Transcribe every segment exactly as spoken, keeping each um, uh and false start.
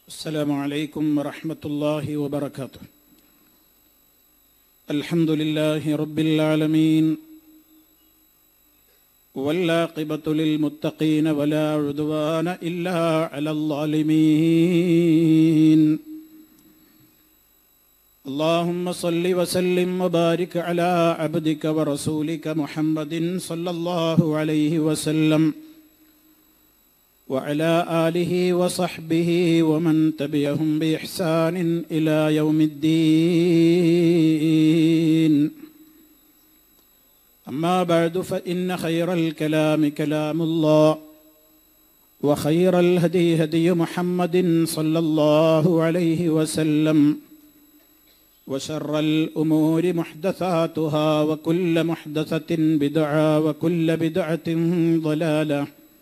السلام عليكم ورحمة الله وبركاته. الحمد لله رب العالمين والعاقبة للمتقين ولا عدوان إلا على الظالمين. اللهم صل وسلم وبارك على عبدك ورسولك محمد صلى الله عليه وسلم وعلى آله وصحبه ومن تبعهم بإحسان إلى يوم الدين. أما بعد فإن خير الكلام كلام الله وخير الهدي هدي محمد صلى الله عليه وسلم وشر الأمور محدثاتها وكل محدثة بدعة وكل بدعة ضلالة.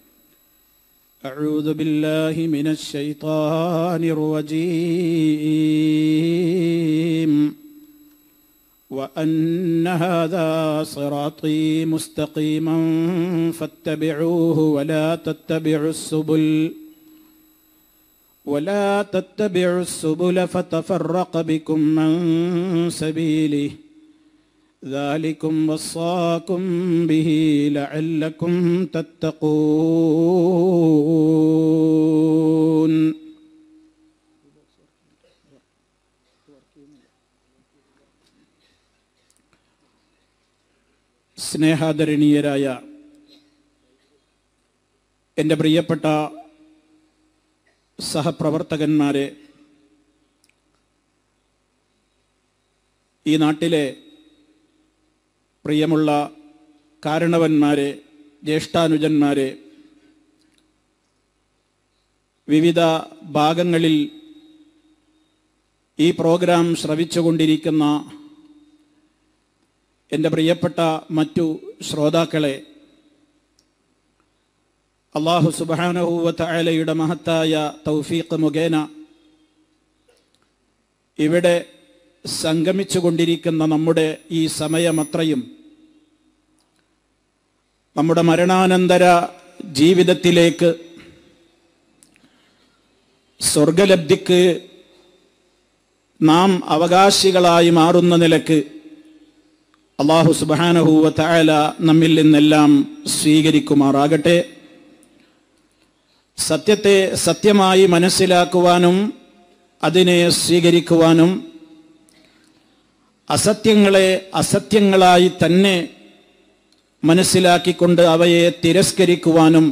أعوذ بالله من الشيطان الرجيم. وأن هذا صراطي مستقيما فاتبعوه ولا تتبعوا السبل ولا تتبعوا السبل فتفرق بكم عن سبيله ذلكم وصاكم به لعلكم تتقون. സ്നേഹാദരണീയരായ എൻ്റെ പ്രിയപ്പെട്ട സഹപ്രവർത്തകന്മാരെ, ഈ നാട്ടിലെ പ്രിയമുള്ള കാരണവന്മാരെ, ജ്യേഷ്ഠാനുജന്മാരെ, വിവിധ ഭാഗങ്ങളിൽ ഈ പ്രോഗ്രാം ശ്രവിച്ചുകൊണ്ടിരിക്കുന്ന എൻ്റെ പ്രിയപ്പെട്ട മറ്റു ശ്രോതാക്കളെ, അല്ലാഹു സുബ്ഹാനഹു വ തആലയുടെ മഹത്തായ തൗഫീഖ് മുഖേന ഇവിടെ സംഗമിച്ചു കൊണ്ടിരിക്കുന്ന നമ്മുടെ ഈ സമയമത്രയും നമ്മുടെ മരണാനന്തര ജീവിതത്തിലേക്ക്, സ്വർഗലബ്ധിക്ക് നാം അവകാശികളായി മാറുന്ന നിലക്ക് അല്ലാഹു സുബ്ഹാനഹു വ തആല നമ്മിൽ നിന്നെല്ലാം സ്വീകരിക്കുമാറാകട്ടെ. സത്യത്തെ സത്യമായി മനസ്സിലാക്കുവാനും അതിനെ സ്വീകരിക്കുവാനും അസത്യങ്ങളെ അസത്യങ്ങളായി തന്നെ മനസ്സിലാക്കിക്കൊണ്ട് അവയെ തിരസ്കരിക്കുവാനും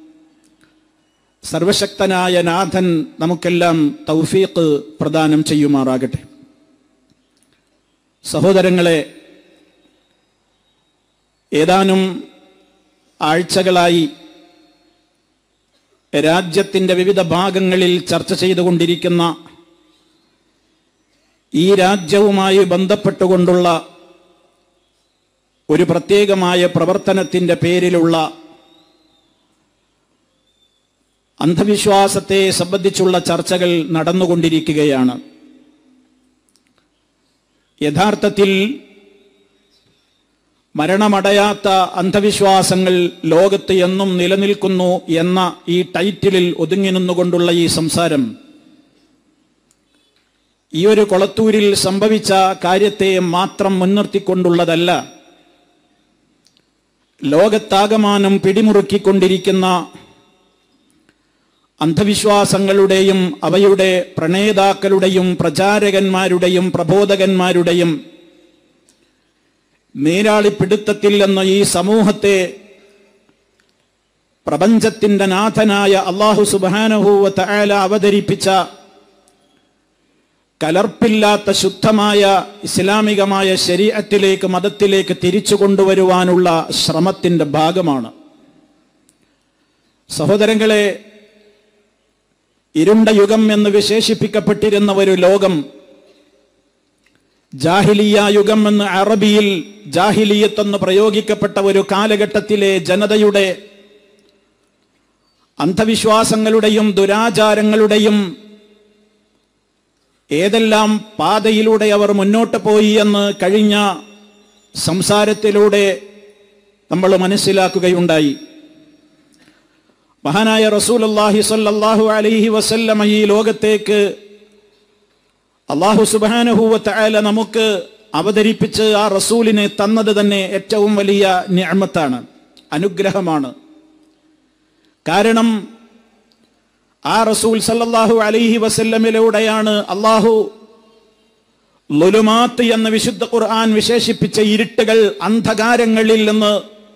സർവശക്തനായ നാഥൻ നമുക്കെല്ലാം തൗഫീഖ് പ്രദാനം ചെയ്യുമാറാകട്ടെ. സഹോദരങ്ങളെ, ഏതാനും ആഴ്ചകളായി രാജ്യത്തിൻ്റെ വിവിധ ഭാഗങ്ങളിൽ ചർച്ച ചെയ്തുകൊണ്ടിരിക്കുന്ന ഈ രാജ്യവുമായി ബന്ധപ്പെട്ടുകൊണ്ടുള്ള ഒരു പ്രത്യേകമായ പ്രവർത്തനത്തിൻ്റെ പേരിലുള്ള അന്ധവിശ്വാസത്തെ സംബന്ധിച്ചുള്ള ചർച്ചകൾ നടന്നുകൊണ്ടിരിക്കുകയാണ്. യഥാർത്ഥത്തിൽ മരണമടയാത്ത അന്ധവിശ്വാസങ്ങൾ ലോകത്ത് എന്നും നിലനിൽക്കുന്നു എന്ന ഈ ടൈറ്റിലിൽ ഒതുങ്ങി നിന്നുകൊണ്ടുള്ള ഈ സംസാരം ഈ ഒരു കൊളത്തൂരിൽ സംഭവിച്ച കാര്യത്തെ മാത്രം മുൻനിർത്തിക്കൊണ്ടുള്ളതല്ല. ലോകത്താകമാനം പിടിമുറുക്കിക്കൊണ്ടിരിക്കുന്ന അന്ധവിശ്വാസങ്ങളുടെയും അവയുടെ പ്രണേതാക്കളുടെയും പ്രചാരകന്മാരുടെയും പ്രബോധകന്മാരുടെയും നീരാളിപ്പിടുത്തത്തിൽ നിന്ന് ഈ സമൂഹത്തെ പ്രപഞ്ചത്തിൻ്റെ നാഥനായ അല്ലാഹു സുബ്ഹാനഹു വ തആല അവതരിപ്പിച്ച കലർപ്പില്ലാത്ത ശുദ്ധമായ ഇസ്ലാമികമായ ശരീഅത്തിലേക്ക്, മതത്തിലേക്ക് തിരിച്ചു കൊണ്ടുവരുവാനുള്ള ശ്രമത്തിൻ്റെ ഭാഗമാണ്. സഹോദരങ്ങളെ, ഇരുണ്ട യുഗം എന്ന് വിശേഷിപ്പിക്കപ്പെട്ടിരുന്ന ഒരു ലോകം, ജാഹിലിയ യുഗം എന്ന് അറബിയിൽ ജാഹിലിയത്ത് എന്ന് പ്രയോഗിക്കപ്പെട്ട ഒരു കാലഘട്ടത്തിലെ ജനതയുടെ അന്ധവിശ്വാസങ്ങളുടെയും ദുരാചാരങ്ങളുടെയും ഏതെല്ലാം പാതയിലൂടെ അവർ മുന്നോട്ട് പോയി എന്ന് കഴിഞ്ഞ സംസാരത്തിലൂടെ നമ്മൾ മനസ്സിലാക്കുകയുണ്ടായി. മഹാനായ റസൂലുള്ളാഹി സ്വല്ലല്ലാഹു അലൈഹി വസല്ലമ ഈ ലോകത്തേക്ക് അല്ലാഹു സുബ്ഹാനഹു വ തആല നമുക്ക് അവതരിപ്പിച്ച് ആ റസൂലിനെ തന്നത് തന്നെ ഏറ്റവും വലിയ നിഅമത്താണ്, അനുഗ്രഹമാണ്. കാരണം ആ റസൂൽ സല്ലല്ലാഹു അലൈഹി വസല്ലമിലൂടെയാണ് അല്ലാഹു ളുലുമാത്ത് എന്ന വിശുദ്ധ ഖുർആൻ വിശേഷിപ്പിച്ച ഇരുട്ടുകൾ, അന്ധകാരങ്ങളിൽ നിന്ന്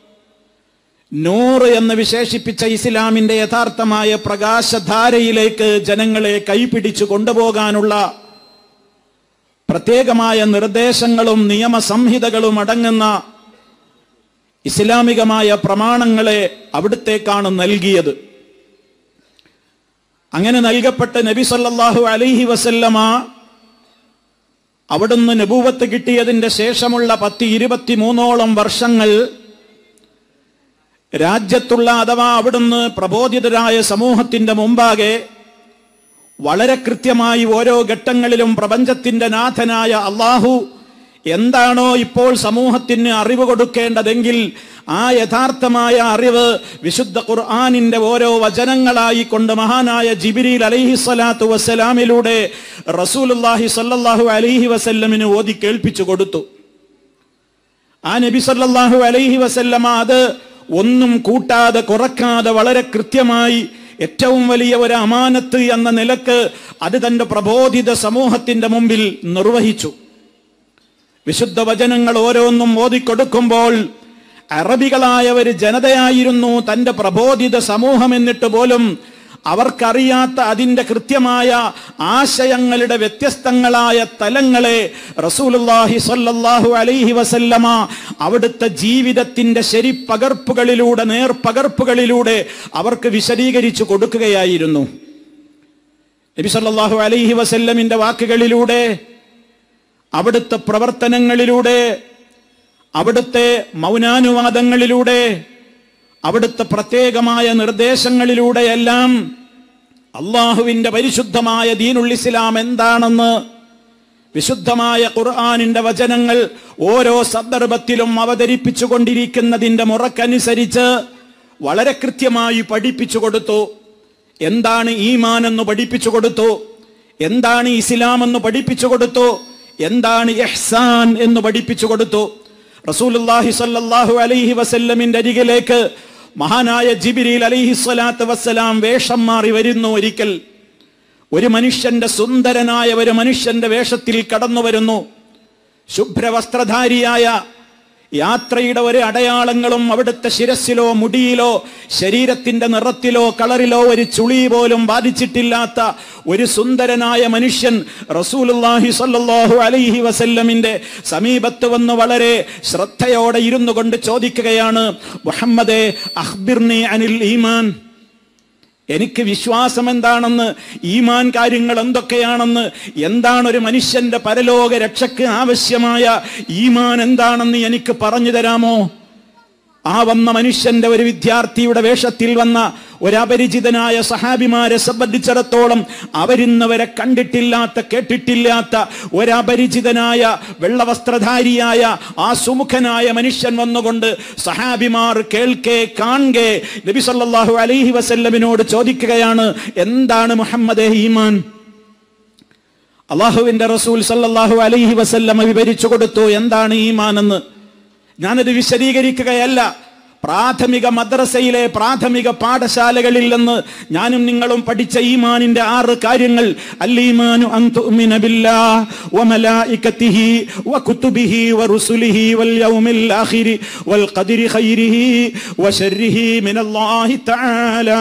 നൂർ എന്ന് വിശേഷിപ്പിച്ച ഇസ്ലാമിന്റെ യഥാർത്ഥമായ പ്രകാശധാരയിലേക്ക് ജനങ്ങളെ കൈപിടിച്ചു കൊണ്ടുപോകാനുള്ള പ്രത്യേകമായ നിർദ്ദേശങ്ങളും നിയമസംഹിതകളും അടങ്ങുന്ന ഇസ്ലാമികമായ പ്രമാണങ്ങളെ അവിടുത്തേക്കാണ് നൽകിയത്. അങ്ങനെ നൽകപ്പെട്ട നബി സല്ലല്ലാഹു അലൈഹി വസല്ലമ അവിടുന്ന് നബൂവത്ത് കിട്ടിയതിന്റെ ശേഷമുള്ള പത്ത് ഇരുപത്തിമൂന്നോളം വർഷങ്ങൾ രാജ്യത്തുള്ള അഥവാ അവിടുന്ന് പ്രബോധിതരായ സമൂഹത്തിന്റെ മുമ്പാകെ വളരെ കൃത്യമായി ഓരോ ഘട്ടങ്ങളിലും പ്രപഞ്ചത്തിന്റെ നാഥനായ അല്ലാഹു എന്താണോ ഇപ്പോൾ സമൂഹത്തിന് അറിവ് കൊടുക്കേണ്ടതെങ്കിൽ ആ യഥാർത്ഥമായ അറിവ് വിശുദ്ധ ഖുർആനിന്റെ ഓരോ വചനങ്ങളായി കൊണ്ട് മഹാനായ ജിബ്രീൽ അലൈഹി സ്വലാത്തു വസ്സലാമിലൂടെ റസൂലുള്ളാഹി സ്വല്ലല്ലാഹു അലൈഹി വസല്ലമിന് ഓതി കേൾപ്പിച്ചു കൊടുത്തു. ആ നബി സല്ലല്ലാഹു അലൈഹി വസല്ലമ അത് ഒന്നും കൂട്ടാതെ കുറക്കാതെ വളരെ കൃത്യമായി ഏറ്റവും വലിയ ഒരു അമാനത്ത് എന്ന നിലക്ക് അത് തന്റെ പ്രബോധിത സമൂഹത്തിന്റെ മുമ്പിൽ നിർവഹിച്ചു. വിശുദ്ധ വചനങ്ങൾ ഓരോന്നും ഓതിക്കൊടുക്കുമ്പോൾ അറബികളായ ഒരു ജനതയായിരുന്നു തന്റെ പ്രബോധിത സമൂഹം, എന്നിട്ട് പോലും അവർക്കറിയാത്ത അതിന്റെ കൃത്യമായ ആശയങ്ങളുടെ വ്യത്യസ്തങ്ങളായ തലങ്ങളെ റസൂലുള്ളാഹി സ്വല്ലല്ലാഹു അലൈഹി വസല്ലമ അവിടുത്തെ ജീവിതത്തിന്റെ ശരിപ്പകർപ്പുകളിലൂടെ നേർപകർപ്പുകളിലൂടെ അവർക്ക് വിശദീകരിച്ചു കൊടുക്കുകയായിരുന്നു. നബി സല്ലല്ലാഹു അലൈഹി വസല്ലമിന്റെ വാക്കുകളിലൂടെ, അവിടുത്തെ പ്രവർത്തനങ്ങളിലൂടെ, അവിടുത്തെ മൗനാനുവാദങ്ങളിലൂടെ, അവിടുത്തെ പ്രത്യേകമായ നിർദ്ദേശങ്ങളിലൂടെയെല്ലാം അള്ളാഹുവിന്റെ പരിശുദ്ധമായ ദീനുൽ ഇസ്ലാം എന്താണെന്ന് വിശുദ്ധമായ ഖുർആനിന്റെ വചനങ്ങൾ ഓരോ സന്ദർഭത്തിലും അവതരിപ്പിച്ചു കൊണ്ടിരിക്കുന്നതിന്റെ മുറക്കനുസരിച്ച് വളരെ കൃത്യമായി പഠിപ്പിച്ചു കൊടുത്തു. എന്താണ് ഈമാൻ എന്ന് പഠിപ്പിച്ചു കൊടുത്തു, എന്താണ് ഇസ്ലാം എന്ന് പഠിപ്പിച്ചു കൊടുത്തു, എന്താണ് ഇഹ്സാൻ എന്ന് പഠിപ്പിച്ചു കൊടുത്തു. റസൂലുള്ളാഹി സ്വല്ലല്ലാഹു അലൈഹി വസല്ലമിന്റെ അരികിലേക്ക് മഹാനായ ജിബ്രീൽ അലൈഹി സ്വലാത്തു വസ്സലാം വേഷം മാറി വരുന്നു. ഒരിക്കൽ ഒരു മനുഷ്യന്റെ സുന്ദരനായ ഒരു മനുഷ്യന്റെ വേഷത്തിൽ കടന്നു വരുന്നു. ശുഭ്രവസ്ത്രധാരിയായ, യാത്രയുടെ ഒരു അടയാളങ്ങളും അവിടുത്തെ ശിരസിലോ മുടിയിലോ ശരീരത്തിന്റെ നിറത്തിലോ കളറിലോ ഒരു ചുളി പോലും ബാധിച്ചിട്ടില്ലാത്ത ഒരു സുന്ദരനായ മനുഷ്യൻ റസൂലുള്ളാഹി സ്വല്ലല്ലാഹു അലൈഹി വസല്ലമിന്റെ സമീപത്ത് വന്ന് വളരെ ശ്രദ്ധയോടെ ഇരുന്നു കൊണ്ട് ചോദിക്കുകയാണ്, മുഹമ്മദേ അഖ്ബിർനി അനിൽ ഈമാൻ, എനിക്ക് വിശ്വാസം എന്താണെന്ന്, ഈമാൻ കാര്യങ്ങൾ എന്തൊക്കെയാണെന്ന്, എന്താണ് ഒരു മനുഷ്യന്റെ പരലോക രക്ഷയ്ക്ക് ആവശ്യമായ ഈമാൻ എന്താണെന്ന് എനിക്ക് പറഞ്ഞു തരാമോ? ആ വന്ന മനുഷ്യന്റെ ഒരു വിദ്യാർത്ഥിയുടെ വേഷത്തിൽ വന്ന ഒരപരിചിതനായ സഹാബിമാരെ സംബന്ധിച്ചിടത്തോളം അവരിന്നവരെ കണ്ടിട്ടില്ലാത്ത കേട്ടിട്ടില്ലാത്ത ഒരപരിചിതനായ വെള്ളവസ്ത്രധാരിയായ ആ സുമുഖനായ മനുഷ്യൻ വന്നുകൊണ്ട് സഹാബിമാർ കേൾക്കേ കാൺകേ നബി സല്ലല്ലാഹു അലൈഹി വസല്ലമിനോട് ചോദിക്കുകയാണ്, എന്താണ് മുഹമ്മദേ ഈമാൻ? അല്ലാഹുവിന്റെ റസൂൽ സല്ലല്ലാഹു അലൈഹി വസല്ലം വിവരിച്ചു കൊടുത്തു എന്താണ് ഈമാൻ എന്ന്. ഞാനത് വിശദീകരിക്കുകയല്ല. പ്രാഥമിക മദ്രസയിലെ പ്രാഥമിക പാഠശാലകളിൽ നിന്ന് ഞാനും നിങ്ങളും പഠിച്ച ഈമാനിന്റെ ആറ് കാര്യങ്ങൾ: അൽ-ഈമാനു അൻ തുഅ്മിന ബില്ലാഹി വമലായികതിഹി വകുതുബിഹി വറുസുലിഹി വൽ യൗമിൽ ആഖിരി വൽ ഖദരി ഖൈരിഹി വശർരിഹി മിനല്ലാഹി തആല.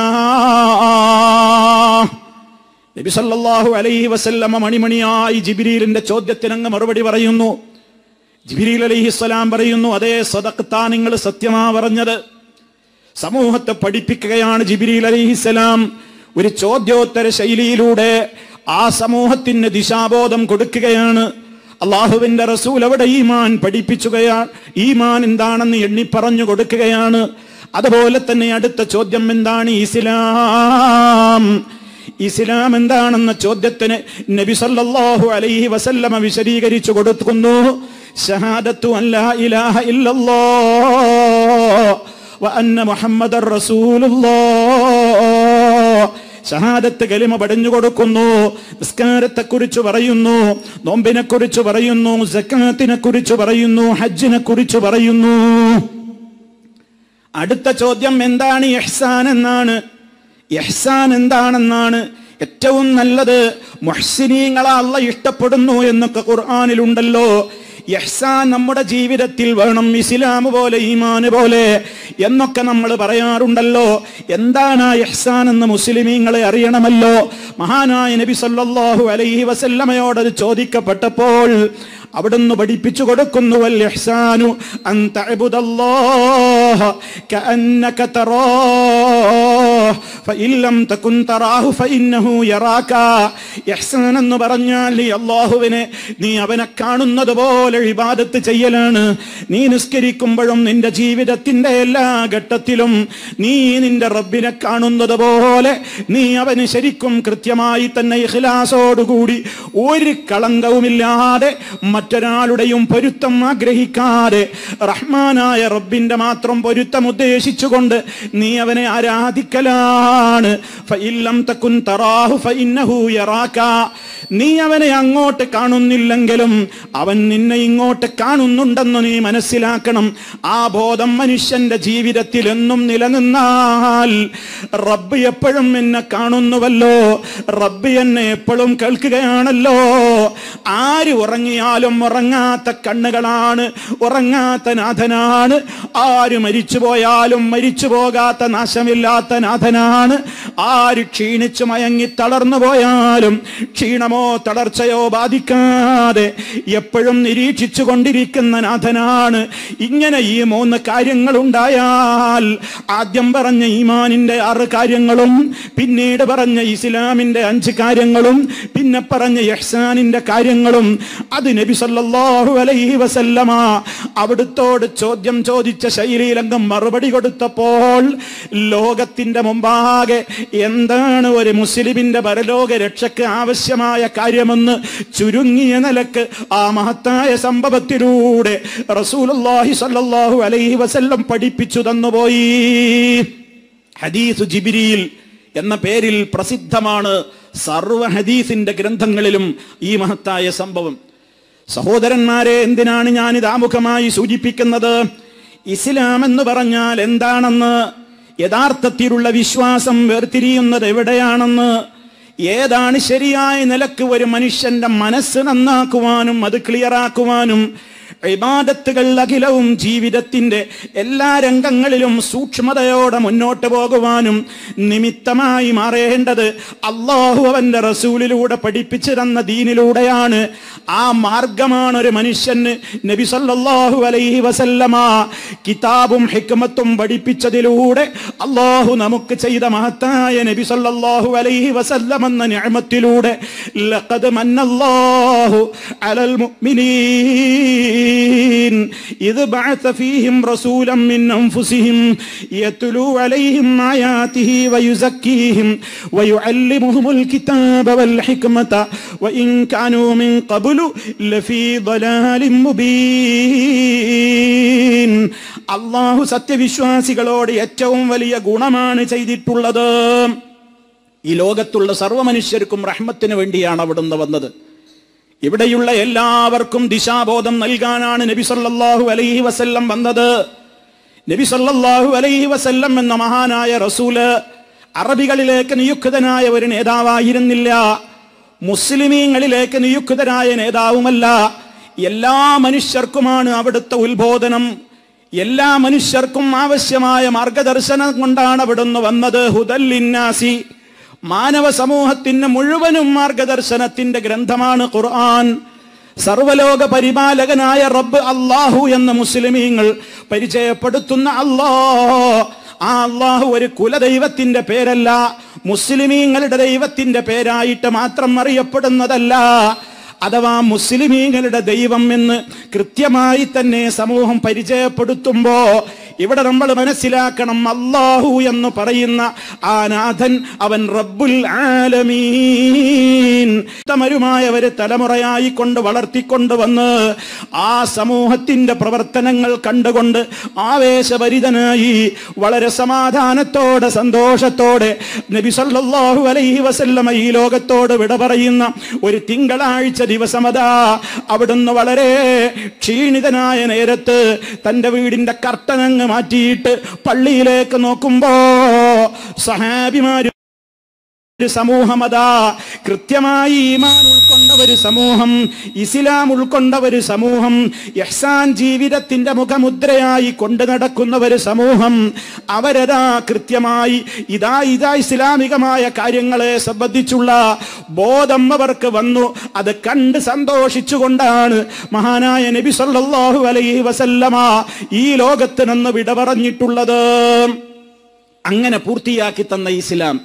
നബി സല്ലല്ലാഹു അലൈഹി വസല്ലം മണിമണിയായി ജിബ്രീലിന്റെ ചോദ്യത്തിന് അങ്ങ് മറുപടി പറയുന്നു. ജിബ്രീൽ അലൈഹിസ്സലാം പറയുന്നു, അതേ സദഖ്ത, നിങ്ങൾ സത്യമാ പറഞ്ഞത്. സമൂഹത്തെ പഠിപ്പിക്കുകയാണ് ജിബ്രീൽ അലൈഹിസ്സലാം. ഒരു ചോദ്യോത്തര ശൈലിയിലൂടെ ആ സമൂഹത്തിന് ദിശാബോധം കൊടുക്കുകയാണ്. അള്ളാഹുവിന്റെ റസൂൽ അവിടെ ഈമാൻ പഠിപ്പിക്കുകയാണ്, ഈമാൻ എന്താണെന്ന് എണ്ണി പറഞ്ഞു കൊടുക്കുകയാണ്. അതുപോലെ തന്നെ അടുത്ത ചോദ്യം എന്താണ് ഇസ്ലാം, ഇസ്ലാം എന്താണെന്ന ചോദ്യത്തിന് നബി സല്ലല്ലാഹു അലൈഹി വസല്ലമ വിശദീകരിച്ചു കൊടുക്കുന്നു. ഷഹാദത്തു അൻ ലാ ഇലാഹ ഇല്ലല്ലാഹ് വ അന്ന മുഹമ്മദർ റസൂലുള്ളാഹ്. ഷഹാദത്ത് കലിമ പഠിഞ്ഞു കൊടുക്കുന്നു, നിസ്കാരത്തെ കുറിച്ച് പറയുന്നു, നോമ്പിനെ കുറിച്ച് പറയുന്നു, സക്കാത്തിനെ കുറിച്ച് പറയുന്നു, ഹജ്ജിനെ കുറിച്ച് പറയുന്നു. അടുത്ത ചോദ്യം എന്താണ് ഇഹ്സാൻ എന്നാണ്. ഇഹ്സാൻ എന്താണെന്നാണ്. ഏറ്റവും നല്ലത് മുഹ്സിനീങ്ങളെ അല്ലാഹ് ഇഷ്ടപ്പെടുന്നു എന്നൊക്കെ ഖുർആനിലുണ്ടല്ലോ. ഇഹ്സാൻ നമ്മുടെ ജീവിതത്തിൽ വേണം, ഇസ്ലാം പോലെ ഈമാന് പോലെ എന്നൊക്കെ നമ്മൾ പറയാറുണ്ടല്ലോ. എന്താണ് ആ ഇഹ്സാൻ എന്ന് മുസ്ലിമീങ്ങളെ അറിയണമല്ലോ. മഹാനായ നബി സല്ലല്ലാഹു അലൈഹി വസല്ലമയോട് അത് ചോദിക്കപ്പെട്ടപ്പോൾ അവിടുന്ന് പഠിപ്പിച്ചു കൊടുക്കുന്നു, വൽ ഇഹ്സാനു അൻ തഅബുദല്ലാഹ കഅന്നക തറാഹ് ഫഇൻ ലം തകുൻ തറാഹു ഫഇന്നഹു യറാക. ഇഹ്സാൻ എന്ന് പറഞ്ഞാൽ നീ അല്ലാഹുവിനെ നീ അവനെ കാണുന്നത് പോലെ ഇബാദത്ത് ചെയ്യലാണ്. നീ നിസ്കരിക്കുമ്പോഴും നിന്റെ ജീവിതത്തിന്റെ എല്ലാ ഘട്ടത്തിലും നീ നിന്റെ റബ്ബിനെ കാണുന്നത് പോലെ നീ അവന് ശരിക്കും കൃത്യമായി തന്നെ ഇഖ്ലാസോടുകൂടി ഒരു കളങ്കവുമില്ലാതെ മറ്റൊരാളുടെയും പൊരുത്തം ആഗ്രഹിക്കാതെ റഹ്മാനായ റബ്ബിന്റെ മാത്രം പൊരുത്തം ഉദ്ദേശിച്ചുകൊണ്ട് നീ അവനെ ആരാധിക്കലാണ്. ഫഇൻ ലം തകുൻ തറാഹു ഫഇന്നഹു യറാക. നീ അവനെ അങ്ങോട്ട് കാണുന്നില്ലെങ്കിലും അവൻ നിന്നെ ഇങ്ങോട്ട് കാണുന്നുണ്ടെന്ന് നീ മനസ്സിലാക്കണം. ആ ബോധം മനുഷ്യന്റെ ജീവിതത്തിൽ എന്നും നിലനിന്നാൽ റബ്ബ് എപ്പോഴും എന്നെ കാണുന്നുവല്ലോ, റബ്ബ് എന്നെ എപ്പോഴും കേൾക്കുകയാണല്ലോ. ആര് ഉറങ്ങിയാലും ഉറങ്ങാത്ത കണ്ണുകളാണ്, ഉറങ്ങാത്ത നാഥനാണ്. ആര് മരിച്ചു പോയാലും മരിച്ചു പോകാത്ത നാശമില്ലാത്ത നാഥനാണ്. ആര് ക്ഷീണിച്ചു മയങ്ങി തളർന്നു പോയാലും ക്ഷീണമോ തളർച്ചയോ ബാധിക്കാതെ എപ്പോഴും നിരീക്ഷിച്ചു കൊണ്ടിരിക്കുന്ന നാഥനാണ്. ഇങ്ങനെ ഈ മൂന്ന് കാര്യങ്ങൾ ഉണ്ടായാൽ, ആദ്യം പറഞ്ഞ ഈമാനിന്റെ ആറ് കാര്യങ്ങളും, പിന്നീട് പറഞ്ഞ ഇസ്ലാമിന്റെ അഞ്ച് കാര്യങ്ങളും, പിന്നെ പറഞ്ഞ ഇഹ്സാനിന്റെ കാര്യങ്ങളും, അത് നബി സല്ലല്ലാഹു അലൈഹി വസല്ലമ അവിടുത്തോട് ചോദ്യം ചോദിച്ച ശൈലിയിലംഗം മറുപടി കൊടുത്തപ്പോൾ ലോകത്തിന്റെ മുമ്പാകെ എന്താണ് ഒരു മുസ്ലിമിന്റെ പരലോക രക്ഷയ്ക്ക് ആവശ്യമായ കാര്യമെന്ന് ചുരുങ്ങിയ നിലക്ക് ആ മഹത്തായ സംഭവത്തിലൂടെ റസൂലുള്ളാഹി സ്വല്ലല്ലാഹു അലൈഹി വസല്ലം പഠിപ്പിച്ചു തന്നുപോയി. ഹദീസ് ജിബ്രീൽ എന്ന പേരിൽ പ്രസിദ്ധമാണ് സർവ്വ ഹദീസിന്റെ ഗ്രന്ഥങ്ങളിലും ഈ മഹത്തായ സംഭവം. സഹോദരന്മാരെ, എന്തിനാണ് ഞാനിത് ആമുഖമായി സൂചിപ്പിക്കുന്നത്? ഇസ്ലാം എന്ന് പറഞ്ഞാൽ എന്താണെന്ന്, യഥാർത്ഥത്തിലുള്ള വിശ്വാസം വേർതിരിയുന്നത് എവിടെയാണെന്ന്, ഏതാണ് ശരിയായ നിലക്ക് ഒരു മനുഷ്യന്റെ മനസ്സ് നന്നാക്കുവാനും അത് ക്ലിയറാക്കുവാനും ഇബാദത്തുകൾ അഖിലവും ജീവിതത്തിന്റെ എല്ലാ രംഗങ്ങളിലും സൂക്ഷ്മതയോടെ മുന്നോട്ട് പോകുവാനും നിമിത്തമായി മാറേണ്ടത് അല്ലാഹു അവന്റെ റസൂലിലൂടെ പഠിപ്പിച്ചു തന്ന ദീനിലൂടെയാണ്. ആ മാർഗമാണ് ഒരു മനുഷ്യന് നബി സല്ലല്ലാഹു അലൈഹി വസല്ലമ കിതാബും ഹിക്മത്തും പഠിപ്പിച്ചതിലൂടെ അല്ലാഹു നമുക്ക് ചെയ്ത മഹത്തായ നബി സല്ലല്ലാഹു അലൈഹി വസല്ലം എന്ന നിഅമത്തിലൂടെ ലഖദ് മന്നല്ലാഹു അലൽ മുഅ്മിനീൻ إذ بعث فيهم رسولا من أنفسهم يتلو عليهم آياته ويزكيهم ويعلمهم الكتاب والحكمة وإن كانوا من قبل لفي ضلال مبين. അല്ലാഹു സത്യവിശ്വാസികളോട് ഏറ്റവും വലിയ ഗുണമാണ് ചെയ്തിട്ടുള്ളത്. ഈ ലോകത്തുള്ള സർവ്വ മനുഷ്യർക്കും റഹ്മത്തിന് വേണ്ടിയാണ് അവിടുന്ന് വന്നത്. ഇവിടെയുള്ള എല്ലാവർക്കും ദിശാബോധം നൽകാനാണ് നബി സല്ലല്ലാഹു അലൈഹി വസല്ലം വന്നത്. നബി സല്ലല്ലാഹു അലൈഹി വസല്ലം എന്ന മഹാനായ റസൂല് അറബികളിലേക്ക് നിയുക്തനായ ഒരു നേതാവായിരുന്നില്ല, മുസ്ലിമീങ്ങളിലേക്ക് നിയുക്തനായ നേതാവുമല്ല. എല്ലാ മനുഷ്യർക്കുമാണ് അവിടുത്തെ ഉത്ബോധനം. എല്ലാ മനുഷ്യർക്കും ആവശ്യമായ മാർഗദർശനം കൊണ്ടാണ് അവിടുന്ന് വന്നത്. ഹുദൽ ലിന്നാസി, മാനവ സമൂഹത്തിന് മുഴുവനും മാർഗദർശനത്തിന്റെ ഗ്രന്ഥമാണ് ഖുർആൻ. സർവലോക പരിപാലകനായ റബ്ബ് അല്ലാഹു എന്ന മുസ്ലിമീങ്ങൾ പരിചയപ്പെടുത്തുന്ന അല്ലാഹ്, ആ അല്ലാഹു ഒരു കുലദൈവത്തിന്റെ പേരല്ല, മുസ്ലിമീങ്ങളുടെ ദൈവത്തിന്റെ പേരായിട്ട് മാത്രം അറിയപ്പെടുന്നതല്ല. അഥവാ മുസ്ലിമീങ്ങളുടെ ദൈവം എന്ന് കൃത്യമായി തന്നെ സമൂഹം പരിചയപ്പെടുത്തുമ്പോ ഇവിടെ നമ്മൾ മനസ്സിലാക്കണം, അല്ലാഹു എന്ന് പറയുന്ന ആ നാഥൻ അവൻ റബ്ബുൽ ആലമീൻ. ഉത്തമരുമായവര് തലമുറയായി കൊണ്ട് വളർത്തിക്കൊണ്ട് വന്ന് ആ സമൂഹത്തിന്റെ പ്രവർത്തനങ്ങൾ കണ്ടുകൊണ്ട് ആവേശഭരിതനായി വളരെ സമാധാനത്തോടെ സന്തോഷത്തോടെ നബി സല്ലല്ലാഹു അലൈഹി വസല്ലമ ഈ ലോകത്തോട് വിട പറയുന്ന ഒരു തിങ്കളാഴ്ച ദിവസമതാ അവിടുന്ന് വളരെ ക്ഷീണിതനായ നേരത്ത് തന്റെ വീടിന്റെ കർട്ടനങ്ങ് മാറ്റിയിട്ട് പള്ളിയിലേക്ക് നോക്കുമ്പോ സഹാബിമാര് ഒരു സമൂഹം, അതാ കൃത്യമായി ഈമാൻ ഉൾക്കൊണ്ട ഒരു സമൂഹം, ഇസ്ലാം ഉൾക്കൊണ്ട ഒരു സമൂഹം, ഇഹ്സാൻ ജീവിതത്തിന്റെ മുഖമുദ്രയായി കൊണ്ടു നടക്കുന്ന ഒരു സമൂഹം, അവരതാ കൃത്യമായി ഇതാ ഇതാ ഇസ്ലാമികമായ കാര്യങ്ങളെ സംബന്ധിച്ചുള്ള ബോധം അവർക്ക് വന്നു. അത് കണ്ട് സന്തോഷിച്ചുകൊണ്ടാണ് മഹാനായ നബി സല്ലല്ലാഹു അലൈഹി വസല്ലമ ഈ ലോകത്ത് നിന്ന് വിട പറഞ്ഞിട്ടുള്ളത്. അങ്ങനെ പൂർത്തിയാക്കി തന്ന ഇസ്ലാം,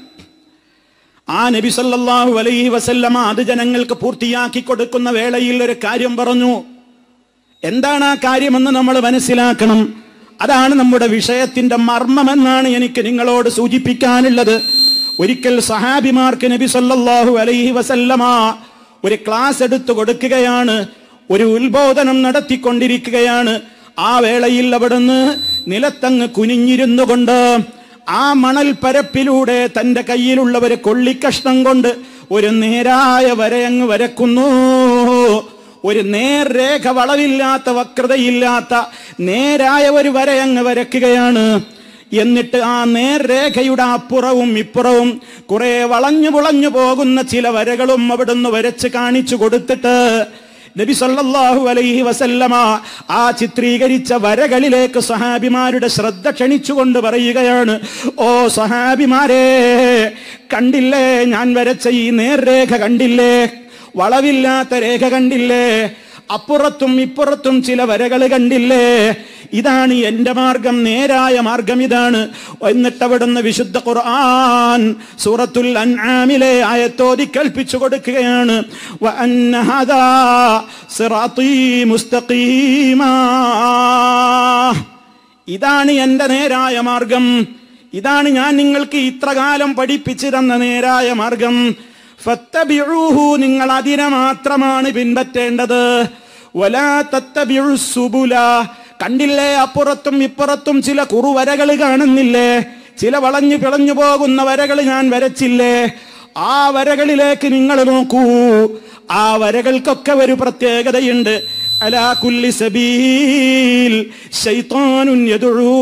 ആ നബി സല്ലല്ലാഹു അലൈഹി വസല്ലമ അത് ജനങ്ങൾക്ക് പൂർത്തിയാക്കി കൊടുക്കുന്ന വേളയിൽ ഒരു കാര്യം പറഞ്ഞു. എന്താണ് ആ കാര്യമെന്ന് നമ്മൾ മനസ്സിലാക്കണം. അതാണ് നമ്മുടെ വിഷയത്തിന്റെ മർമ്മമെന്നാണ് എനിക്ക് നിങ്ങളോട് സൂചിപ്പിക്കാനുള്ളത്. ഒരിക്കൽ സഹാബിമാർക്ക് നബി സല്ലല്ലാഹു അലൈഹി വസല്ലമ ഒരു ക്ലാസ് എടുത്തു കൊടുക്കുകയാണ്, ഒരു ഉത്ബോധനം നടത്തിക്കൊണ്ടിരിക്കുകയാണ്. ആ വേളയിൽ അവിടുന്ന് നിലത്തങ്ങ് കുനിഞ്ഞിരുന്നു കൊണ്ട് ആ മണൽ പരപ്പിലൂടെ തന്റെ കയ്യിലുള്ള ഒരു കൊള്ളിക്കഷ്ണം കൊണ്ട് ഒരു നേരായ വരയങ്ങ് വരക്കുന്നു. ഒരു നേർരേഖ, വളവില്ലാത്ത വക്രതയില്ലാത്ത നേരായ ഒരു വരയങ്ങ് വരയ്ക്കുകയാണ്. എന്നിട്ട് ആ നേർരേഖയുടെ അപ്പുറവും ഇപ്പുറവും കുറെ വളഞ്ഞു പുളഞ്ഞു പോകുന്ന ചില വരകളും അവിടുന്ന് വരച്ച് കാണിച്ചു കൊടുത്തിട്ട് നബി സല്ലല്ലാഹു അലൈഹി വസല്ലമ ആ ചിത്രീകരിച്ച വരകളിലേക്ക് സഹാബിമാരുടെ ശ്രദ്ധ ക്ഷണിച്ചുകൊണ്ട് പറയുകയാണ്, ഓ സഹാബിമാരെ, കണ്ടില്ലേ ഞാൻ വരച്ച ഈ നേർരേഖ കണ്ടില്ലേ? വളവില്ലാത്ത രേഖ കണ്ടില്ലേ? അപ്പുറത്തും ഇപ്പുറത്തും ചില വരകൾ കണ്ടില്ലേ? ഇതാണ് എന്റെ മാർഗം, നേരായ മാർഗം ഇതാണ്. എന്നിട്ട് അവിടുന്ന് വിശുദ്ധ ഖുർആൻ സൂറത്തുൽ അൻആമിലെ ആയത്തോതി കൽപ്പിച്ചു കൊടുക്കുകയാണ്, വഅന്ന ഹാദാ സിറാത്തീ മുസ്തഖീമാ, ഇതാണ് എന്റെ നേരായ മാർഗം, ഇതാണ് ഞാൻ നിങ്ങൾക്ക് ഇത്രകാലം പഠിപ്പിച്ചു തന്ന നേരായ മാർഗം. ഫത്തബിഊഹു, നിങ്ങൾ അതിനെ മാത്രമാണ് പിൻപറ്റേണ്ടത്. വലാ തത്തബിഉ സുബുല, കണ്ടില്ലേ അപ്പുറത്തും ഇപ്പുറത്തും ചില കുറുവരകൾ കാണുന്നില്ലേ? ചില വളഞ്ഞു പിളഞ്ഞു പോകുന്ന വരകൾ ഞാൻ വരച്ചില്ലേ? ആ വരകളിലേക്ക് നിങ്ങൾ നോക്കൂ. ആ വരകൾക്കൊക്കെ ഒരു പ്രത്യേകതയുണ്ട്. അലാ കുല്ലി സബീൽ ശൈത്താനുൻ യദ്ഉ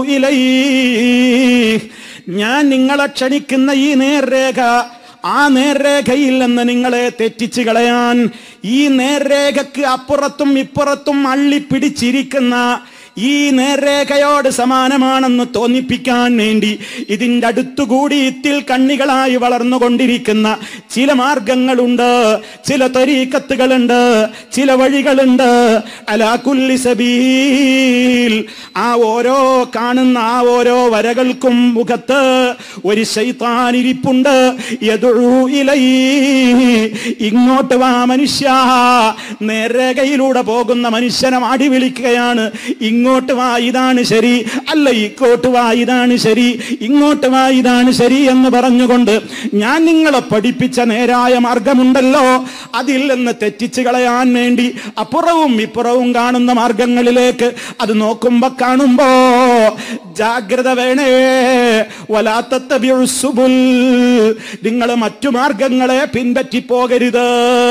ഇലൈഹി, ഞാൻ നിങ്ങളെ ക്ഷണിക്കുന്ന ഈ നേർരേഖ, ആ നേർരേഖയിൽ നിന്ന് നിങ്ങളെ തെറ്റിച്ചു കളയാൻ, ഈ നേർരേഖക്ക് അപ്പുറത്തും ഇപ്പുറത്തും അള്ളിപ്പിടിച്ചിരിക്കുന്ന ഈ നേർരേഖയോട് സമാനമാണെന്ന് തോന്നിപ്പിക്കാൻ വേണ്ടി ഇതിൻ്റെ അടുത്തുകൂടി ഇത്തിൽ കണ്ണികളായി വളർന്നുകൊണ്ടിരിക്കുന്ന ചില മാർഗങ്ങളുണ്ട്, ചില തരീഖത്തുകളുണ്ട്, ചില വഴികളുണ്ട്. അലാ കുല്ലി സബീൽ, ആ ഓരോ കാണുന്ന ആ ഓരോ വരകൾക്കും മുഖത്ത് ഒരു ശൈത്താൻ ഇരിപ്പുണ്ട്. യദ്ഉ ഇലൈഹി, ഇങ്ങോട്ട് വാ മനുഷ്യ. നേർരേഖയിലൂടെ പോകുന്ന മനുഷ്യനെ മാടി വിളിക്കുകയാണ്, ഇങ്ങോട്ട് വാ ഇതാണ് ശരി, അല്ല ഇങ്ങോട്ട് വാ ഇതാണ് ശരി, ഇങ്ങോട്ട് വാ ഇതാണ് ശരി എന്ന് പറഞ്ഞുകൊണ്ട് ഞാൻ നിങ്ങളെ പഠിപ്പിച്ച നേരായ മാർഗമുണ്ടല്ലോ, അതിൽ നിന്ന് തെറ്റിച്ചു കളയാൻ വേണ്ടി അപ്പുറവും ഇപ്പുറവും കാണുന്ന മാർഗങ്ങളിലേക്ക് അത് നോക്കുമ്പോ കാണുമ്പോ ജാഗ്രത വേണേ. വലാ തത്തബിഉ സുബുൽ, നിങ്ങൾ മറ്റു മാർഗങ്ങളെ പിൻപറ്റി പോകരുത്.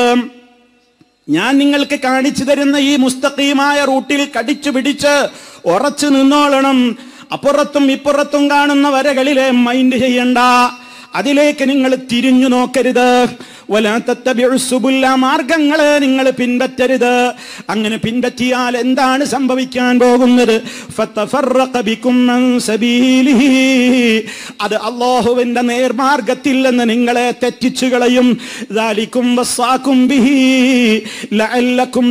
ഞാൻ നിങ്ങൾക്ക് കാണിച്ചു തരുന്ന ഈ മുസ്തഖീമായ റൂട്ടിൽ കടിച്ചു പിടിച്ച് ഉറച്ചു നിന്നോളണം. അപ്പുറത്തും ഇപ്പുറത്തും കാണുന്ന വരകളിലെ മൈൻഡ് ചെയ്യണ്ട, അതിലേക്ക് നിങ്ങൾ തിരിഞ്ഞു നോക്കരുത്. വലാ തത്തബിഉ സുബുല, മാർഗങ്ങളെ നിങ്ങൾ പിൻപറ്റരുത്. അങ്ങനെ പിൻപറ്റിയാൽ എന്താണ് സംഭവിക്കാൻ പോകുന്നത്? ഫതഫറഖ ബികും അൻ സബീലിഹി, അത് അല്ലാഹുവിന്റെ നേർമാർഗത്തിൽ നിന്ന് നിങ്ങളെ തെറ്റിച്ചു കളയും. ദാലികും വസാകും ബിഹി ലഅല്ലകും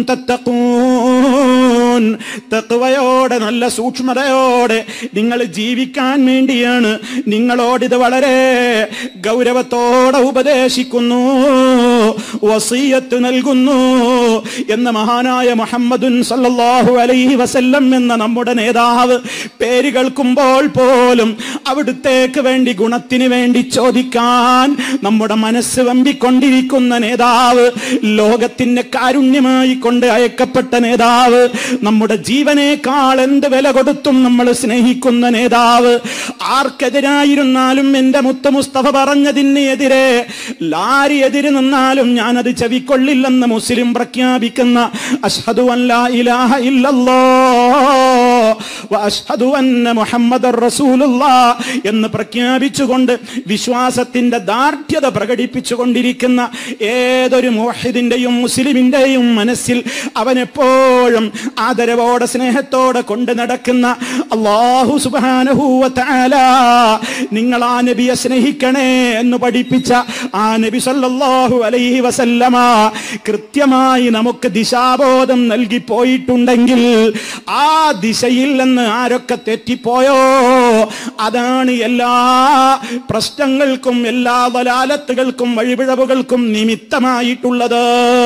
തത്തഖൂൻ, തഖ്വയോടെ നല്ല സൂക്ഷ്മതയോടെ നിങ്ങൾ ജീവിക്കാൻ വേണ്ടിയാണ് നിങ്ങളോടിത് വളരെ ഗൗരവത്തോടെ ഉപദേശിക്കുന്നു. വസിയത്ത് നൽകുന്നു എന്ന് മഹാനായ മുഹമ്മദുൻ സല്ലല്ലാഹു അലൈഹി വസല്ലം എന്ന നമ്മുടെ നേതാവ് പേര് കേൾക്കുമ്പോൾ പോലും അവിടുത്തേക്ക് വേണ്ടി ഗുണത്തിന് വേണ്ടി ചോദിക്കാൻ നമ്മുടെ മനസ്സ് വമ്പിക്കൊണ്ടിരിക്കുന്ന നേതാവ്, ലോകത്തിന്റെ കാരുണ്യമായി കൊണ്ട് അയക്കപ്പെട്ട നേതാവ്, നമ്മുടെ ജീവനേക്കാൾ എന്ത് വില കൊടുത്തും നമ്മൾ സ്നേഹിക്കുന്ന നേതാവ്, ആർക്കെതിരായിരുന്നാലും എന്റെ മുത്ത് മുസ്തഫ പറഞ്ഞതിന് എതിരെ ലാരി എതിര് നിന്നാലും ഞാനത് ചെവിക്കൊള്ളില്ലെന്ന് മുസ്ലിം പ്രഖ്യാപിക്കുന്ന അഷ്ഹദു അൻ ലാ ഇലാഹ ഇല്ലല്ലാഹ് വ അഷ്ഹദു അന്ന മുഹമ്മദർ റസൂലുള്ളാഹ് എന്ന് പ്രഖ്യാപിച്ചുകൊണ്ട് വിശ്വാസത്തിന്റെ ദാർഢ്യത പ്രകടിപ്പിച്ചുകൊണ്ടിരിക്കുന്ന ഏതൊരു മുവഹിദിന്റെയും മുസ്ലിമിന്റെയും മനസ്സിൽ അവനെപ്പോഴും ആദരവോടെ സ്നേഹത്തോടെ കൊണ്ട് നടക്കുന്ന അല്ലാഹു സുബ്ഹാനഹു വ തആല നിങ്ങൾ ആ നബിയെ സ്നേഹിക്കണേ എന്ന് പഠിപ്പിച്ച ആ നബി സല്ലല്ലാഹു അലൈഹി വസല്ലമ കൃത്യമായി നമുക്ക് ദിശാബോധം നൽകി പോയിട്ടുണ്ടെങ്കിൽ ആ ദിശയിൽ നിന്ന് ആരൊക്കെ തെറ്റിപ്പോയോ അതാണ് എല്ലാ പ്രശ്നങ്ങൾക്കും എല്ലാ വലാലത്തുകൾക്കും വഴിപിഴവുകൾക്കും നിമിത്തമായിട്ടുള്ളത്.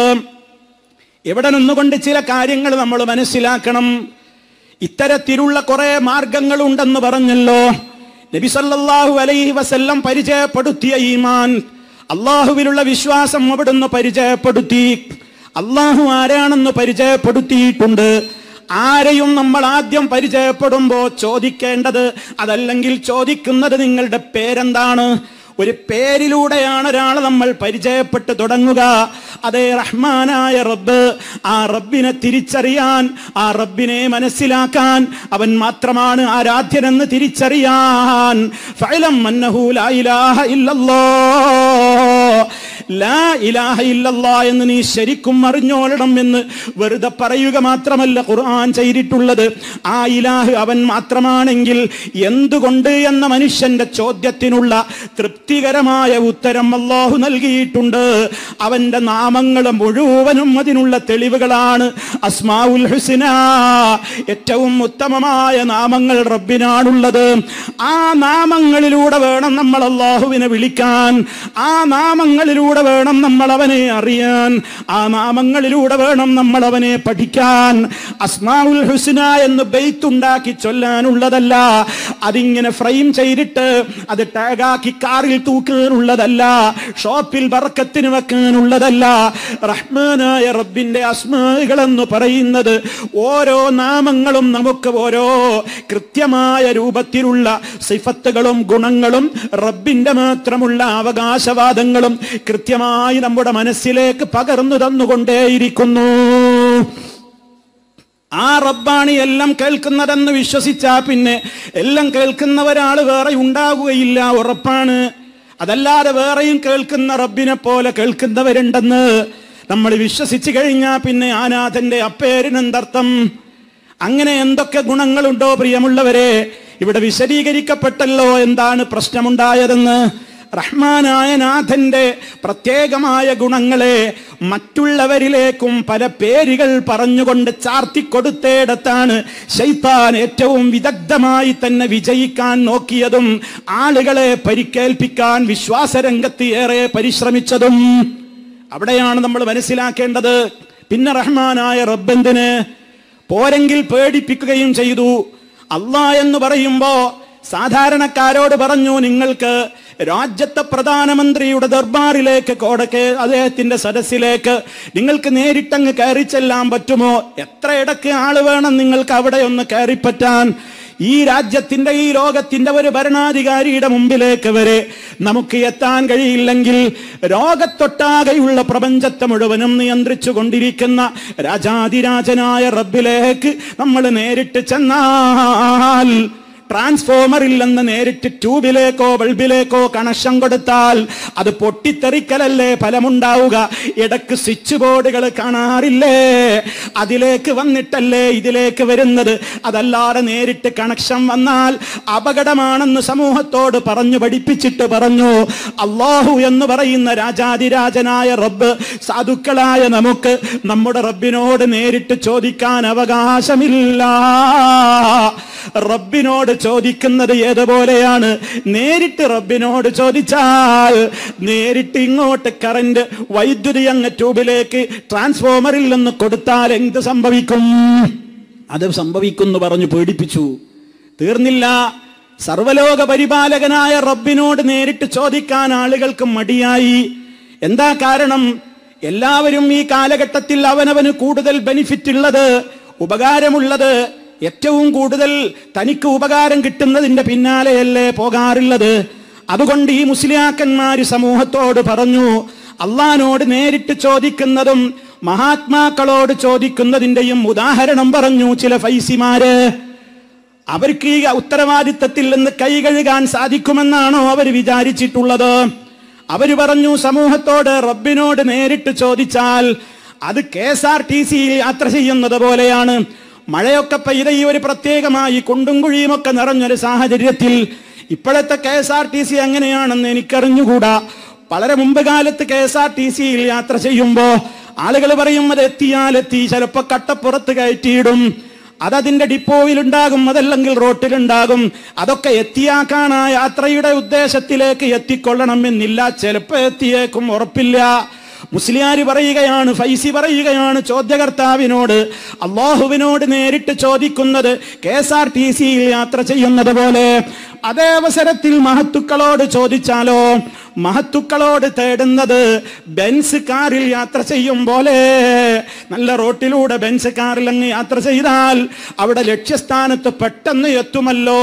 ഇവിടെ നിന്നുകൊണ്ട് ചില കാര്യങ്ങൾ നമ്മൾ മനസ്സിലാക്കണം. ഇത്തരത്തിലുള്ള കുറെ മാർഗങ്ങളുണ്ടെന്ന് പറഞ്ഞല്ലോ. നബി സല്ലല്ലാഹു അലൈഹി വസല്ലം പരിചയപ്പെടുത്തിയ ഈമാൻ, അള്ളാഹുവിലുള്ള വിശ്വാസം അവിടുന്ന് പരിചയപ്പെടുത്തി. അള്ളാഹു ആരാണെന്ന് പരിചയപ്പെടുത്തിയിട്ടുണ്ട്. ആരെയും നമ്മൾ ആദ്യം പരിചയപ്പെടുമ്പോ ചോദിക്കേണ്ടത്, അതല്ലെങ്കിൽ ചോദിക്കുന്നത് നിങ്ങളുടെ പേരെന്താണ്? ഒരു പേരിലൂടെയാണ് ഒരാളെ നമ്മൾ പരിചയപ്പെട്ട് തുടങ്ങുക. അതേ റഹ്മാനായ റബ്ബ്, ആ റബ്ബിനെ തിരിച്ചറിയാൻ, ആ റബ്ബിനെ മനസ്സിലാക്കാൻ, അവൻ മാത്രമാണ് ആരാധ്യനെന്ന് തിരിച്ചറിയാൻ ഫഅലം അന്നഹു ലാ ഇലാഹ ഇല്ലല്ലാഹ്, ലാ ഇലാഹ ഇല്ലല്ലാഹ് എന്ന് നീ ശരിക്കും അറിഞ്ഞോളണം എന്ന് വെറുതെ പറയുക മാത്രമല്ല ഖുർആൻ ചെയ്തിട്ടുള്ളത്. ആ ഇലാഹ് അവൻ മാത്രമാണെങ്കിൽ എന്തുകൊണ്ട് എന്ന മനുഷ്യന്റെ ചോദ്യത്തിനുള്ള തൃപ്തികരമായ ഉത്തരം അല്ലാഹു നൽകിയിട്ടുണ്ട്. അവന്റെ നാമങ്ങൾ മുഴുവനും അതിനുള്ള തെളിവുകളാണ്. അസ്മാഉൽ ഹുസ്ന, ഏറ്റവും ഉത്തമമായ നാമങ്ങൾ റബ്ബിനാണുള്ളത്. ആ നാമങ്ങളിലൂടെ വേണം നമ്മൾ അല്ലാഹുവിനെ വിളിക്കാൻ. ആ നാമങ്ങളിലൂടെ വേണം നമ്മൾ അവനെ അറിയാൻ. ആ നാമങ്ങളിലൂടെ വേണം നമ്മൾ അവനെ പഠിക്കാൻ. അസ്മാഉൽ ഹുസ്ന എന്ന് ബൈത്തുണ്ടാക്കി ചൊല്ലാനുള്ളതല്ല, അതിങ്ങനെ ഫ്രെയിം ചെയ്തിട്ട് അത് ടാഗാക്കി കാറിൽ തൂക്കാനുള്ളതല്ല, ഷോപ്പിൽ ബർക്കത്തിന് വെക്കാനുള്ളതല്ല. റഹ്മാനായ റബ്ബിന്റെ അസ്മാകൾ എന്ന് പറയുന്നത് ഓരോ നാമങ്ങളും നമുക്ക് ഓരോ കൃത്യമായ രൂപത്തിലുള്ള സിഫത്തുകളും ഗുണങ്ങളും റബ്ബിന്റെ മാത്രമുള്ള അവകാശവാദങ്ങളും കൃത്യമായി നമ്മുടെ മനസ്സിലേക്ക് പകർന്നു തന്നുകൊണ്ടേയിരിക്കുന്നു. ആ റബ്ബാണ് എല്ലാം കേൾക്കുന്നതെന്ന് വിശ്വസിച്ചാ പിന്നെ എല്ലാം കേൾക്കുന്ന ഒരാൾ വേറെ ഉണ്ടാകുകയില്ല, ഉറപ്പാണ്. അതല്ലാതെ വേറെയും കേൾക്കുന്ന റബ്ബിനെ പോലെ കേൾക്കുന്നവരുണ്ടെന്ന് നമ്മൾ വിശ്വസിച്ചു കഴിഞ്ഞാൽ പിന്നെ ആനാഥന്റെ അപ്പേരിനെന്തർത്ഥം? അങ്ങനെ എന്തൊക്കെ ഗുണങ്ങളുണ്ടോ പ്രിയമുള്ളവരെ? ഇവിടെ വിശദീകരിക്കപ്പെട്ടല്ലോ എന്താണ് പ്രശ്നമുണ്ടായതെന്ന്. റഹ്മാനായ നാഥന്റെ പ്രത്യേകമായ ഗുണങ്ങളെ മറ്റുള്ളവരിലേക്കും പല പേരുകൾ പറഞ്ഞുകൊണ്ട് ചാർത്തിക്കൊടുത്തേടത്താണ് ശൈത്താൻ ഏറ്റവും വിദഗ്ധമായി തന്നെ വിജയിക്കാൻ നോക്കിയതും ആളുകളെ പരിക്കേൽപ്പിക്കാൻ വിശ്വാസരംഗത്ത് ഏറെ പരിശ്രമിച്ചതും. അവിടെയാണ് നമ്മൾ മനസ്സിലാക്കേണ്ടത്. പിന്നെ റഹ്മാനായ റബ്ബെന്തിന് പോരെങ്കിൽ പേടിപ്പിക്കുകയും ചെയ്തു. അല്ലാഹ് എന്ന് പറയുമ്പോ സാധാരണക്കാരോട് പറഞ്ഞു, നിങ്ങൾക്ക് രാജ്യത്തെ പ്രധാനമന്ത്രിയുടെ ദർബാറിലേക്ക് കോടക്കെ അദ്ദേഹത്തിന്റെ സദസ്സിലേക്ക് നിങ്ങൾക്ക് നേരിട്ടങ്ങ് കയറി ചെല്ലാൻ പറ്റുമോ? എത്ര ഇടക്ക് ആള് വേണം നിങ്ങൾക്ക് അവിടെ ഒന്ന് കയറിപ്പറ്റാൻ? ഈ രാജ്യത്തിന്റെ ഈ ലോകത്തിന്റെ ഒരു ഭരണാധികാരിയുടെ മുമ്പിലേക്ക് വരെ നമുക്ക് എത്താൻ കഴിയില്ലെങ്കിൽ ലോകത്തൊട്ടാകെയുള്ള പ്രപഞ്ചത്തെ മുഴുവനും നിയന്ത്രിച്ചു കൊണ്ടിരിക്കുന്ന രാജാതിരാജനായ റബ്ബിലേക്ക് നമ്മൾ നേരിട്ട് ചെന്നാൽ, ട്രാൻസ്ഫോമറിൽ നിന്ന് നേരിട്ട് ട്യൂബിലേക്കോ ബൾബിലേക്കോ കണക്ഷൻ കൊടുത്താൽ അത് പൊട്ടിത്തെറിക്കലല്ലേ ഫലമുണ്ടാവുക? ഇടക്ക് സ്വിച്ച് ബോർഡുകൾ കാണാറില്ലേ? അതിലേക്ക് വന്നിട്ടല്ലേ ഇതിലേക്ക് വരുന്നത്. അതല്ലാതെ നേരിട്ട് കണക്ഷൻ വന്നാൽ അപകടമാണെന്ന് സമൂഹത്തോട് പറഞ്ഞു പഠിപ്പിച്ചിട്ട് പറഞ്ഞു. അല്ലാഹു എന്ന് പറയുന്ന രാജാതിരാജനായ റബ്ബ്, സാധുക്കളായ നമുക്ക് നമ്മുടെ റബ്ബിനോട് നേരിട്ട് ചോദിക്കാൻ അവകാശമില്ല. റബ്ബിനോട് ചോദിക്കുന്നത് ഏതുപോലെയാണ്? നേരിട്ട് റബ്ബിനോട് ചോദിച്ചാൽ നേരിട്ട് ഇങ്ങോട്ട് കറന്റ് വൈദ്യുതി അങ്ങ് ട്യൂബിലേക്ക് ട്രാൻസ്ഫോമറിൽ നിന്ന് കൊടുത്താൽ എന്ത് സംഭവിക്കും? അത് സംഭവിക്കുന്നു പറഞ്ഞു പേടിപ്പിച്ചു. തീർന്നില്ല. സർവലോക പരിപാലകനായ റബ്ബിനോട് നേരിട്ട് ചോദിക്കാൻ ആളുകൾക്ക് മടിയായി. എന്താ കാരണം? എല്ലാവരും ഈ കാലഘട്ടത്തിൽ അവനവന് കൂടുതൽ ബെനിഫിറ്റ് ഉള്ളത്, ഉപകാരമുള്ളത്, ഏറ്റവും കൂടുതൽ തനിക്ക് ഉപകാരം കിട്ടുന്നതിന്റെ പിന്നാലെയല്ലേ പോകാറുള്ളത്. അതുകൊണ്ട് ഈ മുസ്ലിയാക്കന്മാര് സമൂഹത്തോട് പറഞ്ഞു, അള്ളാനോട് നേരിട്ട് ചോദിക്കുന്നതും മഹാത്മാക്കളോട് ചോദിക്കുന്നതിന്റെയും ഉദാഹരണം പറഞ്ഞു. ചില ഫൈസിമാര് അവർക്ക് ഈ ഉത്തരവാദിത്തത്തിൽ നിന്ന് കൈ കഴുകാൻ സാധിക്കുമെന്നാണോ അവർ വിചാരിച്ചിട്ടുള്ളത്? അവര് പറഞ്ഞു, സമൂഹത്തോട് റബ്ബിനോട് നേരിട്ട് ചോദിച്ചാൽ അത് കെ എസ് ആർ ടി സിയിൽ യാത്ര ചെയ്യുന്നത് പോലെയാണ്. മഴയൊക്കെ പെയ്ത ഈ ഒരു പ്രത്യേകമായി കുണ്ടും കുഴിയുമൊക്കെ നിറഞ്ഞൊരു സാഹചര്യത്തിൽ ഇപ്പോഴത്തെ K S R T C എങ്ങനെയാണെന്ന് എനിക്കറിഞ്ഞുകൂടാ. വളരെ മുമ്പ് കാലത്ത് കെ എസ് ആർ ടി സിയിൽ യാത്ര ചെയ്യുമ്പോ ആളുകൾ പറയും അത് എത്തിയാലെത്തി, ചിലപ്പോ കട്ടപ്പുറത്ത് കയറ്റിയിടും, അതതിന്റെ ഡിപ്പോയിലുണ്ടാകും, അതല്ലെങ്കിൽ റോട്ടിലുണ്ടാകും. അതൊക്കെ എത്തിയാക്കാൻ ആ യാത്രയുടെ ഉദ്ദേശത്തിലേക്ക് എത്തിക്കൊള്ളണമെന്നില്ല, ചിലപ്പോ എത്തിയേക്കും, ഉറപ്പില്ല. മുസ്ലിയാര് പറയുകയാണ്, ഫൈസി പറയുകയാണ് ചോദ്യകർത്താവിനോട്, അള്ളാഹുവിനോട് നേരിട്ട് ചോദിക്കുന്നത് കെ എസ് ആർ ടി സിയിൽ യാത്ര ചെയ്യുന്നത് പോലെ. അതേ അവസരത്തിൽ മഹത്തുക്കളോട് ചോദിച്ചാലോ? മഹത്തുക്കളോട് തേടുന്നത് ബെൻസ് കാറിൽ യാത്ര ചെയ്യും പോലെ. നല്ല റോട്ടിലൂടെ ബെൻസ് കാറിൽ അങ്ങ് യാത്ര ചെയ്താൽ അവിടെ ലക്ഷ്യസ്ഥാനത്ത് പെട്ടെന്ന് എത്തുമല്ലോ.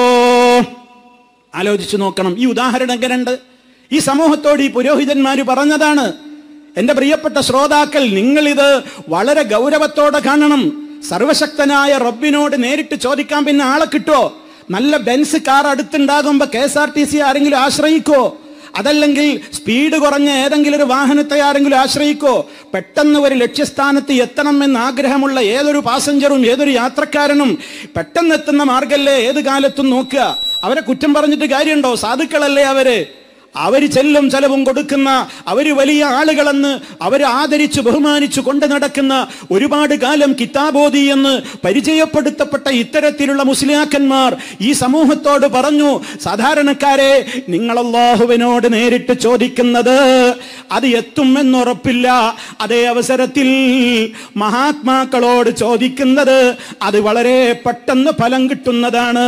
ആലോചിച്ചു നോക്കണം. ഈ ഉദാഹരണം എങ്ങനെയുണ്ട്? ഈ സമൂഹത്തോട് ഈ പുരോഹിതന്മാര് പറഞ്ഞതാണ്. എന്റെ പ്രിയപ്പെട്ട ശ്രോതാക്കൾ, നിങ്ങളിത് വളരെ ഗൗരവത്തോടെ കാണണം. സർവശക്തനായ റബ്ബിനോട് നേരിട്ട് ചോദിക്കാൻ പിന്നെ ആളെ കിട്ടോ? നല്ല ബെൻസ് കാർ അടുത്തുണ്ടാകുമ്പോ K S R T C ആരെങ്കിലും ആശ്രയിക്കോ? അതല്ലെങ്കിൽ സ്പീഡ് കുറഞ്ഞ ഏതെങ്കിലും ഒരു വാഹനത്തെ ആരെങ്കിലും ആശ്രയിക്കോ? പെട്ടെന്ന് ഒരു ലക്ഷ്യസ്ഥാനത്ത് എത്തണമെന്ന് ആഗ്രഹമുള്ള ഏതൊരു പാസഞ്ചറും ഏതൊരു യാത്രക്കാരനും പെട്ടെന്ന് എത്തുന്ന മാർഗല്ലേ ഏത് കാലത്തും നോക്കുക. അവരെ കുറ്റം പറഞ്ഞിട്ട് കാര്യമുണ്ടോ? സാധുക്കളല്ലേ അവര്? അവര് ചെല്ലും ചെലവും കൊടുക്കുന്ന, അവര് വലിയ ആളുകളെന്ന് അവര് ആദരിച്ചു ബഹുമാനിച്ചു കൊണ്ട് നടക്കുന്ന, ഒരുപാട് കാലം കിതാബോധി എന്ന് പരിചയപ്പെടുത്തപ്പെട്ട ഇത്തരത്തിലുള്ള മുസ്ലിയാക്കന്മാർ ഈ സമൂഹത്തോട് പറഞ്ഞു, സാധാരണക്കാരെ, നിങ്ങൾ അല്ലാഹുവിനോട് നേരിട്ട് ചോദിക്കുന്നത് അത് എത്തുമെന്നുറപ്പില്ല. അതേ അവസരത്തിൽ മഹാത്മാക്കളോട് ചോദിക്കുന്നത് അത് വളരെ പെട്ടെന്ന് ഫലം കിട്ടുന്നതാണ്.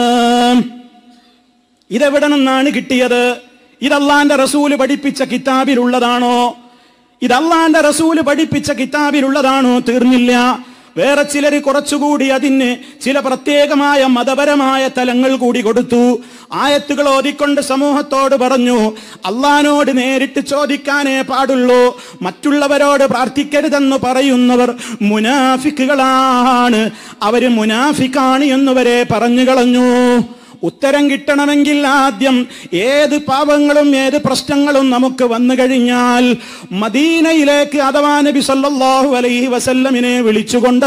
ഇതെവിടെ നിന്നാണ് കിട്ടിയത്? ഇത് അള്ളാന്റെ റസൂല് പഠിപ്പിച്ച കിതാബിലുള്ളതാണോ? ഇത് അള്ളാന്റെ റസൂല് പഠിപ്പിച്ച കിതാബിലുള്ളതാണോ? തീർന്നില്ല. വേറെ ചിലർ കുറച്ചുകൂടി അതിന് ചില പ്രത്യേകമായ മതപരമായ തലങ്ങൾ കൂടി കൊടുത്തു. ആയത്തുകൾ ഓതിക്കൊണ്ട് സമൂഹത്തോട് പറഞ്ഞു, അള്ളാനോട് നേരിട്ട് ചോദിക്കാനേ പാടുള്ളൂ, മറ്റുള്ളവരോട് പ്രാർത്ഥിക്കരുതെന്ന് പറയുന്നവർ മുനാഫിക്കുകളാണ്, അവര് മുനാഫിക്കാണ് എന്നുവരെ പറഞ്ഞു കളഞ്ഞു. ഉത്തരം കിട്ടണമെങ്കിൽ ആദ്യം ഏത് പാപങ്ങളും ഏത് പ്രശ്നങ്ങളും നമുക്ക് വന്നു കഴിഞ്ഞാൽ മദീനയിലേക്ക് അഥവാ നബി സല്ലല്ലാഹു അലൈഹി വസല്ലമിനെ വിളിച്ചുകൊണ്ട്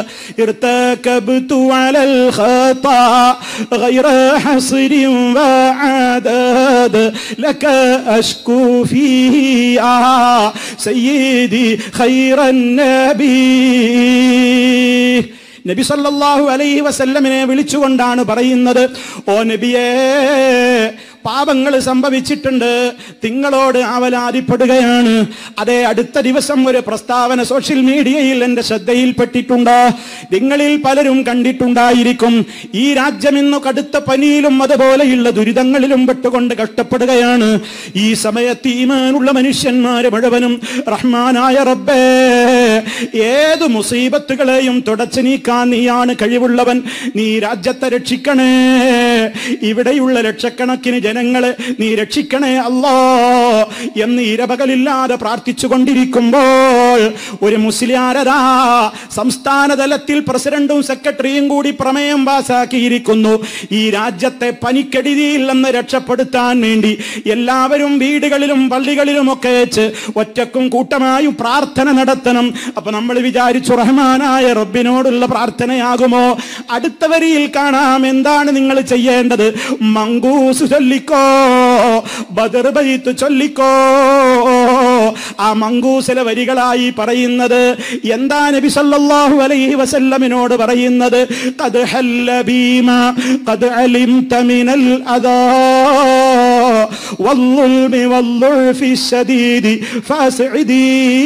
ഇർതകബ്തു അലൽ ഖതാ ഗൈറ ഹസ്രിൻ വഅദദ് ലക അഷ്കു ഫീഹി യാ സയ്യിദി ഖൈറൻ നബി. നബി സല്ലല്ലാഹു അലൈഹി വസല്ലമിനെ വിളിച്ചുകൊണ്ടാണ് പറയുന്നത്, ഓ നബിയേ, പാപങ്ങൾ സംഭവിച്ചിട്ടുണ്ട്, നിങ്ങളോട് ആവലാതിപ്പെടുകയാണ്. അതേ, അടുത്ത ദിവസം ഒരു പ്രസ്താവന സോഷ്യൽ മീഡിയയിൽ എന്റെ ശ്രദ്ധയിൽപ്പെട്ടിട്ടുണ്ട്. നിങ്ങളിൽ പലരും കണ്ടിട്ടുണ്ടായിരിക്കും. ഈ രാജ്യം ഇന്നു കടുത്ത പനിയിലും അതുപോലെയുള്ള ദുരിതങ്ങളിലും പെട്ടുകൊണ്ട് കഷ്ടപ്പെടുകയാണ്. ഈ സമയത്ത് ഈമാനുള്ള മനുഷ്യന്മാരെ മുഴുവനും റഹ്മാനായ റബ്ബേ, ഏത് മുസീബത്തുകളെയും തുടച്ചു നീക്കാൻ നീയാണ് കഴിവുള്ളവൻ, നീ രാജ്യത്തെ രക്ഷിക്കണേ, ഇവിടെയുള്ള ലക്ഷക്കണക്കിന് ജനങ്ങളെ നീ രക്ഷിക്കണേ അല്ലാ എന്ന് ഇരപകലില്ലാതെ പ്രാർത്ഥിച്ചു കൊണ്ടിരിക്കുമ്പോൾ ഒരു മുസ്ലിയാരതാ സംസ്ഥാന തലത്തിൽ പ്രസിഡന്റും സെക്രട്ടറിയും കൂടി പ്രമേയം പാസാക്കിയിരിക്കുന്നു. ഈ രാജ്യത്തെ പനിക്കെടുതിയിൽ നിന്ന് രക്ഷപ്പെടുത്താൻ വേണ്ടി എല്ലാവരും വീടുകളിലും പള്ളികളിലും ഒക്കെ വെച്ച് ഒറ്റക്കും കൂട്ടമായും പ്രാർത്ഥന നടത്തണം. അപ്പൊ നമ്മൾ വിചാരിച്ചു റഹ്മാനായ റബ്ബിനോടുള്ള പ്രാർത്ഥനയാകുമോ? അടുത്ത വരിയിൽ കാണാം എന്താണ് നിങ്ങൾ ചെയ്യേണ്ടത്. മങ്കൂസ് ചൊല്ലി ചൊല്ലിക്കോ, ബദർ ബൈത്ത് ചൊല്ലിക്കോ. ആ മങ്കൂസിലെ വരികളായി പറയുന്നത് എന്താ? നബി സല്ലല്ലാഹു അലൈഹി വസല്ലമിനോട് പറയുന്നത്, ഖദ് ഹല്ല ബീമാ ഖദ് അലിംത മിനൽ അദാ വൽളുൽമി വൽളുൽഫി ശദീദി ഫസ്ഇദി.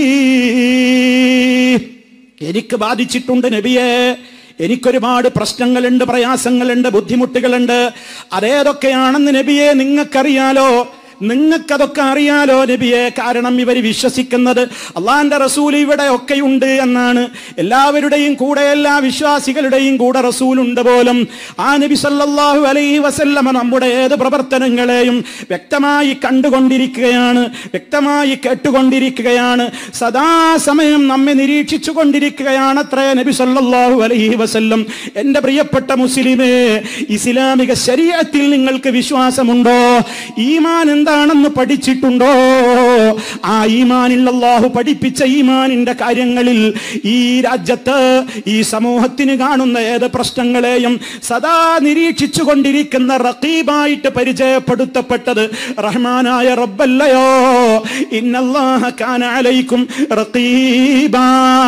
എനിക്ക് ബാധിച്ചിട്ടുണ്ട് നബിയേ, എനിക്കൊരുപാട് പ്രശ്നങ്ങളുണ്ട്, പ്രയാസങ്ങളുണ്ട്, ബുദ്ധിമുട്ടുകളുണ്ട്. അതേതൊക്കെയാണെന്ന് നബിയെ നിങ്ങൾക്കറിയാലോ, നിങ്ങൾക്കതൊക്കെ അറിയാലോ നബിയെ. കാരണം ഇവർ വിശ്വസിക്കുന്നത് അള്ളാന്റെ റസൂൽ ഇവിടെ ഒക്കെയുണ്ട് എന്നാണ്. എല്ലാവരുടെയും കൂടെ, എല്ലാ വിശ്വാസികളുടെയും കൂടെ റസൂലുണ്ട് പോലും. ആ നബി സല്ലല്ലാഹു അലൈഹി വസല്ലമ നമ്മുടെ ഏത് പ്രവർത്തനങ്ങളെയും വ്യക്തമായി കണ്ടുകൊണ്ടിരിക്കുകയാണ്, വ്യക്തമായി കേട്ടുകൊണ്ടിരിക്കുകയാണ്, സദാസമയം നമ്മെ നിരീക്ഷിച്ചു കൊണ്ടിരിക്കുകയാണ് അത്രേ നബി സല്ലല്ലാഹു അലൈഹി വസല്ലം. എന്റെ പ്രിയപ്പെട്ട മുസ്ലിമേ, ഇസ്ലാമിക ശരീഅത്തിൽ നിങ്ങൾക്ക് വിശ്വാസമുണ്ടോ? ഈമാൻ എന്താണെന്ന് പഠിച്ചിട്ടുണ്ടോ? ആ ഈമാനിൽ അല്ലാഹു പഠിപ്പിച്ച ഈമാനിന്റെ കാര്യങ്ങളിൽ ഈ രാജ്യത്ത്, ഈ സമൂഹത്തിന് കാണുന്ന ഏത് പ്രശ്നങ്ങളെയും സദാ നിരീക്ഷിച്ചു കൊണ്ടിരിക്കുന്ന റഖീബായിട്ട് പരിചയപ്പെടുത്തപ്പെട്ടത് റഹ്മാനായ റബ്ബല്ലയോ. ഇന്നല്ലാഹ കാന അലൈക്കും റഖീബാ.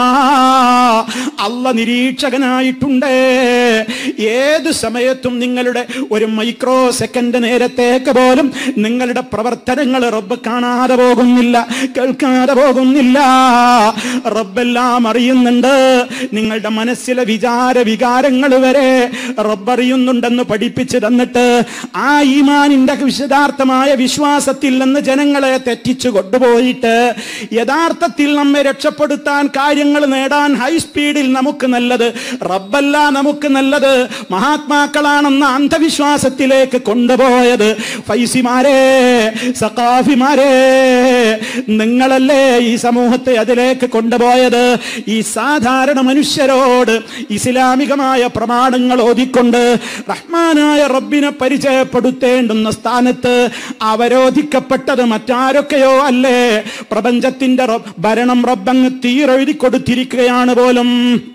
അല്ലാഹ് നിരീക്ഷകനായിട്ടുണ്ട്. ഏത് സമയത്തും നിങ്ങളുടെ ഒരു മൈക്രോ സെക്കൻഡ് നേരത്തേക്ക് പോലും നിങ്ങളുടെ പ്രവർത്തനങ്ങൾ റബ്ബ് കാണാതെ പോകുന്നില്ല, കേൾക്കാതെ പോകുന്നില്ല. റബ്ബെല്ലാം അറിയുന്നുണ്ട്. നിങ്ങളുടെ മനസ്സിലെ വിചാര വികാരങ്ങൾ വരെ റബ്ബ് അറിയുന്നുണ്ടെന്ന് പഠിപ്പിച്ചു തന്നിട്ട് ആ ഈമാനിന്റെ വിശദാർത്ഥമായ വിശ്വാസത്തിൽ നിന്ന് ജനങ്ങളെ തെറ്റിച്ചു കൊണ്ടുപോയിട്ട് യഥാർത്ഥത്തിൽ നമ്മെ രക്ഷപ്പെടുത്താൻ, കാര്യങ്ങൾ നേടാൻ ഹൈ സ്പീഡിൽ നമുക്ക് നല്ലത് റബ്ബല്ല, നമുക്ക് നല്ലത് മഹാത്മാക്കളാണെന്ന അന്ധവിശ്വാസത്തിലേക്ക് കൊണ്ടുപോയത് ഫൈസിമാരെ, സഖാഫിമാരെ, നിങ്ങളല്ലേ ഈ സമൂഹത്തെ അതിലേക്ക് കൊണ്ടുപോയത്. ഈ സാധാരണ മനുഷ്യരോട് ഇസ്ലാമികമായ പ്രമാണങ്ങൾ ഓതിക്കൊണ്ട് റഹ്മാനായ റബ്ബിനെ പരിചയപ്പെടുത്തേണ്ടുന്ന സ്ഥാനത്ത് അവരോധിക്കപ്പെട്ടത് മറ്റാരൊക്കെയോ അല്ലേ. പ്രപഞ്ചത്തിന്റെ ഭരണം റബ്ബങ്ങ് തീരെഴുതി കൊടുത്തിരിക്കുകയാണ് പോലും.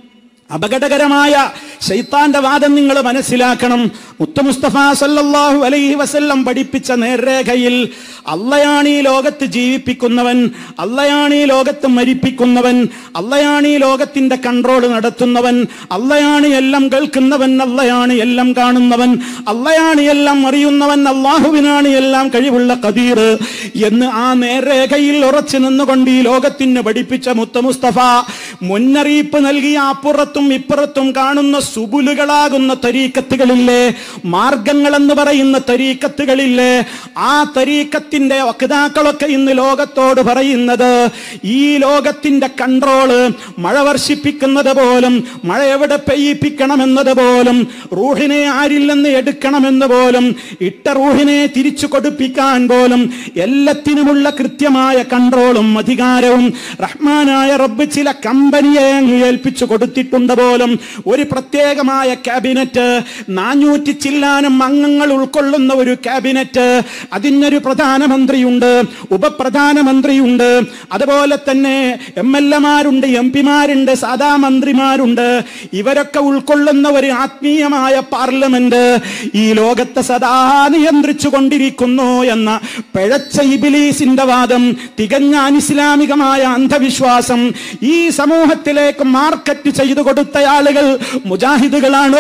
അപകടകരമായ ശൈത്താന്റെ വാദം നിങ്ങൾ മനസ്സിലാക്കണം. മുത്ത് മുസ്തഫ സല്ലല്ലാഹു അലൈഹി വസല്ലം പഠിപ്പിച്ച നേർരേഖയിൽ അള്ളയാണ് ഈ ലോകത്ത് ജീവിപ്പിക്കുന്നവൻ, അള്ളയാണ് ഈ ലോകത്ത് മരിപ്പിക്കുന്നവൻ, അള്ളയാണ് ഈ ലോകത്തിന്റെ കൺട്രോൾ നടത്തുന്നവൻ, അള്ളയാണ് എല്ലാം കേൾക്കുന്നവൻ, അള്ളയാണ് എല്ലാം കാണുന്നവൻ, അള്ളയാണ് എല്ലാം അറിയുന്നവൻ, അള്ളാഹുവിനാണ് എല്ലാം കഴിവുള്ള ഖദീർ എന്ന് ആ നേർരേഖയിൽ ഉറച്ചു നിന്നുകൊണ്ട് ഈ ലോകത്തിന് പഠിപ്പിച്ച മുത്ത് മുസ്തഫ മുന്നറിയിപ്പ് നൽകിയ അപ്പുറത്തും ഇപ്പുറത്തും കാണുന്ന സുബുലുകളാകുന്ന തരീക്കത്തുകളില്ലേ, മാർഗങ്ങളെന്ന് പറയുന്ന തരീക്കത്തുകളില്ലേ, ആ തരീക്കത്തിന്റെ വക്താക്കളൊക്കെ ഇന്ന് ലോകത്തോട് പറയുന്നത് ഈ ലോകത്തിന്റെ കൺട്രോള്, മഴ വർഷിപ്പിക്കുന്നത് പോലും, മഴ എവിടെ പെയ്യിപ്പിക്കണമെന്നത് പോലും, റൂഹിനെ ആരിൽ നിന്ന് എടുക്കണമെന്ന് പോലും, ഇട്ട റൂഹിനെ തിരിച്ചു കൊടുപ്പിക്കാൻ പോലും എല്ലാത്തിനുമുള്ള കൃത്യമായ കൺട്രോളും അധികാരവും റഹ്മാനായ റബ്ബ് ചില കമ്പനിയെ ഏൽപ്പിച്ചു കൊടുത്തിട്ടുണ്ട് പോലും. ഒരു പ്രത്യേകമായ ക്യാബിനറ്റ്, നാനൂറ്റി ചില്ലാനം അംഗങ്ങൾ ഉൾക്കൊള്ളുന്ന ഒരു ക്യാബിനറ്റ്, അതിനൊരു പ്രധാനമന്ത്രിയുണ്ട്, ഉപപ്രധാനമന്ത്രിയുണ്ട്, അതുപോലെ തന്നെ എം എൽ എമാരുണ്ട്, എം പിമാരുണ്ട്, സാധാ മന്ത്രിമാരുണ്ട്. ഇവരൊക്കെ ഉൾക്കൊള്ളുന്ന ഒരു ആത്മീയമായ പാർലമെന്റ് ഈ ലോകത്തെ സദാ നിയന്ത്രിച്ചു കൊണ്ടിരിക്കുന്നു എന്ന പിഴച്ച ഇബ്ലീസിന്റെ വാദം, തികഞ്ഞ അനിസ്ലാമികമായ അന്ധവിശ്വാസം ഈ സമൂഹത്തിലേക്ക് മാർക്കറ്റ് ചെയ്തു കൊടുത്ത ആളുകൾ മുജാഹിദുകളാണോ?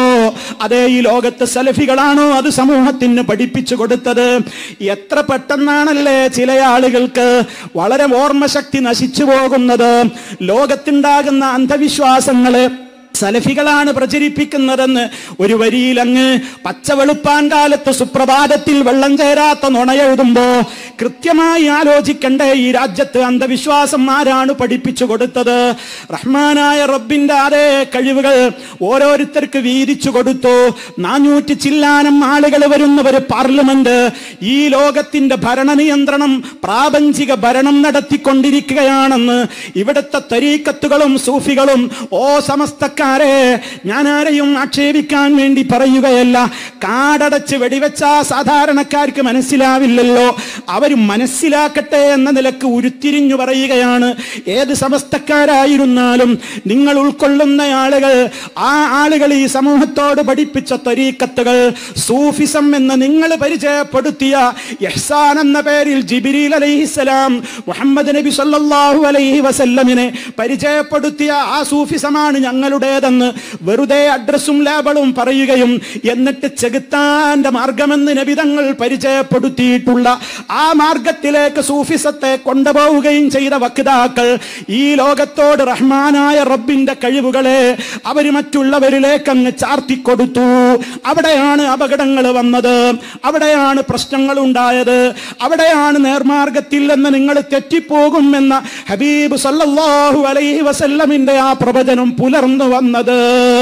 അതേ ഈ ലോകത്ത് സലഫികളാണോ അത് സമൂഹത്തിന് പഠിപ്പിച്ചു കൊടുത്തത്? എത്ര പെട്ടെന്നാണല്ലേ ചില ആളുകൾക്ക് വളരെ ഓർമ്മശക്തി നശിച്ചു പോകുന്നത്. ലോകത്തുണ്ടാകുന്ന അന്ധവിശ്വാസങ്ങള് സലഫികളാണ് പ്രചരിപ്പിക്കുന്നതെന്ന് ഒരു വരിയിൽ അങ്ങ് പച്ചവെളുപ്പാൻ കാലത്ത് സുപ്രഭാതത്തിൽ വെള്ളം ചേരാത്ത നുണയെഴുതുമ്പോ കൃത്യമായി ആലോചിക്കണ്ടേ, ഈ രാജ്യത്ത് അന്ധവിശ്വാസം ആരാണ് പഠിപ്പിച്ചു കൊടുത്തത്? റഹ്മാനായ റബ്ബിന്റെ അതേ കഴിവുകൾ ഓരോരുത്തർക്ക് വീതിച്ചു കൊടുത്തു. നാനൂറ്റി ചില്ലാനം ആളുകൾ വരുന്ന ഒരു പാർലമെന്റ് ഈ ലോകത്തിന്റെ ഭരണ നിയന്ത്രണം, പ്രാപഞ്ചിക ഭരണം നടത്തിക്കൊണ്ടിരിക്കുകയാണെന്ന് ഇവിടുത്തെ തരീക്കത്തുകളും സൂഫികളും ഓ സമസ്ത ചെറുപ്പക്കാരെ, ഞാൻ ആരെയും ആക്ഷേപിക്കാൻ വേണ്ടി പറയുകയല്ല. കാടടച്ച് വെടിവെച്ച സാധാരണക്കാർക്ക് മനസ്സിലാവില്ലല്ലോ, അവർ മനസ്സിലാക്കട്ടെ എന്ന നിലക്ക് ഉരുത്തിരിഞ്ഞു പറയുകയാണ്. ഏത് സമസ്തക്കാരായിരുന്നാലും നിങ്ങൾ ഉൾക്കൊള്ളുന്ന ആളുകൾ, ആ ആളുകൾ ഈ സമൂഹത്തോട് പഠിപ്പിച്ച തരീഖത്തുകൾ, സൂഫിസം എന്ന് നിങ്ങൾ പരിചയപ്പെടുത്തിയ ഇഹ്സാൻ എന്ന പേരിൽ ജിബ്രീൽ അലൈഹിസ്സലാം മുഹമ്മദ് നബി സല്ലല്ലാഹു അലൈഹി വസല്ലമിനെ പരിചയപ്പെടുത്തിയ ആ സൂഫിസമാണ് ഞങ്ങളുടേതെന്ന് വെറുതെ അഡ്രസ്സും ലേബലും പറയുകയും എന്നിട്ട് ചെകുത്താന്റെ മാർഗമെന്ന് നബി തങ്ങൾ പരിചയപ്പെടുത്തിയിട്ടുള്ള ആ മാർഗത്തിലേക്ക് സൂഫിസത്തെ കൊണ്ടുപോവുകയും ചെയ്ത വക്താക്കൾ ഈ ലോകത്തോട് റഹ്മാനായ റബ്ബിന്റെ കഴിവുകളെ അവർ മറ്റുള്ളവരിലേക്ക് അങ്ങ് ചാർത്തിക്കൊടുത്തു. അവിടെയാണ് അപകടങ്ങൾ വന്നത്, അവിടെയാണ് പ്രശ്നങ്ങൾ ഉണ്ടായത്, അവിടെയാണ് നേർമാർഗത്തിൽ നിന്ന് നിങ്ങൾ തെറ്റിപ്പോകും എന്ന ഹബീബ് സല്ലല്ലാഹു അലൈഹി വസല്ലമിന്റെ ആ പ്രവചനം പുലർന്നു വന്നത്.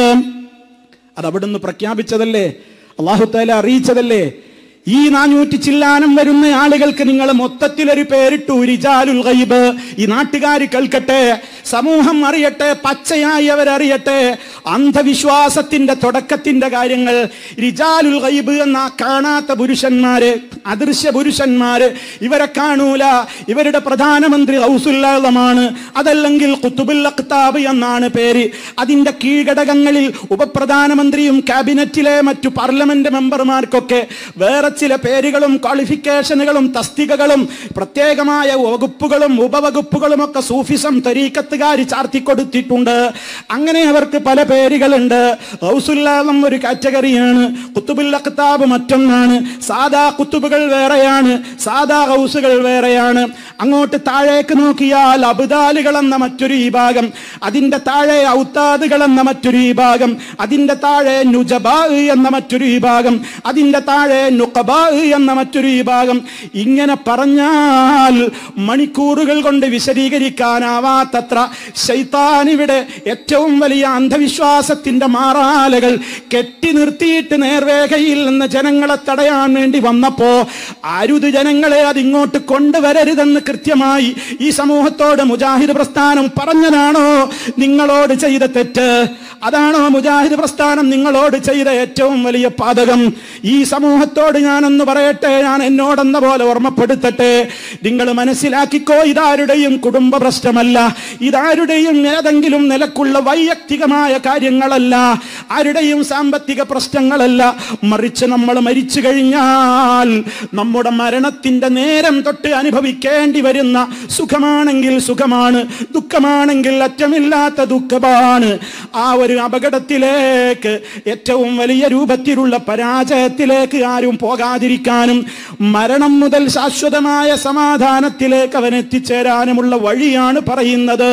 അത് അവിടുന്ന് പ്രഖ്യാപിച്ചതല്ലേ, അല്ലാഹു തആല അറിയിച്ചതല്ലേ. ഈ നാനൂറ്റി ചില്ലാനം വരുന്ന ആളുകൾക്ക് നിങ്ങൾ മൊത്തത്തിലൊരു പേരിട്ടു, റിജാലുൽ ഗൈബ്. ഈ നാട്ടുകാർ കേൾക്കട്ടെ, സമൂഹം അറിയട്ടെ, പച്ചയായി അവരറിയട്ടെ അന്ധവിശ്വാസത്തിന്റെ തുടക്കത്തിന്റെ കാര്യങ്ങൾ. റിജാലുൽ ഗൈബ് എന്ന കാണാത്ത പുരുഷന്മാര്, അദൃശ്യ പുരുഷന്മാര്, ഇവരെ കാണൂല, ഇവരുടെ പ്രധാനമന്ത്രി ഗൗസുൽ ആലമാണ്, അതല്ലെങ്കിൽ ഖുതുബുൽ അഖ്താബ് എന്നാണ് പേര്. അതിന്റെ കീഴ്ഘടകങ്ങളിൽ ഉപപ്രധാനമന്ത്രിയും ക്യാബിനറ്റിലെ മറ്റു പാർലമെന്റ് മെമ്പർമാർക്കൊക്കെ വേറെ ചില പേരുകളും ക്വാളിഫിക്കേഷനുകളും തസ്തികകളും പ്രത്യേകമായ വകുപ്പുകളും ഉപവകുപ്പുകളും ഒക്കെ സൂഫിസം തരീഖത്തുകാർ ചാർത്തിക്കൊടുത്തിട്ടുണ്ട്. അങ്ങനെ അവർക്ക് പല പേരുകളുണ്ട്. ഗൗസുൽ ആലം ഒരു കാറ്റഗറിയാണ്, ഖുതുബുൽ അഖ്താബ് മറ്റൊന്നാണ്, സാദാ ഖുതുബുകൾ വേറെയാണ്, സാദാ ഗൗസുകൾ വേറെയാണ്. അങ്ങോട്ട് താഴേക്ക് നോക്കിയാൽ അബ്ദാലുകൾ എന്ന മറ്റൊരു വിഭാഗം, അതിന്റെ താഴെ ഔത്താദുകൾ എന്ന മറ്റൊരു വിഭാഗം, അതിന്റെ താഴെ നുജബാ എന്ന മറ്റൊരു വിഭാഗം, അതിന്റെ താഴെ നുഖബാ എന്ന മറ്റൊരു വിഭാഗം. ഇങ്ങനെ പറഞ്ഞാൽ മണിക്കൂറുകൾ കൊണ്ട് വിശദീകരിക്കാനാവാത്തത്ര ശൈത്താനിവിടെ ഏറ്റവും വലിയ അന്ധവിശ്വാസത്തിന്റെ മാറാലകൾ കെട്ടി നിർത്തിയിട്ട് നേർവേഗയിൽ നിന്ന് ജനങ്ങളെ തടയാൻ വേണ്ടി വന്നപ്പോ അരുത് ജനങ്ങളെ അതിങ്ങോട്ട് കൊണ്ടുവരരുതെന്ന് കൃത്യമായി ഈ സമൂഹത്തോട് മുജാഹിദ് പ്രസ്ഥാനം പറഞ്ഞതാണോ നിങ്ങളോട് ചെയ്ത തെറ്റ്? അതാണോ മുജാഹിദ് പ്രസ്ഥാനം നിങ്ങളോട് ചെയ്ത ഏറ്റവും വലിയ പാതകം? ഈ സമൂഹത്തോട് ഞാനൊന്ന് പറയട്ടെ, ഞാൻ എന്നോടെന്ന പോലെ ഓർമ്മപ്പെടുത്തട്ടെ, നിങ്ങൾ മനസ്സിലാക്കിക്കോ, ഇതാരുടെയും കുടുംബ പ്രശ്നമല്ല, ഇതാരുടെയും ഏതെങ്കിലും നിലക്കുള്ള വൈയക്തികമായ കാര്യങ്ങളല്ല, ആരുടെയും സാമ്പത്തിക പ്രശ്നങ്ങളല്ല. മറിച്ച് നമ്മൾ മരിച്ചു കഴിഞ്ഞാൽ നമ്മുടെ മരണത്തിന്റെ നേരം തൊട്ട് അനുഭവിക്കേണ്ടി വരുന്ന സുഖമാണെങ്കിൽ സുഖമാണ്, ദുഃഖമാണെങ്കിൽ അറ്റമില്ലാത്ത ദുഃഖമാണ്. ആ ഒരു അപകടത്തിലേക്ക്, ഏറ്റവും വലിയ രൂപത്തിലുള്ള പരാജയത്തിലേക്ക് ആരും പോകാതിരിക്കാനും മരണം മുതൽ ശാശ്വതമായ സമാധാനത്തിലേക്ക് അവൻ എത്തിച്ചേരാനുമുള്ള വഴിയാണ് പറയുന്നത്.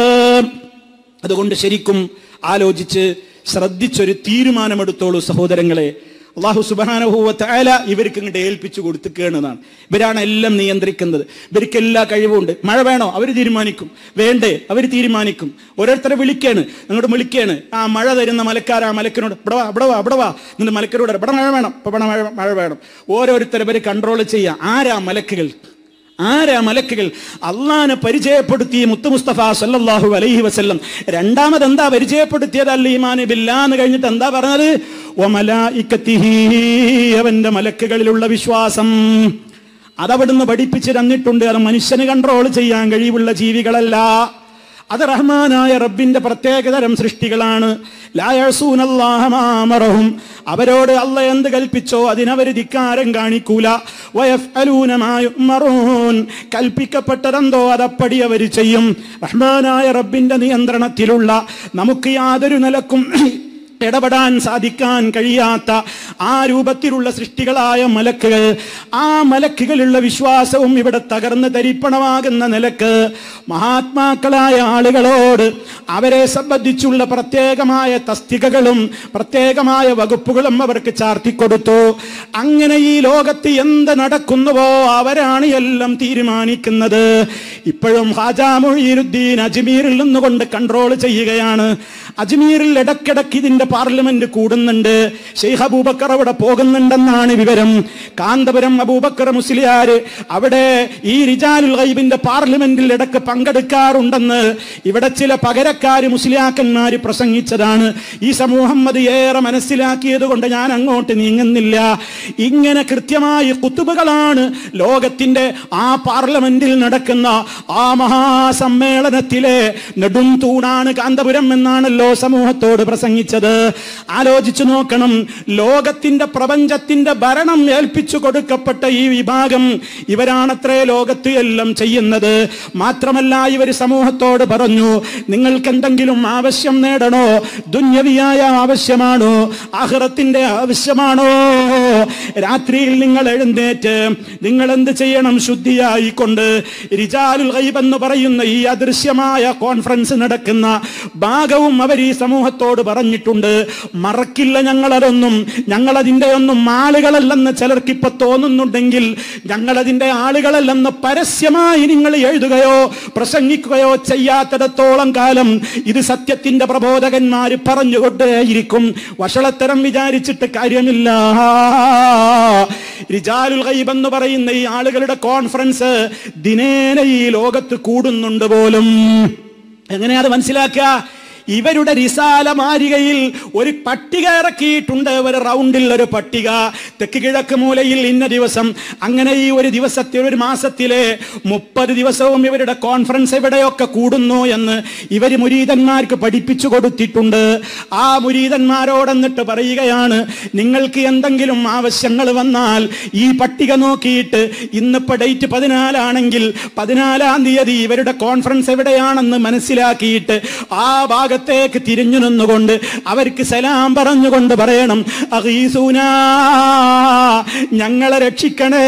അതുകൊണ്ട് ശരിക്കും ആലോചിച്ച് ശ്രദ്ധിച്ചൊരു തീരുമാനമെടുത്തോളൂ സഹോദരങ്ങളെ. അല്ലാഹു സുബ്ഹാനഹു വ തആല ഇവർക്ക് ഇങ്ങോട്ട് ഏൽപ്പിച്ചു കൊടുത്തുകയാണെന്നാണ്. ഇവരാണ് എല്ലാം നിയന്ത്രിക്കുന്നത്, ഇവർക്ക് എല്ലാ കഴിവുണ്ട്. മഴ വേണോ അവർ തീരുമാനിക്കും, വേണ്ടേ അവർ തീരുമാനിക്കും. ഓരോരുത്തരെ വിളിക്കാണ്, അങ്ങോട്ട് വിളിക്കാണ്, ആ മഴ തരുന്ന മലക്കാർ ആ മലക്കിനോട് ഇവിടെ വാ ഇവിടെ വാ ഇവിടെ വാ എന്നിട്ട് മലക്കരോട് ഇവിടെ മഴ വേണം, ഇപ്പൊ ഇവിടെ മഴ മഴ വേണം. ഓരോരുത്തരെ ഇവർ കൺട്രോൾ ചെയ്യുക. ആരാ മലക്കുകൾ? ആരാ മലക്കുകൾ? അള്ളാനെ പരിചയപ്പെടുത്തി മുത്തു മുസ്തഫ സല്ലല്ലാഹു അലൈഹി വസല്ലം. രണ്ടാമത് എന്താ പരിചയപ്പെടുത്തിയത്? അൽ ഈമാനു ബില്ലാഹ് എന്ന് കഴിഞ്ഞിട്ട് എന്താ പറഞ്ഞത്? വമലായികതിഹി, അവന്റെ മലക്കുകളിലുള്ള വിശ്വാസം. അതവിടുന്ന് പഠിപ്പിച്ച് തന്നിട്ടുണ്ട്. അത് മനുഷ്യന് കൺട്രോൾ ചെയ്യാൻ കഴിവുള്ള ജീവികളല്ല, അത് റഹ്മാനായ റബ്ബിന്റെ പ്രത്യേകതരം സൃഷ്ടികളാണ്. ലാ യഅസൂനല്ലാഹ മാ അമറഹും, അവരോട് അല്ലാഹ് എന്ത് കൽപ്പിച്ചോ അതിനവർ ധിക്കാരം കാണിക്കൂല. വയഫ്അലൂന മാ യുഅ്മറൂൻ, കൽപ്പിക്കപ്പെട്ടതെന്തോ അതപ്പടി അവർ ചെയ്യും. റഹ്മാനായ റബ്ബിന്റെ നിയന്ത്രണത്തിലുള്ള, നമുക്ക് യാതൊരു നിലക്കും ഇടപെടാൻ സാധിക്കാൻ കഴിയാത്ത ആ രൂപത്തിലുള്ള സൃഷ്ടികളായ മലക്കുകൾ, ആ മലക്കുകളുള്ള വിശ്വാസവും ഇവിടെ തകർന്ന് തരിപ്പണമാകുന്ന നിലക്ക് മഹാത്മാക്കളായ ആളുകളോട് അവരെ സംബന്ധിച്ചുള്ള പ്രത്യേകമായ തസ്തികകളും പ്രത്യേകമായ വകുപ്പുകളും അവർക്ക് ചാർത്തിക്കൊടുത്തു. അങ്ങനെ ഈ ലോകത്ത് എന്ത് നടക്കുന്നുവോ അവരാണ് എല്ലാം തീരുമാനിക്കുന്നത്. ഇപ്പോഴും ഖാജ മുഈനുദ്ദീൻ അജ്മീറിൽ നിന്നുകൊണ്ട് കൺട്രോൾ ചെയ്യുകയാണ്. അജ്മീറിൽ ഇടക്കിടക്ക് ഇതിന്റെ പാർലമെന്റ് കൂടുന്നുണ്ട്. ഷെയ്ഖ് അബൂബക്കർ അവിടെ പോകുന്നുണ്ടെന്നാണ് വിവരം. കാന്തപുരം അബൂബക്കർ മുസ്ലിയാർ അവിടെ ഈ റിജാലുൽ ഗൈബിന്റെ പാർലമെന്റിൽ ഇടക്ക് പങ്കെടുക്കാറുണ്ടെന്ന് ഇവിടെ ചില പകരക്കാര് മുസ്ലിയാക്കന്മാര് പ്രസംഗിച്ചതാണ്. ഈ സമൂഹം അത് ഏറെ മനസ്സിലാക്കിയത് കൊണ്ട് ഞാൻ അങ്ങോട്ട് നീങ്ങുന്നില്ല. ഇങ്ങനെ കൃത്യമായി കുത്തുബുകളാണ് ലോകത്തിന്റെ ആ പാർലമെന്റിൽ നടക്കുന്ന ആ മഹാസമ്മേളനത്തിലെ നെടും തൂണാണ് കാന്തപുരം എന്നാണല്ലോ സമൂഹത്തോട് പ്രസംഗിച്ചത്. ആലോചിച്ചു നോക്കണം, ലോകത്തിന്റെ പ്രപഞ്ചത്തിന്റെ ഭരണം ഏൽപ്പിച്ചു കൊടുക്കപ്പെട്ട ഈ വിഭാഗം ഇവരാണത്രേ ലോകത്ത് എല്ലാം ചെയ്യുന്നത്. മാത്രമല്ല ഇവർ സമൂഹത്തോട് പറഞ്ഞു, നിങ്ങൾക്ക് എന്തെങ്കിലും ആവശ്യം നേടണോ? ദുന്യവിയായ ആവശ്യമാണോ? ആഖിറത്തിന്റെ ആവശ്യമാണോ? രാത്രിയിൽ നിങ്ങൾ എഴുന്നേറ്റ് നിങ്ങൾ എന്ത് ചെയ്യണം? ശുദ്ധിയായിക്കൊണ്ട് റിജാലുൽ ഗൈബ് എന്ന് പറയുന്ന ഈ അദൃശ്യമായ കോൺഫറൻസ് നടക്കുന്ന ഭാഗവും അവർ ഈ സമൂഹത്തോട് പറഞ്ഞിട്ടുണ്ട്. മറക്കില്ല ഞങ്ങളതൊന്നും, ഞങ്ങളതിന്റെ ഒന്നും ആളുകളല്ലെന്ന് ചിലർക്കിപ്പോ തോന്നുന്നുണ്ടെങ്കിൽ ഞങ്ങളതിന്റെ ആളുകളല്ലെന്ന് പരസ്യമായി നിങ്ങൾ എഴുതുകയോ പ്രസംഗിക്കുകയോ ചെയ്യാത്തിടത്തോളം കാലം ഇത് സത്യത്തിന്റെ പ്രബോധകന്മാര് പറഞ്ഞുകൊണ്ടേയിരിക്കും. വഷളത്തരം വിചാരിച്ചിട്ട് കാര്യമില്ല. റിജാലുൽ ഗൈബ് എന്ന് പറയുന്ന ഈ ആളുകളുടെ കോൺഫറൻസ് ദിനേന ഈ ലോകത്ത് കൂടുന്നുണ്ട് പോലും. എങ്ങനെയാ അത് മനസ്സിലാക്കുക? ഇവരുടെ റിസാല മാരികയിൽ ഒരു പട്ടിക ഇറക്കിയിട്ടുണ്ട്. ഒരു റൗണ്ടിൽ ഒരു പട്ടിക, തെക്ക് കിഴക്ക് മൂലയിൽ ഇന്ന ദിവസം, അങ്ങനെ ഈ ഒരു ദിവസത്തിൽ ഒരു മാസത്തിലെ മുപ്പത് ദിവസവും ഇവരുടെ കോൺഫറൻസ് എവിടെയൊക്കെ കൂടുന്നു എന്ന് ഇവർ മുരീദന്മാർക്ക് പഠിപ്പിച്ചു കൊടുത്തിട്ടുണ്ട്. ആ മുരീദന്മാരോടെന്നിട്ട് പറയുകയാണ്, നിങ്ങൾക്ക് എന്തെങ്കിലും ആവശ്യങ്ങൾ വന്നാൽ ഈ പട്ടിക നോക്കിയിട്ട് ഇന്നിപ്പോ ഡേറ്റ് പതിനാലാണെങ്കിൽ പതിനാലാം തീയതി ഇവരുടെ കോൺഫറൻസ് എവിടെയാണെന്ന് മനസ്സിലാക്കിയിട്ട് ആ ഭാഗത്ത് ത്തേക്ക് തിരിഞ്ഞു നിന്നുകൊണ്ട് അവർക്ക് സലാം പറഞ്ഞുകൊണ്ട് പറയണം, അഗീസൂനാ, ഞങ്ങളെ രക്ഷിക്കണേ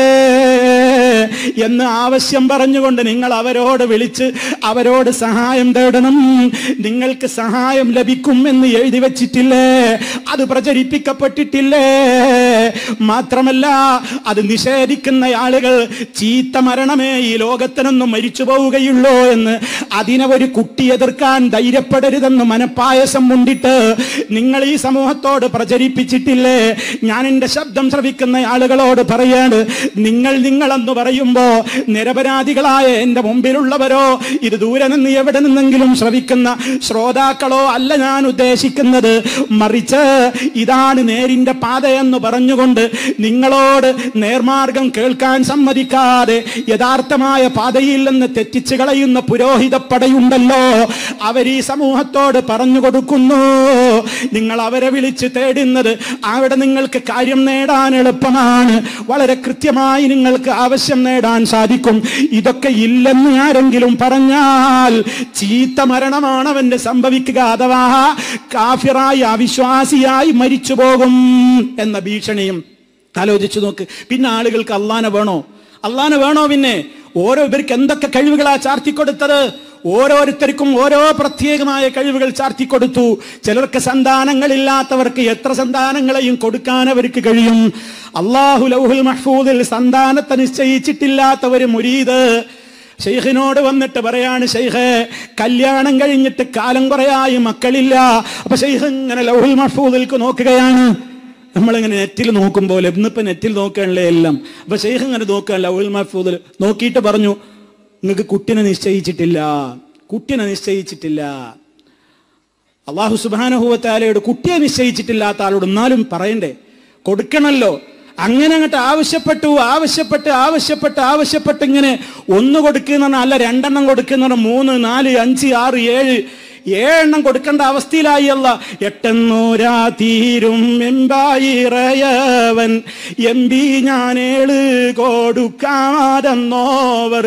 എന്ന് ആവശ്യം പറഞ്ഞുകൊണ്ട് നിങ്ങൾ അവരോട് വിളിച്ച് അവരോട് സഹായം തേടണം. നിങ്ങൾക്ക് സഹായം ലഭിക്കും എന്ന് എഴുതി വച്ചിട്ടില്ലേ? അത് പ്രചരിപ്പിക്കപ്പെട്ടിട്ടില്ലേ? മാത്രമല്ല അത് നിഷേധിക്കുന്ന ആളുകൾ ചീത്ത മരണമേ ഈ ലോകത്തിനൊന്നും മരിച്ചു പോവുകയുള്ളൂ എന്ന് അതിനെ ഒരു കുട്ടി എതിർക്കാൻ ധൈര്യപ്പെടരുതെന്ന് മനപ്പായസം മുണ്ടിട്ട് നിങ്ങൾ ഈ സമൂഹത്തോട് പ്രചരിപ്പിച്ചിട്ടില്ലേ? ഞാൻ എന്റെ ശബ്ദം ശ്രവിക്കുന്ന ആളുകളോട് പറയാണ്, നിങ്ങൾ നിങ്ങളെന്ന് പറയുമ്പോ നിരപരാധികളായ എന്റെ മുമ്പിലുള്ളവരോ ഇത് ദൂരെ നിന്ന് എവിടെ നിന്നെങ്കിലും ശ്രവിക്കുന്ന ശ്രോതാക്കളോ അല്ല ഞാൻ ഉദ്ദേശിക്കുന്നത്. മറിച്ച് ഇതാണ് നേരിന്റെ പാതയെന്ന് പറഞ്ഞുകൊണ്ട് നിങ്ങളോട് നേർമാർഗം കേൾക്കാൻ സമ്മതിക്കാതെ യഥാർത്ഥമായ പാതയിൽ നിന്ന് തെറ്റിച്ചു കളയുന്ന പുരോഹിതപ്പടയുണ്ടല്ലോ, അവർ ഈ സമൂഹത്തോട് പറഞ്ഞു കൊടുക്കുന്നു. നിങ്ങൾ അവരെ വിളിച്ച് തേടുന്നത് അവിടെ നിങ്ങൾക്ക് കാര്യം നേടാൻ എളുപ്പമാണ്, വളരെ കൃത്യമായി നിങ്ങൾക്ക് ആവശ്യം നേടാൻ സാധിക്കും. ഇതൊക്കെ ഇല്ലെന്ന് ആരെങ്കിലും പറഞ്ഞാൽ ചീത്ത മരണമാണ് അവന്റെ സംഭവിക്കുക, അഥവാ കാഫിറായി അവിശ്വാസിയായി മരിച്ചു പോകും എന്ന ഭീഷണിയും. ആലോചിച്ചു നോക്ക്. പിന്നെ ആളുകൾക്ക് അള്ളാനെ വേണോ? അള്ളാനെ വേണോ? പിന്നെ ഓരോ ഇവർക്ക് എന്തൊക്കെ കഴിവുകളാ ചാർത്തിക്കൊടുത്തത്? ഓരോരുത്തർക്കും ഓരോ പ്രത്യേകമായ കഴിവുകൾ ചാർത്തിക്കൊടുത്തു. ചിലർക്ക് സന്താനങ്ങളില്ലാത്തവർക്ക് എത്ര സന്താനങ്ങളെയും കൊടുക്കാൻ അവർക്ക് കഴിയും. അല്ലാഹു ലൗഹുൽ മഹ്ഫൂദിൽ സന്താനത്തെ നിശ്ചയിച്ചിട്ടില്ലാത്ത ഒരു മുരീദ് ഷെയ്ഖിനോട് വന്നിട്ട് പറയാണ്, ഷെയ്ഖേ കല്യാണം കഴിഞ്ഞിട്ട് കാലം കുറയായി മക്കളില്ല. അപ്പൊ ഷെയ്ഖ് ഇങ്ങനെ ലൗഹുൽ മഹ്ഫൂദിൽക്ക് നോക്കുകയാണ്. നമ്മളിങ്ങനെ നെറ്റിൽ നോക്കും പോലെ, ഇന്നിപ്പോ നെറ്റിൽ നോക്കാനല്ലേ എല്ലാം. അപ്പൊ ഷെയ്ഖ് ഇങ്ങനെ നോക്കാൻ ലൗഹുൽ മഹ്ഫൂദിൽ നോക്കിയിട്ട് പറഞ്ഞു, നിങ്ങൾക്ക് കുട്ടിനെ നിശ്ചയിച്ചിട്ടില്ല, കുട്ടിനെ നിശ്ചയിച്ചിട്ടില്ല. അല്ലാഹു സുബ്ഹാനഹു വ തആലയോട് കുട്ടിയെ നിശ്ചയിച്ചിട്ടില്ലാത്ത ആളോട് എന്നാലും പറയണ്ടേ, കൊടുക്കണല്ലോ. അങ്ങനെ അങ്ങോട്ട് ആവശ്യപ്പെട്ടു ആവശ്യപ്പെട്ട് ആവശ്യപ്പെട്ട് ആവശ്യപ്പെട്ട് ഇങ്ങനെ ഒന്ന് കൊടുക്കുന്ന അല്ല, രണ്ടെണ്ണം കൊടുക്കുന്ന, മൂന്ന് നാല് അഞ്ച് ആറ് ഏഴ് ഏഴെണ്ണം കൊടുക്കേണ്ട അവസ്ഥയിലായി. അല്ല, എട്ടെന്നൂരാ തീരും എമ്പായിറയവൻ എമ്പി ഞാനേള് കൊടുക്കാതെന്നോവർ.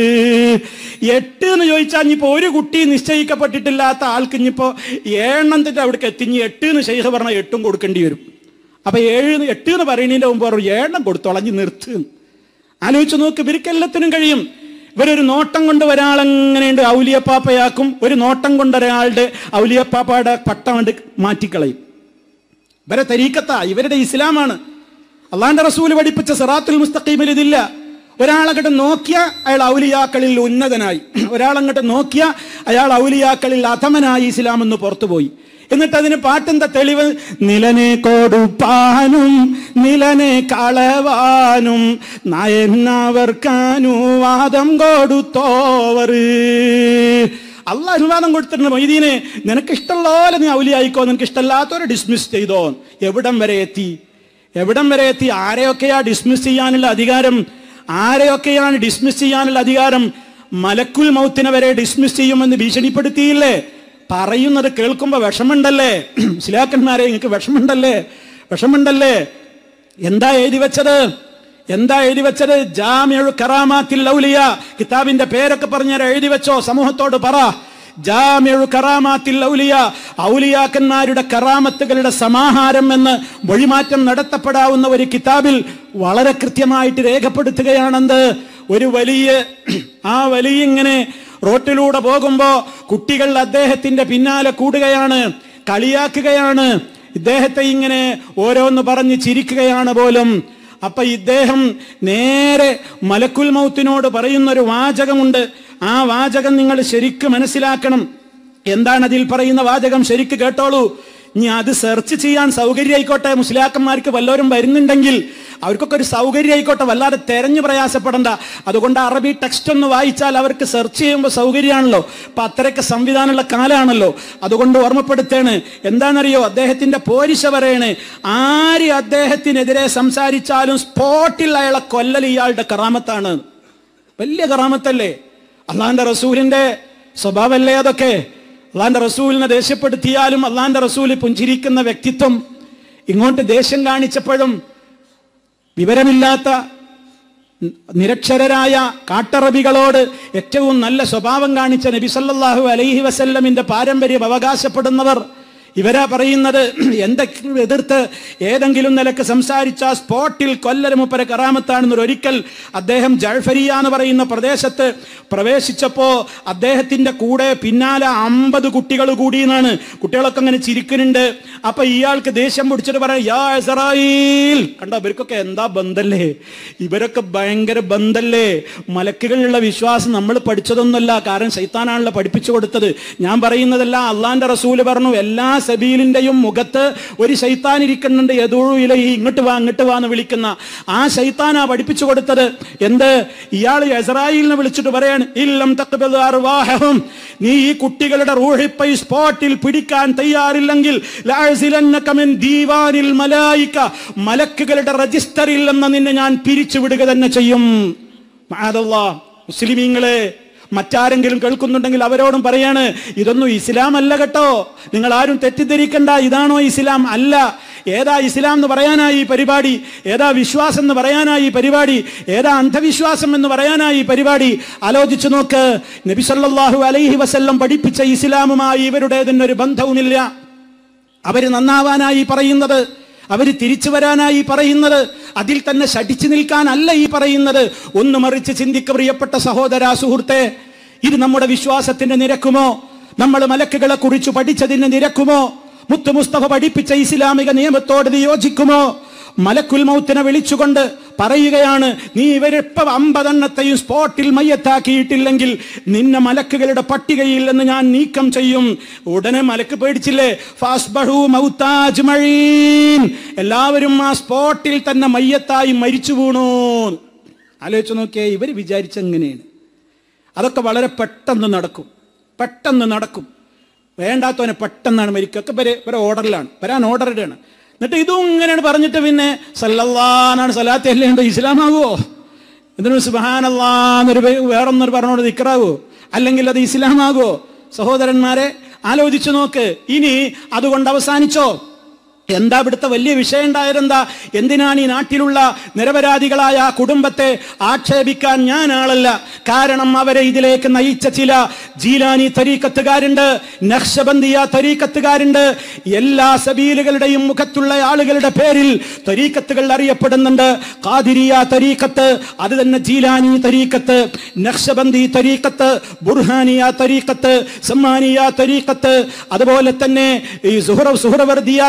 എട്ട് എന്ന് ചോദിച്ചാൽ ഇനിയിപ്പോ ഒരു കുട്ടി നിശ്ചയിക്കപ്പെട്ടിട്ടില്ലാത്ത ആൾക്ക് ഇനിയിപ്പോ ഏഴെണ്ണത്തിന്റെ അവിടേക്ക് എത്തിഞ്ഞ് എട്ട് എന്ന് ഷെയ്ഖ് പറഞ്ഞാൽ എട്ടും കൊടുക്കേണ്ടി വരും. അപ്പൊ ഏഴ് എട്ട് എന്ന് പറയുന്നതിന്റെ മുമ്പ് പറഞ്ഞു ഏഴെണ്ണം കൊടുത്തോളഞ്ഞ് നിർത്ത്. ആലോചിച്ച് നോക്ക്, ഇവർക്കെല്ലാത്തിനും കഴിയും. ഇവരൊരു നോട്ടം കൊണ്ട് ഒരാളെങ്ങനെയുണ്ട് ഔലിയപ്പാപ്പയാക്കും, ഒരു നോട്ടം കൊണ്ട് ഒരാളുടെ ഔലിയപ്പാപ്പയുടെ പട്ടം കൊണ്ട് മാറ്റിക്കളയും. ഇവരെ തരീക്കത്താ, ഇവരുടെ ഇസ്ലാമാണ്. അള്ളാന്റെ റസൂല് പഠിപ്പിച്ച സിറാത്തുൽ മുസ്തഖീമിൽ ഇതില്ല. ഒരാളങ്ങോട്ട് നോക്കിയ അയാൾ ഔലിയാക്കളിൽ ഉന്നതനായി, ഒരാളങ്ങോട്ട് നോക്കിയ അയാൾ ഔലിയാക്കളിൽ അധമനായി ഇസ്ലാം എന്ന് പുറത്തുപോയി. എന്നിട്ട് അതിന് പാട്ടെന്താ തെളിവ്? നിലനെ കൊടുപ്പാനും നിലനെ കളവാനും നയന്നവർക്കനുവാദം കൊടുത്തോവർ. അള്ളാഹ് അനുവാദം കൊടുത്തിട്ടുണ്ട്. മൊയ്തീനെ നിനക്ക് ഇഷ്ടമുള്ള പോലെ നീ ഔലിയായിക്കോ, നിനക്ക് ഇഷ്ടമല്ലാത്തവരെ ഡിസ്മിസ് ചെയ്തോ. എവിടം വരെ എത്തി? എവിടം വരെ എത്തി? ആരെയൊക്കെയാ ഡിസ്മിസ് ചെയ്യാനുള്ള അധികാരം? ആരെയൊക്കെയാണ് ഡിസ്മിസ് ചെയ്യാനുള്ള അധികാരം? മലക്കുൽ മൗത്തിനെ വരെ ഡിസ്മിസ് ചെയ്യുമെന്ന് ഭീഷണിപ്പെടുത്തിയില്ലേ? പറയുന്നത് കേൾക്കുമ്പോ വിഷമുണ്ടല്ലേ? മുസ്ലിയാക്കന്മാരെ നിങ്ങൾക്ക് വിഷമുണ്ടല്ലേ? വിഷമുണ്ടല്ലേ? എന്താ എഴുതി വെച്ചത്? എന്താ എഴുതി വെച്ചത്? ജാമിഉ കറാമാത്തിൽ ഔലിയ കിതാബിന്റെ പേരൊക്കെ പറഞ്ഞാൽ എഴുതി വെച്ചോ, സമൂഹത്തോട് പറ. ജാമിഉ കറാമാത്തിൽ ഔലിയ, ഔലിയാക്കന്മാരുടെ കറാമത്തുകളുടെ സമാഹാരം എന്ന് വഴിമാറ്റം നടത്തപ്പെടാവുന്ന ഒരു കിതാബിൽ വളരെ കൃത്യമായിട്ട് രേഖപ്പെടുത്തുകയാണെന്ത്? ഒരു വലിയ ആ വലിയ ഇങ്ങനെ റോട്ടിലൂടെ പോകുമ്പോ കുട്ടികൾ അദ്ദേഹത്തിന്റെ പിന്നാലെ കൂടുകയാണ്, കളിയാക്കുകയാണ്, ഇദ്ദേഹത്തെ ഇങ്ങനെ ഓരോന്ന് പറഞ്ഞ് ചിരിക്കുകയാണ് പോലും. അപ്പൊ ഇദ്ദേഹം നേരെ മലക്കുൽ മൗത്തിനോട് പറയുന്നൊരു വാചകമുണ്ട്. ആ വാചകം നിങ്ങൾ ശരിക്ക് മനസ്സിലാക്കണം. എന്താണ് അതിൽ പറയുന്ന വാചകം? ശരിക്ക് കേട്ടോളൂ. ഇനി അത് സെർച്ച് ചെയ്യാൻ സൗകര്യമായിക്കോട്ടെ. മുസ്ലിയാക്കന്മാർക്ക് വല്ലവരും വരുന്നുണ്ടെങ്കിൽ അവർക്കൊക്കെ ഒരു സൗകര്യമായിക്കോട്ടെ, വല്ലാതെ തെരഞ്ഞു പ്രയാസപ്പെടണ്ട. അതുകൊണ്ട് അറബി ടെക്സ്റ്റ് ഒന്ന് വായിച്ചാൽ അവർക്ക് സെർച്ച് ചെയ്യുമ്പോൾ സൗകര്യമാണല്ലോ. അപ്പൊ അത്രയൊക്കെ സംവിധാനമുള്ള കാലാണല്ലോ. അതുകൊണ്ട് ഓർമ്മപ്പെടുത്തേണ്. എന്താണെന്നറിയോ? അദ്ദേഹത്തിന്റെ പോരിശ പറയണ്, ആര് അദ്ദേഹത്തിനെതിരെ സംസാരിച്ചാലും സ്പോട്ടിൽ അയാളെ കൊല്ലൽ ഇയാളുടെ കറാമത്താണ്. വലിയ കറാമത്തല്ലേ? അള്ളാന്റെ റസൂലിന്റെ സ്വഭാവമല്ലേ അതൊക്കെ? അള്ളാന്റെ റസൂലിനെ ദേഷ്യപ്പെടുത്തിയാലും അള്ളാന്റെ റസൂല് പുഞ്ചിരിക്കുന്ന വ്യക്തിത്വം. ഇങ്ങോട്ട് ദേഷ്യം കാണിച്ചപ്പോഴും വിവരമില്ലാത്ത നിരക്ഷരരായ കാട്ടറബികളോട് ഏറ്റവും നല്ല സ്വഭാവം കാണിച്ച നബി സല്ലല്ലാഹു അലൈഹി വസല്ലമിന്റെ പാരമ്പര്യം അവകാശപ്പെടുന്നവർ ഇവരാ പറയുന്നത്, എന്തെങ്കിലും എതിർത്ത് ഏതെങ്കിലും നിലക്ക് സംസാരിച്ച സ്പോട്ടിൽ കൊല്ലൽ മുപ്പര കറാമത്താണെന്ന്. ഒരിക്കൽ അദ്ദേഹം ജഅഫരിയ എന്ന് പറയുന്ന പ്രദേശത്ത് പ്രവേശിച്ചപ്പോ അദ്ദേഹത്തിന്റെ കൂടെ പിന്നാലെ അമ്പത് കുട്ടികൾ കൂടിയെന്നാണ്. കുട്ടികളൊക്കെ അങ്ങനെ ചിരിക്കുന്നുണ്ട്. അപ്പൊ ഇയാൾക്ക് ദേഷ്യം പിടിച്ചിട്ട് പറയാം, യാ ഇസ്രായീൽ. കണ്ടോ, ഇവർക്കൊക്കെ എന്താ ബന്ധല്ലേ? ഇവരൊക്കെ ഭയങ്കര ബന്ധല്ലേ? മലക്കുകളിലുള്ള വിശ്വാസം നമ്മൾ പഠിച്ചതൊന്നുമല്ല, കാരണം ശൈത്താനാണല്ലോ പഠിപ്പിച്ചു കൊടുത്തത്. ഞാൻ പറയുന്നതല്ല, അള്ളാന്റെ റസൂല് പറഞ്ഞു, എല്ലാ സബീലിന്റെയും മുഖത്ത് ഒരു ശൈത്താൻ ഇരിക്കുന്നുണ്ട്, യദൂഉ ഇലൈഹി, ഇങ്ങോട്ട് വാ ഇങ്ങോട്ട് വാ എന്ന് വിളിക്കുന്ന ആ ശൈത്താനാ പഠിപ്പിച്ചു കൊടുത്തത്. എന്ത്? ഇയാൾ ഇസ്രായീലിനെ വിളിച്ചിട്ട് പറയാണ്, ഇല്ലം തഖ്ബിദ് അർവാഹും, നീ ഈ കുട്ടികളുടെ റൂഹിപ്പൈ സ്പോട്ടിൽ പിടിക്കാൻ തയ്യാറില്ലെങ്കിൽ ലഅസിലന്നക മിൻ ദീവാനിൽ മലായിക, മലക്കുകളുടെ രജിസ്റ്ററിൽ നിന്ന് നിന്നെ ഞാൻ പിരിച്ചു വിടുക തന്നെ ചെയ്യും. മഅദല്ലാഹ്. മുസ്ലിമീങ്ങളെ, മറ്റാരെങ്കിലും കേൾക്കുന്നുണ്ടെങ്കിൽ അവരോടും പറയാണ്, ഇതൊന്നും ഇസ്ലാം അല്ല കേട്ടോ. നിങ്ങൾ ആരും തെറ്റിദ്ധരിക്കണ്ട. ഇതാണോ ഇസ്ലാം? അല്ല. ഏതാ ഇസ്ലാം എന്ന് പറയാനായി ഈ പരിപാടി? ഏതാ വിശ്വാസം എന്ന് പറയാനായി ഈ പരിപാടി? ഏതാ അന്ധവിശ്വാസം എന്ന് പറയാനായി ഈ പരിപാടി? ആലോചിച്ചു നോക്ക്. നബി സല്ലല്ലാഹു അലൈഹി വസല്ലം പഠിപ്പിച്ച ഇസ്ലാമുമായി ഇവരുടേതിനൊരു ബന്ധവുമില്ല. അവര് നന്നാവാനായി പറയുന്നത്, അവര് തിരിച്ചു വരാനായി പറയുന്നത്, അതിൽ തന്നെ ശഠിച്ചു നിൽക്കാനല്ല ഈ പറയുന്നത്. ഒന്ന് മറിച്ച് ചിന്തിക്ക പ്രിയപ്പെട്ട സഹോദര സുഹൃത്തെ. ഇത് നമ്മുടെ വിശ്വാസത്തിന്റെ നിരക്കുമോ? നമ്മൾ മലക്കുകളെ കുറിച്ച് പഠിച്ചതിന് നിരക്കുമോ? മുത്തു മുസ്തഫ പഠിപ്പിച്ച ഇസ്ലാമിക നിയമത്തോട് യോജിക്കുമോ? മലക്കുൽ മൗത്തിനെ വിളിച്ചുകൊണ്ട് പറയുകയാണ്, നീ ഇവരിപ്പം അമ്പതെണ്ണത്തെയും സ്പോട്ടിൽ മയ്യത്താക്കിയിട്ടില്ലെങ്കിൽ നിന്നെ മലക്കുകളുടെ പട്ടികയിൽ നിന്ന് ഞാൻ നീക്കം ചെയ്യും. ഉടനെ മലക്ക് പേടിച്ചില്ലേ? ഫാസ്ബഹു മൗതാജ്മഈൻ, എല്ലാവരും ആ സ്പോട്ടിൽ തന്നെ മയ്യത്തായി മരിച്ചു വീണു. ആലോചിച്ചു നോക്കിയേ, ഇവർ വിചാരിച്ചെങ്ങനെയാണ്? അതൊക്കെ വളരെ പെട്ടെന്ന് നടക്കും, പെട്ടെന്ന് നടക്കും. വേണ്ടാത്തവനെ പെട്ടെന്നാണ് മരിക്കുക. ഒക്കെ വരെ വരെ ഓർഡറിലാണ്, വരാൻ ഓർഡറിലാണ്. എന്നിട്ട് ഇതും ഇങ്ങനെയാണ് പറഞ്ഞിട്ട് പിന്നെ സല്ലല്ലാഹു സലാത്ത് അല്ലേണ്ടോ ഇസ്ലാമാവോ? എന്നിട്ട് സുബ്ഹാനല്ലാഹ് വേറൊന്നൊരു പറഞ്ഞോട് ദിക്റാവോ? അല്ലെങ്കിൽ അത് ഇസ്ലാമാകോ? സഹോദരന്മാരെ, ആലോചിച്ചു നോക്ക്. ഇനി അതുകൊണ്ട് അവസാനിച്ചോ? എന്താ ഇവിടുത്തെ വലിയ വിഷയം ഉണ്ടായതെന്താ? എന്തിനാണ് ഈ നാട്ടിലുള്ള നിരപരാധികളായ കുടുംബത്തെ ആക്ഷേപിക്കാൻ ഞാൻ ആളല്ല. കാരണം അവരെ ഇതിലേക്ക് നയിച്ച ചില ജീലാനി തരീക്കത്തുകാരുണ്ട്, നഖ്ശബന്ദിയ തരീക്കത്തുകാരുണ്ട്. എല്ലാ സബീലുകളുടെയും മുഖത്തുള്ള ആളുകളുടെ പേരിൽ തരീക്കത്തുകൾ അറിയപ്പെടുന്നുണ്ട്. ഖാദിരിയ തരീക്കത്ത്, അത് തന്നെ ജീലാനി തരീക്കത്ത്, നഖ്ശബന്ദി തരീക്കത്ത്, ബുർഹാനിയ തരീക്കത്ത്, സമ്മാനിയ തരീക്കത്ത്, അതുപോലെ തന്നെ ഈ സുഹറ സുഹറവർദിയ തരീക്കത്ത്,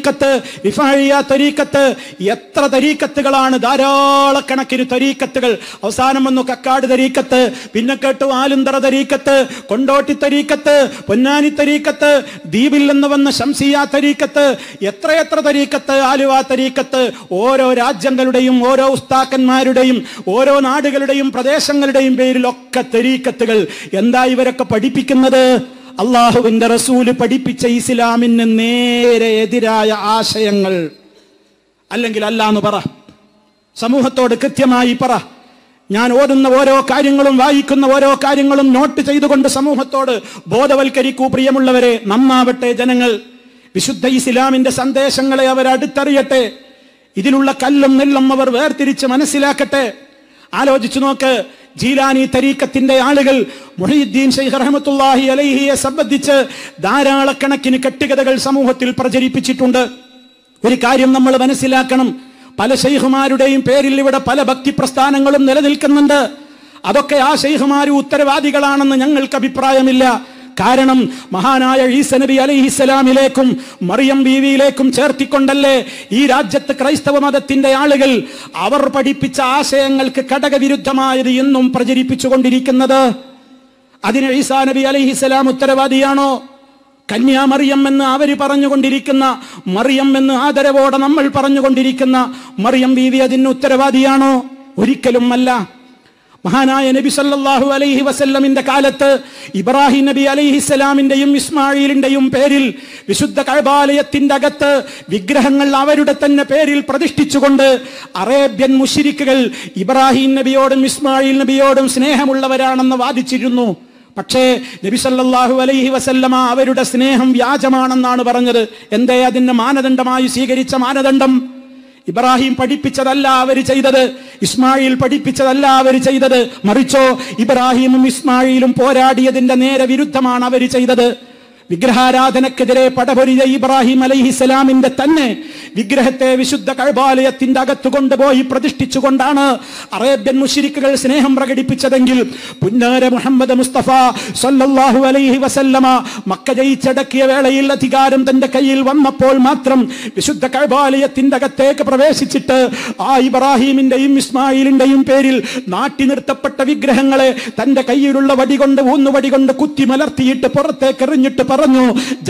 തരീക്കത്ത്, റിഫാഇയ തരീക്കത്ത്, എത്ര തരീക്കത്തുകളാണ്, ധാരാളക്കണക്കിന് തരീക്കത്തുകൾ. അവസാനം വന്നു കക്കാട് തരീക്കത്ത്, പിന്നെ കേട്ടു ആലുന്തറ തരീക്കത്ത്, കൊണ്ടോട്ടി തരീക്കത്ത്, പൊന്നാനി തരീക്കത്ത്, ദ്വീപിൽ നിന്ന് വന്ന ശംസിയ തരീക്കത്ത്, എത്രയെത്ര തരീക്കത്ത്, ആലുവ തരീക്കത്ത്. ഓരോ രാജ്യങ്ങളുടെയും ഓരോ ഉസ്താക്കന്മാരുടെയും ഓരോ നാടുകളുടെയും പ്രദേശങ്ങളുടെയും പേരിലൊക്കെ തരീക്കത്തുകൾ. എന്താ ഇവരൊക്കെ പഠിപ്പിക്കുന്നത്? അള്ളാഹുവിന്റെ റസൂല് പഠിപ്പിച്ച ഇസ്ലാമിന് നേരെ എതിരായ ആശയങ്ങൾ. അല്ലെങ്കിൽ അല്ലാന്ന് പറ, സമൂഹത്തോട് കൃത്യമായി പറ. ഞാൻ ഓതുന്ന ഓരോ കാര്യങ്ങളും വായിക്കുന്ന ഓരോ കാര്യങ്ങളും നോട്ട് ചെയ്തുകൊണ്ട് സമൂഹത്തോട് ബോധവൽക്കരിക്കൂ. പ്രിയമുള്ളവരെ, നന്നാവട്ടെ ജനങ്ങൾ. വിശുദ്ധ ഇസ്ലാമിന്റെ സന്ദേശങ്ങളെ അവർ അടുത്തറിയട്ടെ. ഇതിലുള്ള കല്ലും നെല്ലും അവർ വേർതിരിച്ച് മനസ്സിലാക്കട്ടെ. ആലോചിച്ചു നോക്ക്, ജീലാനി തരീക്കത്തിന്റെ ആളുകൾ മുഹീദ്ദീൻ ശൈഖ് റഹ്മത്തുള്ളാഹി അലൈഹിയെ സംബന്ധിച്ച് ധാരാളക്കണക്കിന് കെട്ടുകഥകൾ സമൂഹത്തിൽ പ്രചരിപ്പിച്ചിട്ടുണ്ട്. ഒരു കാര്യം നമ്മൾ മനസ്സിലാക്കണം, പല ശൈഖുമാരുടെയും പേരിൽ ഇവിടെ പല ഭക്തി പ്രസ്ഥാനങ്ങളും നിലനിൽക്കുന്നുണ്ട്. അതൊക്കെ ആ ശൈഖുമാര് ഉത്തരവാദികളാണെന്ന് ഞങ്ങൾക്ക് അഭിപ്രായമില്ല. കാരണം മഹാനായ ഈസ നബി അലൈഹിസ്സലാമിലേക്കും മറിയം ബീവിയിലേക്കും ചേർത്തിക്കൊണ്ടല്ലേ ഈ രാജ്യത്ത് ക്രൈസ്തവ മതത്തിന്റെ ആളുകൾ അവർ പഠിപ്പിച്ച ആശയങ്ങൾക്ക് ഘടകവിരുദ്ധമായത് ഇന്നും പ്രചരിപ്പിച്ചുകൊണ്ടിരിക്കുന്നത്. അതിന് ഈസാ നബി അലൈഹിസ്സലാം ഉത്തരവാദിയാണോ? കന്യാ മറിയം എന്ന് അവര് പറഞ്ഞുകൊണ്ടിരിക്കുന്ന, മറിയം എന്ന് ആദരവോടെ നമ്മൾ പറഞ്ഞുകൊണ്ടിരിക്കുന്ന മറിയം ബീവി അതിന് ഉത്തരവാദിയാണോ? ഒരിക്കലും അല്ല. മഹാനായ നബി സല്ലല്ലാഹു അലൈഹി വസല്ലമിന്റെ കാലത്ത് ഇബ്രാഹിം നബി അലൈഹിസ്സലാമിന്റെയും ഇസ്മായിലിന്റെയും പേരിൽ വിശുദ്ധ കഅബാലയത്തിന്റെ അകത്ത് വിഗ്രഹങ്ങൾ അവരുടെ തന്നെ പേരിൽ പ്രതിഷ്ഠിച്ചുകൊണ്ട് അറേബ്യൻ മുശ്രിക്കുകൾ ഇബ്രാഹിം നബിയോടും ഇസ്മായിൽ നബിയോടും സ്നേഹമുള്ളവരാണെന്ന് വാദിച്ചിരുന്നു. പക്ഷേ നബി സല്ലല്ലാഹു അലൈഹി വസല്ലമ അവരുടെ സ്നേഹം വ്യാജമാണെന്നാണ് പറഞ്ഞത്. എന്തേ അതിന് മാനദണ്ഡമായി സ്വീകരിച്ച മാനദണ്ഡം? ഇബ്രാഹിം പഠിപ്പിച്ചതല്ല അവര് ചെയ്തത്, ഇസ്മായിൽ പഠിപ്പിച്ചതല്ല അവര് ചെയ്തത്. മറിച്ചോ ഇബ്രാഹിമും ഇസ്മായിലും പോരാടിയതിന്റെ നേരെ വിരുദ്ധമാണ് അവര് ചെയ്തത്. വിഗ്രഹാരാധനക്കെതിരെ പടപൊരിയ ഇബ്രാഹിം അലൈഹിസ്സലാമിന്റെ തന്നെ വിഗ്രഹത്തെ വിശുദ്ധ കഅബാലയത്തിന്റെ അകത്ത് കൊണ്ടുപോയി പ്രതിഷ്ഠിച്ചുകൊണ്ടാണ് അറേബ്യൻ മുശ്രിക്കുകൾ സ്നേഹം പ്രകടിപ്പിച്ചതെങ്കിൽ പുന്നാര മുഹമ്മദ് മുസ്തഫ സല്ലല്ലാഹു അലൈഹി വസല്ലമ മക്ക ജയിച്ചടക്കിയ വേളയിൽ അധികാരം തന്റെ കയ്യിൽ വന്നപ്പോൾ മാത്രം വിശുദ്ധ കഅബാലയത്തിന്റെ അകത്തേക്ക് പ്രവേശിച്ചിട്ട് ആ ഇബ്രാഹിമിന്റെയും ഇസ്മായിലിന്റെയും പേരിൽ നാട്ടി നിർത്തപ്പെട്ട വിഗ്രഹങ്ങളെ തന്റെ കയ്യിലുള്ള വടി കൊണ്ട് ഊന്നുവടി കൊണ്ട് കുത്തി മലർത്തിയിട്ട് പുറത്തേക്ക് എറിഞ്ഞിട്ട് പറഞ്ഞു,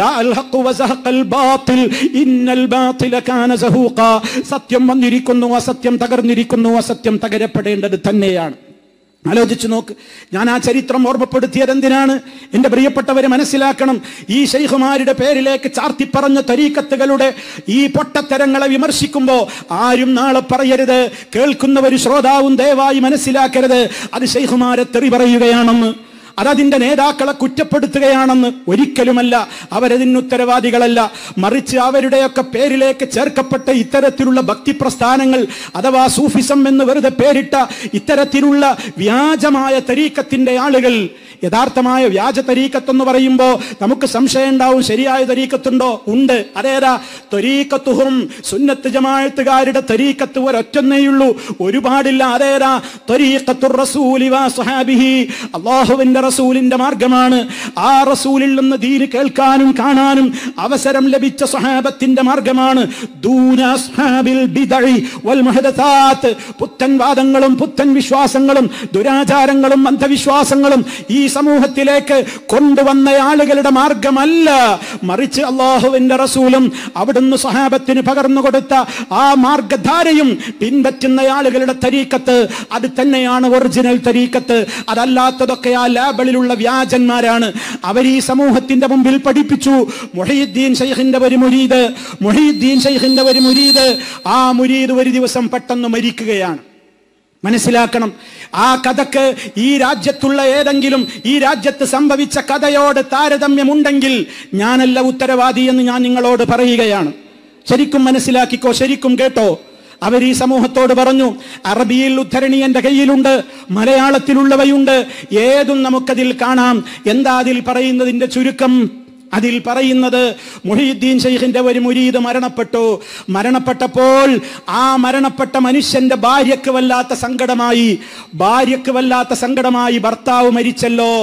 സത്യം വന്നിരിക്കുന്നു, അസത്യം തകർന്നിരിക്കുന്നു, അസത്യം തകരപ്പെടേണ്ടത് തന്നെയാണ്. ആലോചിച്ചു നോക്ക്. ഞാൻ ആ ചരിത്രം ഓർമ്മപ്പെടുത്തിയത് എന്തിനാണ്? എന്റെ പ്രിയപ്പെട്ടവരെ മനസ്സിലാക്കണം, ഈ ശൈഖുമാരുടെ പേരിലേക്ക് ചാർത്തിപ്പറഞ്ഞ തരീക്കത്തുകളുടെ ഈ പൊട്ടത്തരങ്ങളെ വിമർശിക്കുമ്പോ ആരും നാളെ പറയരുത്, കേൾക്കുന്നവര് ശ്രോതാവും ദയവായി മനസ്സിലാക്കരുത് അത് ശൈഖുമാരെ തെറി പറയുകയാണെന്ന്, അതതിന്റെ നേതാക്കളെ കുറ്റപ്പെടുത്തുകയാണെന്ന്. ഒരിക്കലുമല്ല. അവരതിന് ഉത്തരവാദികളല്ല. മറിച്ച് അവരുടെയൊക്കെ പേരിലേക്ക് ചേർക്കപ്പെട്ട ഇത്തരത്തിലുള്ള ഭക്തി പ്രസ്ഥാനങ്ങൾ അഥവാ സൂഫിസം എന്ന് വെറുതെ പേരിട്ട ഇത്തരത്തിലുള്ള വ്യാജമായ തരീക്കത്തിന്റെ ആളുകൾ, യഥാർത്ഥമായ വ്യാജ തരീക്കത്തെന്ന് പറയുമ്പോൾ നമുക്ക് സംശയം ഉണ്ടാവും, ശരിയായ തരീക്കത്തുണ്ടോ? ഉണ്ട്. അതേതാ? തരീക്കത്തുഹും, സുന്നത്ത് ജമാഅത്തുകാരുടെ തരീക്കത്ത് ഒരൊറ്റന്നേയുള്ളൂ, ഒരുപാടില്ല. അതേതാ? തരീഖത്തുർ റസൂലി വ സ്വഹാബിഹി, അല്ലാഹുവിന്റെ റസൂലിന്റെ മാർഗമാണ്. ആ റസൂലിൽ നിന്ന് ദീൻ കേൾക്കാനും കാണാനും അവസരം ലഭിച്ച സ്വഹാബത്തിന്റെ മാർഗമാണ്. ദൂന അസ്ഹാബിൽ ബിദഇ വൽ മുഹദസാത്ത്, പുത്തൻ വാദങ്ങളും പുത്തൻ വിശ്വാസങ്ങളും ദുരാചാരങ്ങളും അന്ധവിശ്വാസങ്ങളും ഈ സമൂഹത്തിലേക്ക് കൊണ്ടുവന്ന ആളുകളുടെ മാർഗമല്ല. മറിച്ച് അല്ലാഹുവിന്റെ റസൂലും അവിടുന്ന് സ്വഹാബത്തിന് പകർന്നു കൊടുത്ത ആ മാർഗധാരയും പിൻപറ്റുന്ന ആളുകളുടെ തരീക്കത്ത് അത് തന്നെയാണ് ഒറിജിനൽ തരീക്കത്ത്. അതല്ലാത്തതൊക്കെ ആ ലാബിലുള്ള വ്യാജന്മാരാണ്. അവർ ഈ സമൂഹത്തിന്റെ മുമ്പിൽ പഠിപ്പിച്ചു. മുഹീദ്ദീൻ ശൈഖിന്റെ ഒരു മുരീദ് മുഹീദ്ദീൻ ശൈഖിന്റെ ഒരു മുരീദ് ആ മുരീദ് ഒരു ദിവസം പെട്ടെന്ന് മരിക്കുകയാണ്. മനസ്സിലാക്കണം, ആ കഥക്ക് ഈ രാജ്യത്തുള്ള ഏതെങ്കിലും ഈ രാജ്യത്ത് സംഭവിച്ച കഥയോട് താരതമ്യമുണ്ടെങ്കിൽ ഞാനല്ല ഉത്തരവാദി എന്ന് ഞാൻ നിങ്ങളോട് പറയുകയാണ്. ശരിക്കും മനസ്സിലാക്കിക്കോ, ശരിക്കും കേട്ടോ. അവർ ഈ സമൂഹത്തോട് പറഞ്ഞു, അറബിയിൽ ഉദ്ധരണി എന്റെ കയ്യിലുണ്ട്, മലയാളത്തിലുള്ളവയുണ്ട്, ഏതും നമുക്കതിൽ കാണാം. എന്താ അതിൽ പറയുന്നതിന്റെ ചുരുക്കം? അതിൽ പറയുന്നത് മുഹീദ്ദീൻ ശൈഖിന്റെ ഒരു മുരീദ് മരണപ്പെട്ടു. മരണപ്പെട്ടപ്പോൾ ആ മരണപ്പെട്ട മനുഷ്യന്റെ ഭാര്യക്ക് വല്ലാത്ത സങ്കടമായി ഭാര്യക്ക് വല്ലാത്ത സങ്കടമായി ഭർത്താവ് മരിച്ചല്ലോ.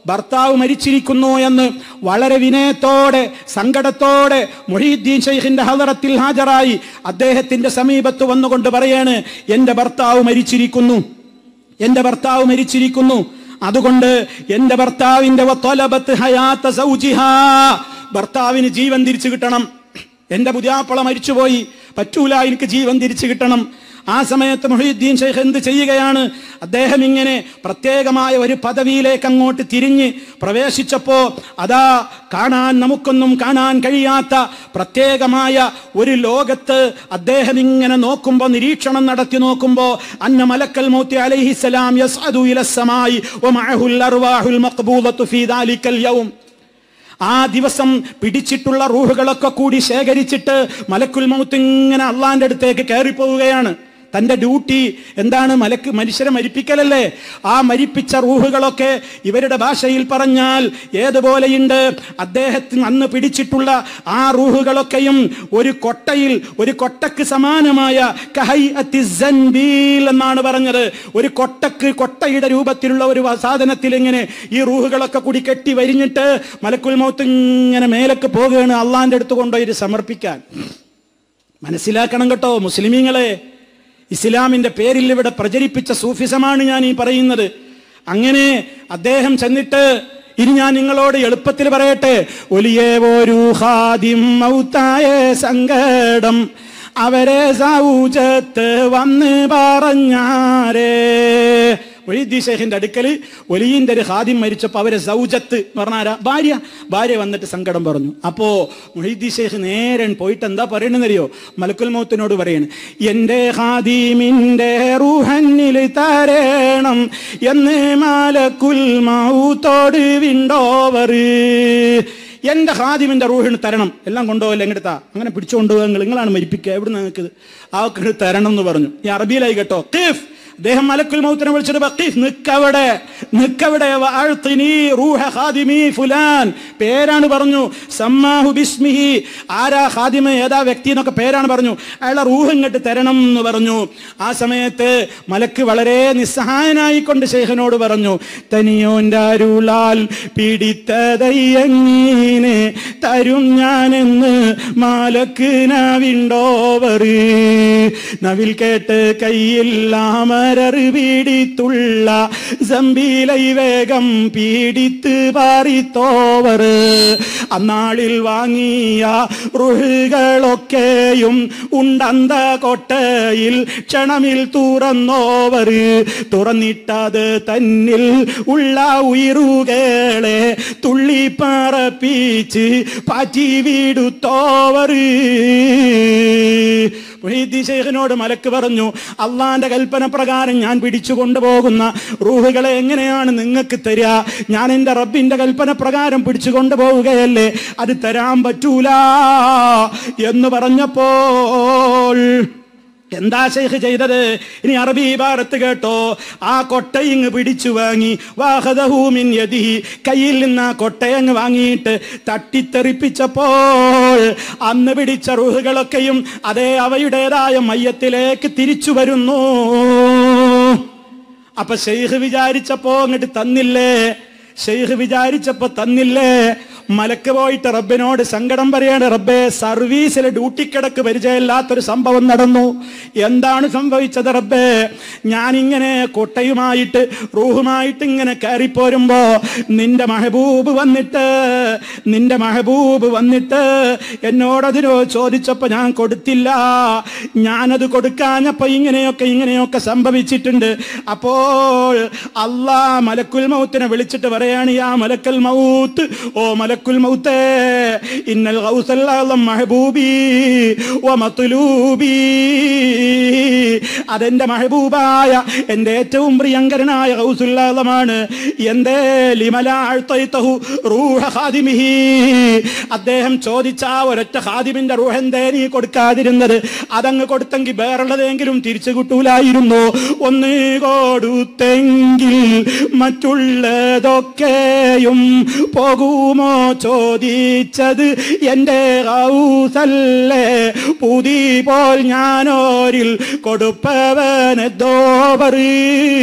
ഭർത്താവ് മരിച്ചിരിക്കുന്നു എന്ന് വളരെ വിനയത്തോടെ സങ്കടത്തോടെ മുഹീദ്ദീൻ ശൈഖിന്റെ ഹളറത്തിൽ ഹാജരായി അദ്ദേഹത്തിന്റെ സമീപത്ത് വന്നുകൊണ്ട് പറയാണ്, എന്റെ ഭർത്താവ് മരിച്ചിരിക്കുന്നു, എന്റെ ഭർത്താവ് മരിച്ചിരിക്കുന്നു അതുകൊണ്ട് എന്റെ ഭർത്താവിന്റെ വത്വലബത്ത് ഹയാത്ത സൗജിഹാ, ഭർത്താവിന് ജീവൻ തിരിച്ചു കിട്ടണം. എന്റെ പുതിയാപ്പള മരിച്ചുപോയി, പറ്റൂല, എനിക്ക് ജീവൻ തിരിച്ചു കിട്ടണം. ആ സമയത്ത് മുഹീദ്ദീൻ ശൈഖ് എന്ത് ചെയ്യുകയാണ്? അദ്ദേഹം ഇങ്ങനെ പ്രത്യേകമായ ഒരു പദവിയിലേക്ക് അങ്ങോട്ട് തിരിഞ്ഞ് പ്രവേശിച്ചപ്പോ അതാ കാണാൻ നമുക്കൊന്നും കാണാൻ കഴിയാത്ത പ്രത്യേകമായ ഒരു ലോകത്ത് അദ്ദേഹം ഇങ്ങനെ നോക്കുമ്പോ, നിരീക്ഷണം നടത്തി നോക്കുമ്പോ, അന്ന മലക്കൽ മൗത്തി അലൈഹിസ്സലാം യസ്അദു ഇലസ്സമായി വമഅഹുൽ അർവാഹുൽ മഖ്ബൂദത്തു ഫീ ദാലിക്കൽ യൗം. ആ ദിവസം പിടിച്ചിട്ടുള്ള റൂഹുകളൊക്കെ കൂടി ശേഖരിച്ചിട്ട് മലക്കുൽ മൗത്ത് ഇങ്ങനെ അള്ളാന്റെ അടുത്തേക്ക് കയറിപ്പോവുകയാണ്. തന്റെ ഡ്യൂട്ടി എന്താണ്? മലക്ക് മനുഷ്യരെ മരിപ്പിക്കലല്ലേ. ആ മരിപ്പിച്ച റൂഹുകളൊക്കെ ഇവരുടെ ഭാഷയിൽ പറഞ്ഞാൽ ഏതുപോലെയുണ്ട്? അദ്ദേഹത്തിന് അന്ന് പിടിച്ചിട്ടുള്ള ആ റൂഹുകളൊക്കെയും ഒരു കൊട്ടയിൽ, ഒരു കൊട്ടക്ക് സമാനമായ കഹൈഅത്തി സൻബീൽ എന്നാണ് പറഞ്ഞത്. ഒരു കൊട്ടക്ക്, കൊട്ടയുടെ രൂപത്തിലുള്ള ഒരു സാധനത്തിൽ ഇങ്ങനെ ഈ റൂഹുകളൊക്കെ കൂടി കെട്ടി വരിഞ്ഞിട്ട് മലക്കുൽ മൗത്ത് ഇങ്ങനെ മേലേക്ക് പോകുകയാണ് അള്ളാന്റെ അടുത്ത് കൊണ്ടുപോയി സമർപ്പിക്കാൻ. മനസ്സിലാക്കണം കേട്ടോ മുസ്ലിമീങ്ങളെ, ഇസ്ലാമിന്റെ പേരിൽ ഇവിടെ പ്രചരിപ്പിച്ച സൂഫിസമാണ് ഞാൻ ഈ പറയുന്നത്. അങ്ങനെ അദ്ദേഹം ചെന്നിട്ട്, ഇനി ഞാൻ നിങ്ങളോട് എളുപ്പത്തിൽ പറയട്ടെ, ഒലിയേ ഒരു ഖാദിം മൗത്തായ സങ്കടം അവരെ സൗജത്ത് വന്ന് പറഞ്ഞാരേ. മുഹീദ്ദീൻ ശൈഖിന്റെ അടുക്കൽ ഒലിയിന്റെ ഒരു ഖാദിം മരിച്ചപ്പോൾ അവരെ സൗജത്ത് എന്ന് പറഞ്ഞാരാ? ഭാര്യ. ഭാര്യ വന്നിട്ട് സങ്കടം പറഞ്ഞു. അപ്പോ മുഹീദ്ദീൻ ശൈഖ് നേരെ പോയിട്ട് എന്താ പറയണെന്നറിയോ? മലക്കുൽ മൗത്തിനോട് പറയാണ്, എന്റെ ഖാദിമിന്റെ റൂഹന്നിൽ തരേണം എന്ന് മലക്കുൽ മൗത്തോട് വിണ്ടോവർ. എന്റെ ഖാദിമിന്റെ റൂഹിന് തരണം. എല്ലാം കൊണ്ടുപോകല്ലേ, എങ്ങെടുത്താ അങ്ങനെ പിടിച്ചുകൊണ്ടുപോകുക, നിങ്ങൾ നിങ്ങളാണ് മരിപ്പിക്കുക, എവിടെ നിങ്ങൾക്ക് ആ തരണം എന്ന് പറഞ്ഞു. ഈ അറബിയിലായി കേട്ടോ. ഖീഫ്, അദ്ദേഹം മലക്കുൽ മൗത്തിനെ വിളിച്ചിട്ട് വഖീഫ്, നിക്കവിടെ നിക്കവിടെ വഅഅ്തിനി റൂഹ ഖാദിമി ഫുലാൻ, പേരാണ് പറഞ്ഞു. സമ്മാഹു ബിസ്മിഹി, ആരാ ഖാദിമ്, ഏതാ വ്യക്തി എന്നൊക്കെ പേരാണ് പറഞ്ഞു. അയാളെ റൂഹ് ഇങ്ങോട്ട് തരണം എന്ന് പറഞ്ഞു. ആ സമയത്ത് മലക്ക് വളരെ നിസ്സഹായനായിക്കൊണ്ട് ശൈഖിനോട് പറഞ്ഞു, തനിയോന്റെ അരുളാൽ പിടിത്തതയ്യങ്ങീനെ തരും ഞാനെന്ന് മാലക്ക് നവിണ്ടോവർ. നവിൽ കേട്ട് കയ്യില്ലാമ പീഡിത്തുള്ള സമ്പീലൈ വേഗം പീഡിത്ത് പാറിത്തോവർ. അന്നാളിൽ വാങ്ങിയ റുഹുകളൊക്കെയും ഉണ്ടന്ത കൊട്ടയിൽ ക്ഷണമിൽ തുറന്നോവർ. തുറന്നിട്ടത് തന്നിൽ ഉള്ള ഉയരുകളെ തുള്ളിപ്പറപ്പിച്ച് പാറ്റി വിടുത്തോവർ. മുഹീദ്ദീൻ ശൈഖിനോട് മലക്ക് പറഞ്ഞു, അള്ളാന്റെ കൽപ്പന പ്രകാരം ഞാൻ പിടിച്ചു കൊണ്ടുപോകുന്ന റൂഹുകളെ എങ്ങനെയാണ് നിങ്ങൾക്ക് തരിക? ഞാൻ എൻ്റെ റബ്ബിന്റെ കൽപ്പന പ്രകാരം പിടിച്ചു കൊണ്ടുപോവുകയല്ലേ, അത് തരാൻ പറ്റൂല എന്ന് പറഞ്ഞപ്പോൾ എന്താ ശൈഖ് ചെയ്തത്? ഇനി അറബി ഇബാറത്ത് കേട്ടോ. ആ കൊട്ടയിങ് പിടിച്ചു വാങ്ങി, വാഹദഹു മിൻ യദിഹി, കയ്യിൽ നിന്ന് ആ കൊട്ടയങ്ങ് വാങ്ങിയിട്ട് തട്ടിത്തെറിപ്പിച്ചപ്പോൾ അന്ന് പിടിച്ച റൂഹുകളൊക്കെയും അതേ അവയുടേതായ മയ്യത്തിലേക്ക് തിരിച്ചു വരുന്നു. അപ്പൊ ശൈഖ് വിചാരിച്ചപ്പോ അങ്ങോട്ട് തന്നില്ലേ, ശൈഖ് വിചാരിച്ചപ്പോ തന്നില്ലേ. മലക്ക് പോയിട്ട് റബ്ബിനോട് സങ്കടം പറയാണ്, റബ്ബേ സർവീസിലെ ഡ്യൂട്ടിക്കിടക്ക് പരിചയമില്ലാത്തൊരു സംഭവം നടന്നു, എന്താണ് സംഭവിച്ചത് റബ്ബേ? ഞാനിങ്ങനെ കൊട്ടയുമായിട്ട് റൂഹുമായിട്ട് ഇങ്ങനെ കയറിപ്പോരുമ്പോ നിന്റെ മെഹബൂബ് വന്നിട്ട് നിന്റെ മെഹബൂബ് വന്നിട്ട് എന്നോടതിനോ ചോദിച്ചപ്പോ ഞാൻ കൊടുത്തില്ല, ഞാനത് കൊടുക്കാഞ്ഞപ്പോ ഇങ്ങനെയൊക്കെ ഇങ്ങനെയൊക്കെ സംഭവിച്ചിട്ടുണ്ട്. അപ്പോൾ അല്ലാ മലക്കുൽ മൗത്തിനെ വിളിച്ചിട്ട് പറയാണ്, യാ മലക്കൽ മൗത്ത്, ഓ മലക്കുൽ മൗത്തേ, ഇന്നൽ ഗൗസൽ അഅ്ലം മഹബൂബി വ മത്ലൂബി, അതെന്റെ മെഹബൂബായ എന്റെ ഏറ്റവും പ്രിയങ്കരനായ ഗൗസുൽ അഅ്ലമാണ്. എന്തേ ലിമലാ അഅ്തൈതഹു റൂഹ ഖാദിമിഹി, അദ്ദേഹം ചോദിച്ച ആ ഒരൊറ്റ ഖാദിമിന്റെ റൂഹ് എന്തേ നീ കൊടുക്കാതിരുന്നത്? അതങ്ങ് കൊടുത്തെങ്കിൽ വേറുള്ളതെങ്കിലും തിരിച്ചു കിട്ടൂലായിരുന്നു. ഒന്ന് കൊടുത്തെങ്കിൽ മറ്റുള്ളതൊക്കെയും പോകുമോ ചോദിച്ചത് എൻ്റെ ഗൗസല്ലേ, പുതി പോൽ ഞാനോരിൽ കൊടുപ്പവനെന്തോ പറീ.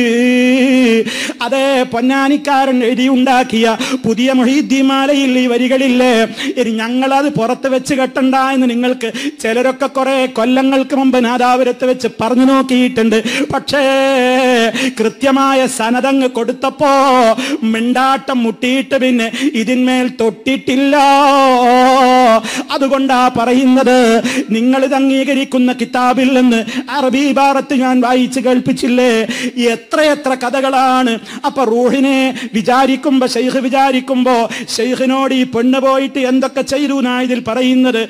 അതേ പൊന്നാനിക്കാരൻ എഴുതിയുണ്ടാക്കിയ പുതിയ മുഹീദ്ദീൻ മാലയിൽ ഈ വരികളില്ലേ, ഇനി ഞങ്ങളത് പുറത്ത് വെച്ച് കെട്ടണ്ട എന്ന് നിങ്ങൾക്ക് ചിലരൊക്കെ കുറെ കൊല്ലങ്ങൾക്ക് മുമ്പ് നാദാപുരത്ത് വെച്ച് പറഞ്ഞു നോക്കിയിട്ടുണ്ട്. പക്ഷേ കൃത്യമായ സനദങ്ങ് കൊടുത്തപ്പോ മിണ്ടാട്ടം മുട്ടിയിട്ട് പിന്നെ ഇതിന്മേൽ തൊട്ടിട്ടില്ല. അതുകൊണ്ടാ പറയുന്നത്, നിങ്ങൾ ഇത് അംഗീകരിക്കുന്ന കിതാബിൽ നിന്ന് അറബി ഇബാറത്ത് ഞാൻ വായിച്ച് കേൾപ്പിച്ചില്ലേ, എത്രയെത്ര കഥകളാണ്. അപ്പൊ റൂഹിനെ വിചാരിക്കുമ്പോ, ശൈഖ് വിചാരിക്കുമ്പോ ശൈഖിനോട് ഈ പെണ്ണ് പോയിട്ട് എന്തൊക്കെ ചെയ്തു എന്നാ ഇതിൽ പറയുന്നത്.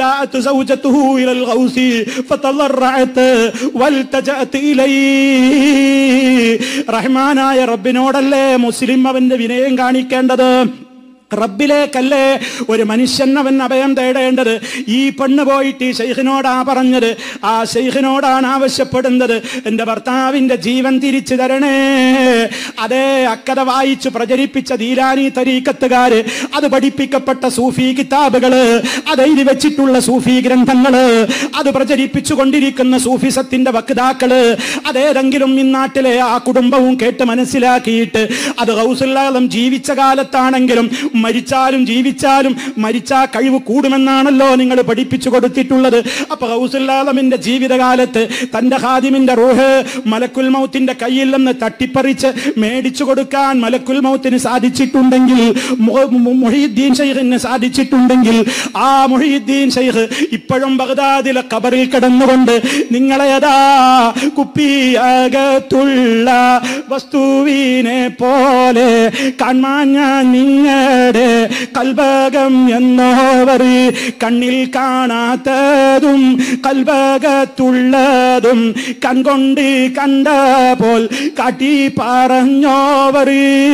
റഹ്മാനായ റബ്ബിനോടല്ലേ മുസ്ലിം അവന്റെ വിനയം കാണിക്കേണ്ടത്, റബ്ബിലേക്കല്ലേ ഒരു മനുഷ്യൻ അവൻ അഭയം തേടേണ്ടത്. ഈ പെണ്ണ് പോയിട്ട് ഈ ശൈഖിനോടാ പറഞ്ഞത്, ആ ശൈഖിനോടാണ് ആവശ്യപ്പെടുന്നത്, എൻ്റെ ഭർത്താവിൻ്റെ ജീവൻ തിരിച്ചു തരണേ. അതേ അക്കഥ വായിച്ചു പ്രചരിപ്പിച്ച ദീലാനി തരീക്കത്തുകാര്, അത് പഠിപ്പിക്കപ്പെട്ട സൂഫി കിതാബുകള്, അതെഴുതി വെച്ചിട്ടുള്ള സൂഫി ഗ്രന്ഥങ്ങള്, അത് പ്രചരിപ്പിച്ചു കൊണ്ടിരിക്കുന്ന സൂഫിസത്തിന്റെ വക്താക്കള്, അതേതെങ്കിലും ഇന്നാട്ടിലെ ആ കുടുംബവും കേട്ട് മനസ്സിലാക്കിയിട്ട് അത് ഗൗസുൽ ആലം ജീവിച്ച കാലത്താണെങ്കിലും മരിച്ചാലും ജീവിച്ചാലും മരിച്ചാ കഴിവ് കൂടുമെന്നാണല്ലോ നിങ്ങൾ പഠിപ്പിച്ചു കൊടുത്തിട്ടുള്ളത്. അപ്പൊ ഗൗസുൽ ആലമിന്റെ ജീവിതകാലത്ത് തന്റെ ഖാദിമിന്റെ റൂഹ് മലക്കുൽ മൗത്തിന്റെ കയ്യിൽ നിന്ന് തട്ടിപ്പറിച്ച് മേടിച്ചു കൊടുക്കാൻ മലക്കുൽ മൗത്തിന് സാധിച്ചിട്ടുണ്ടെങ്കിൽ, മുഹീദ്ദീൻ ശൈഖിന് സാധിച്ചിട്ടുണ്ടെങ്കിൽ, ആ മുഹീദ്ദീൻ ശൈഖ് ഇപ്പോഴും ബഗ്ദാദിലെ ഖബറിൽ കിടന്നുകൊണ്ട് നിങ്ങളേതാ കുപ്പിയകത്തുള്ള വസ്തുവിനെ പോലെ കാൺമാൻ ഞാൻ നിങ്ങൾ കൽബകം എന്നോവർ, കണ്ണിൽ കാണാത്തതും കൽബകത്തുള്ളതും കൺകൊണ്ട് കണ്ട പോൽ കാട്ടി പറഞ്ഞോവർ.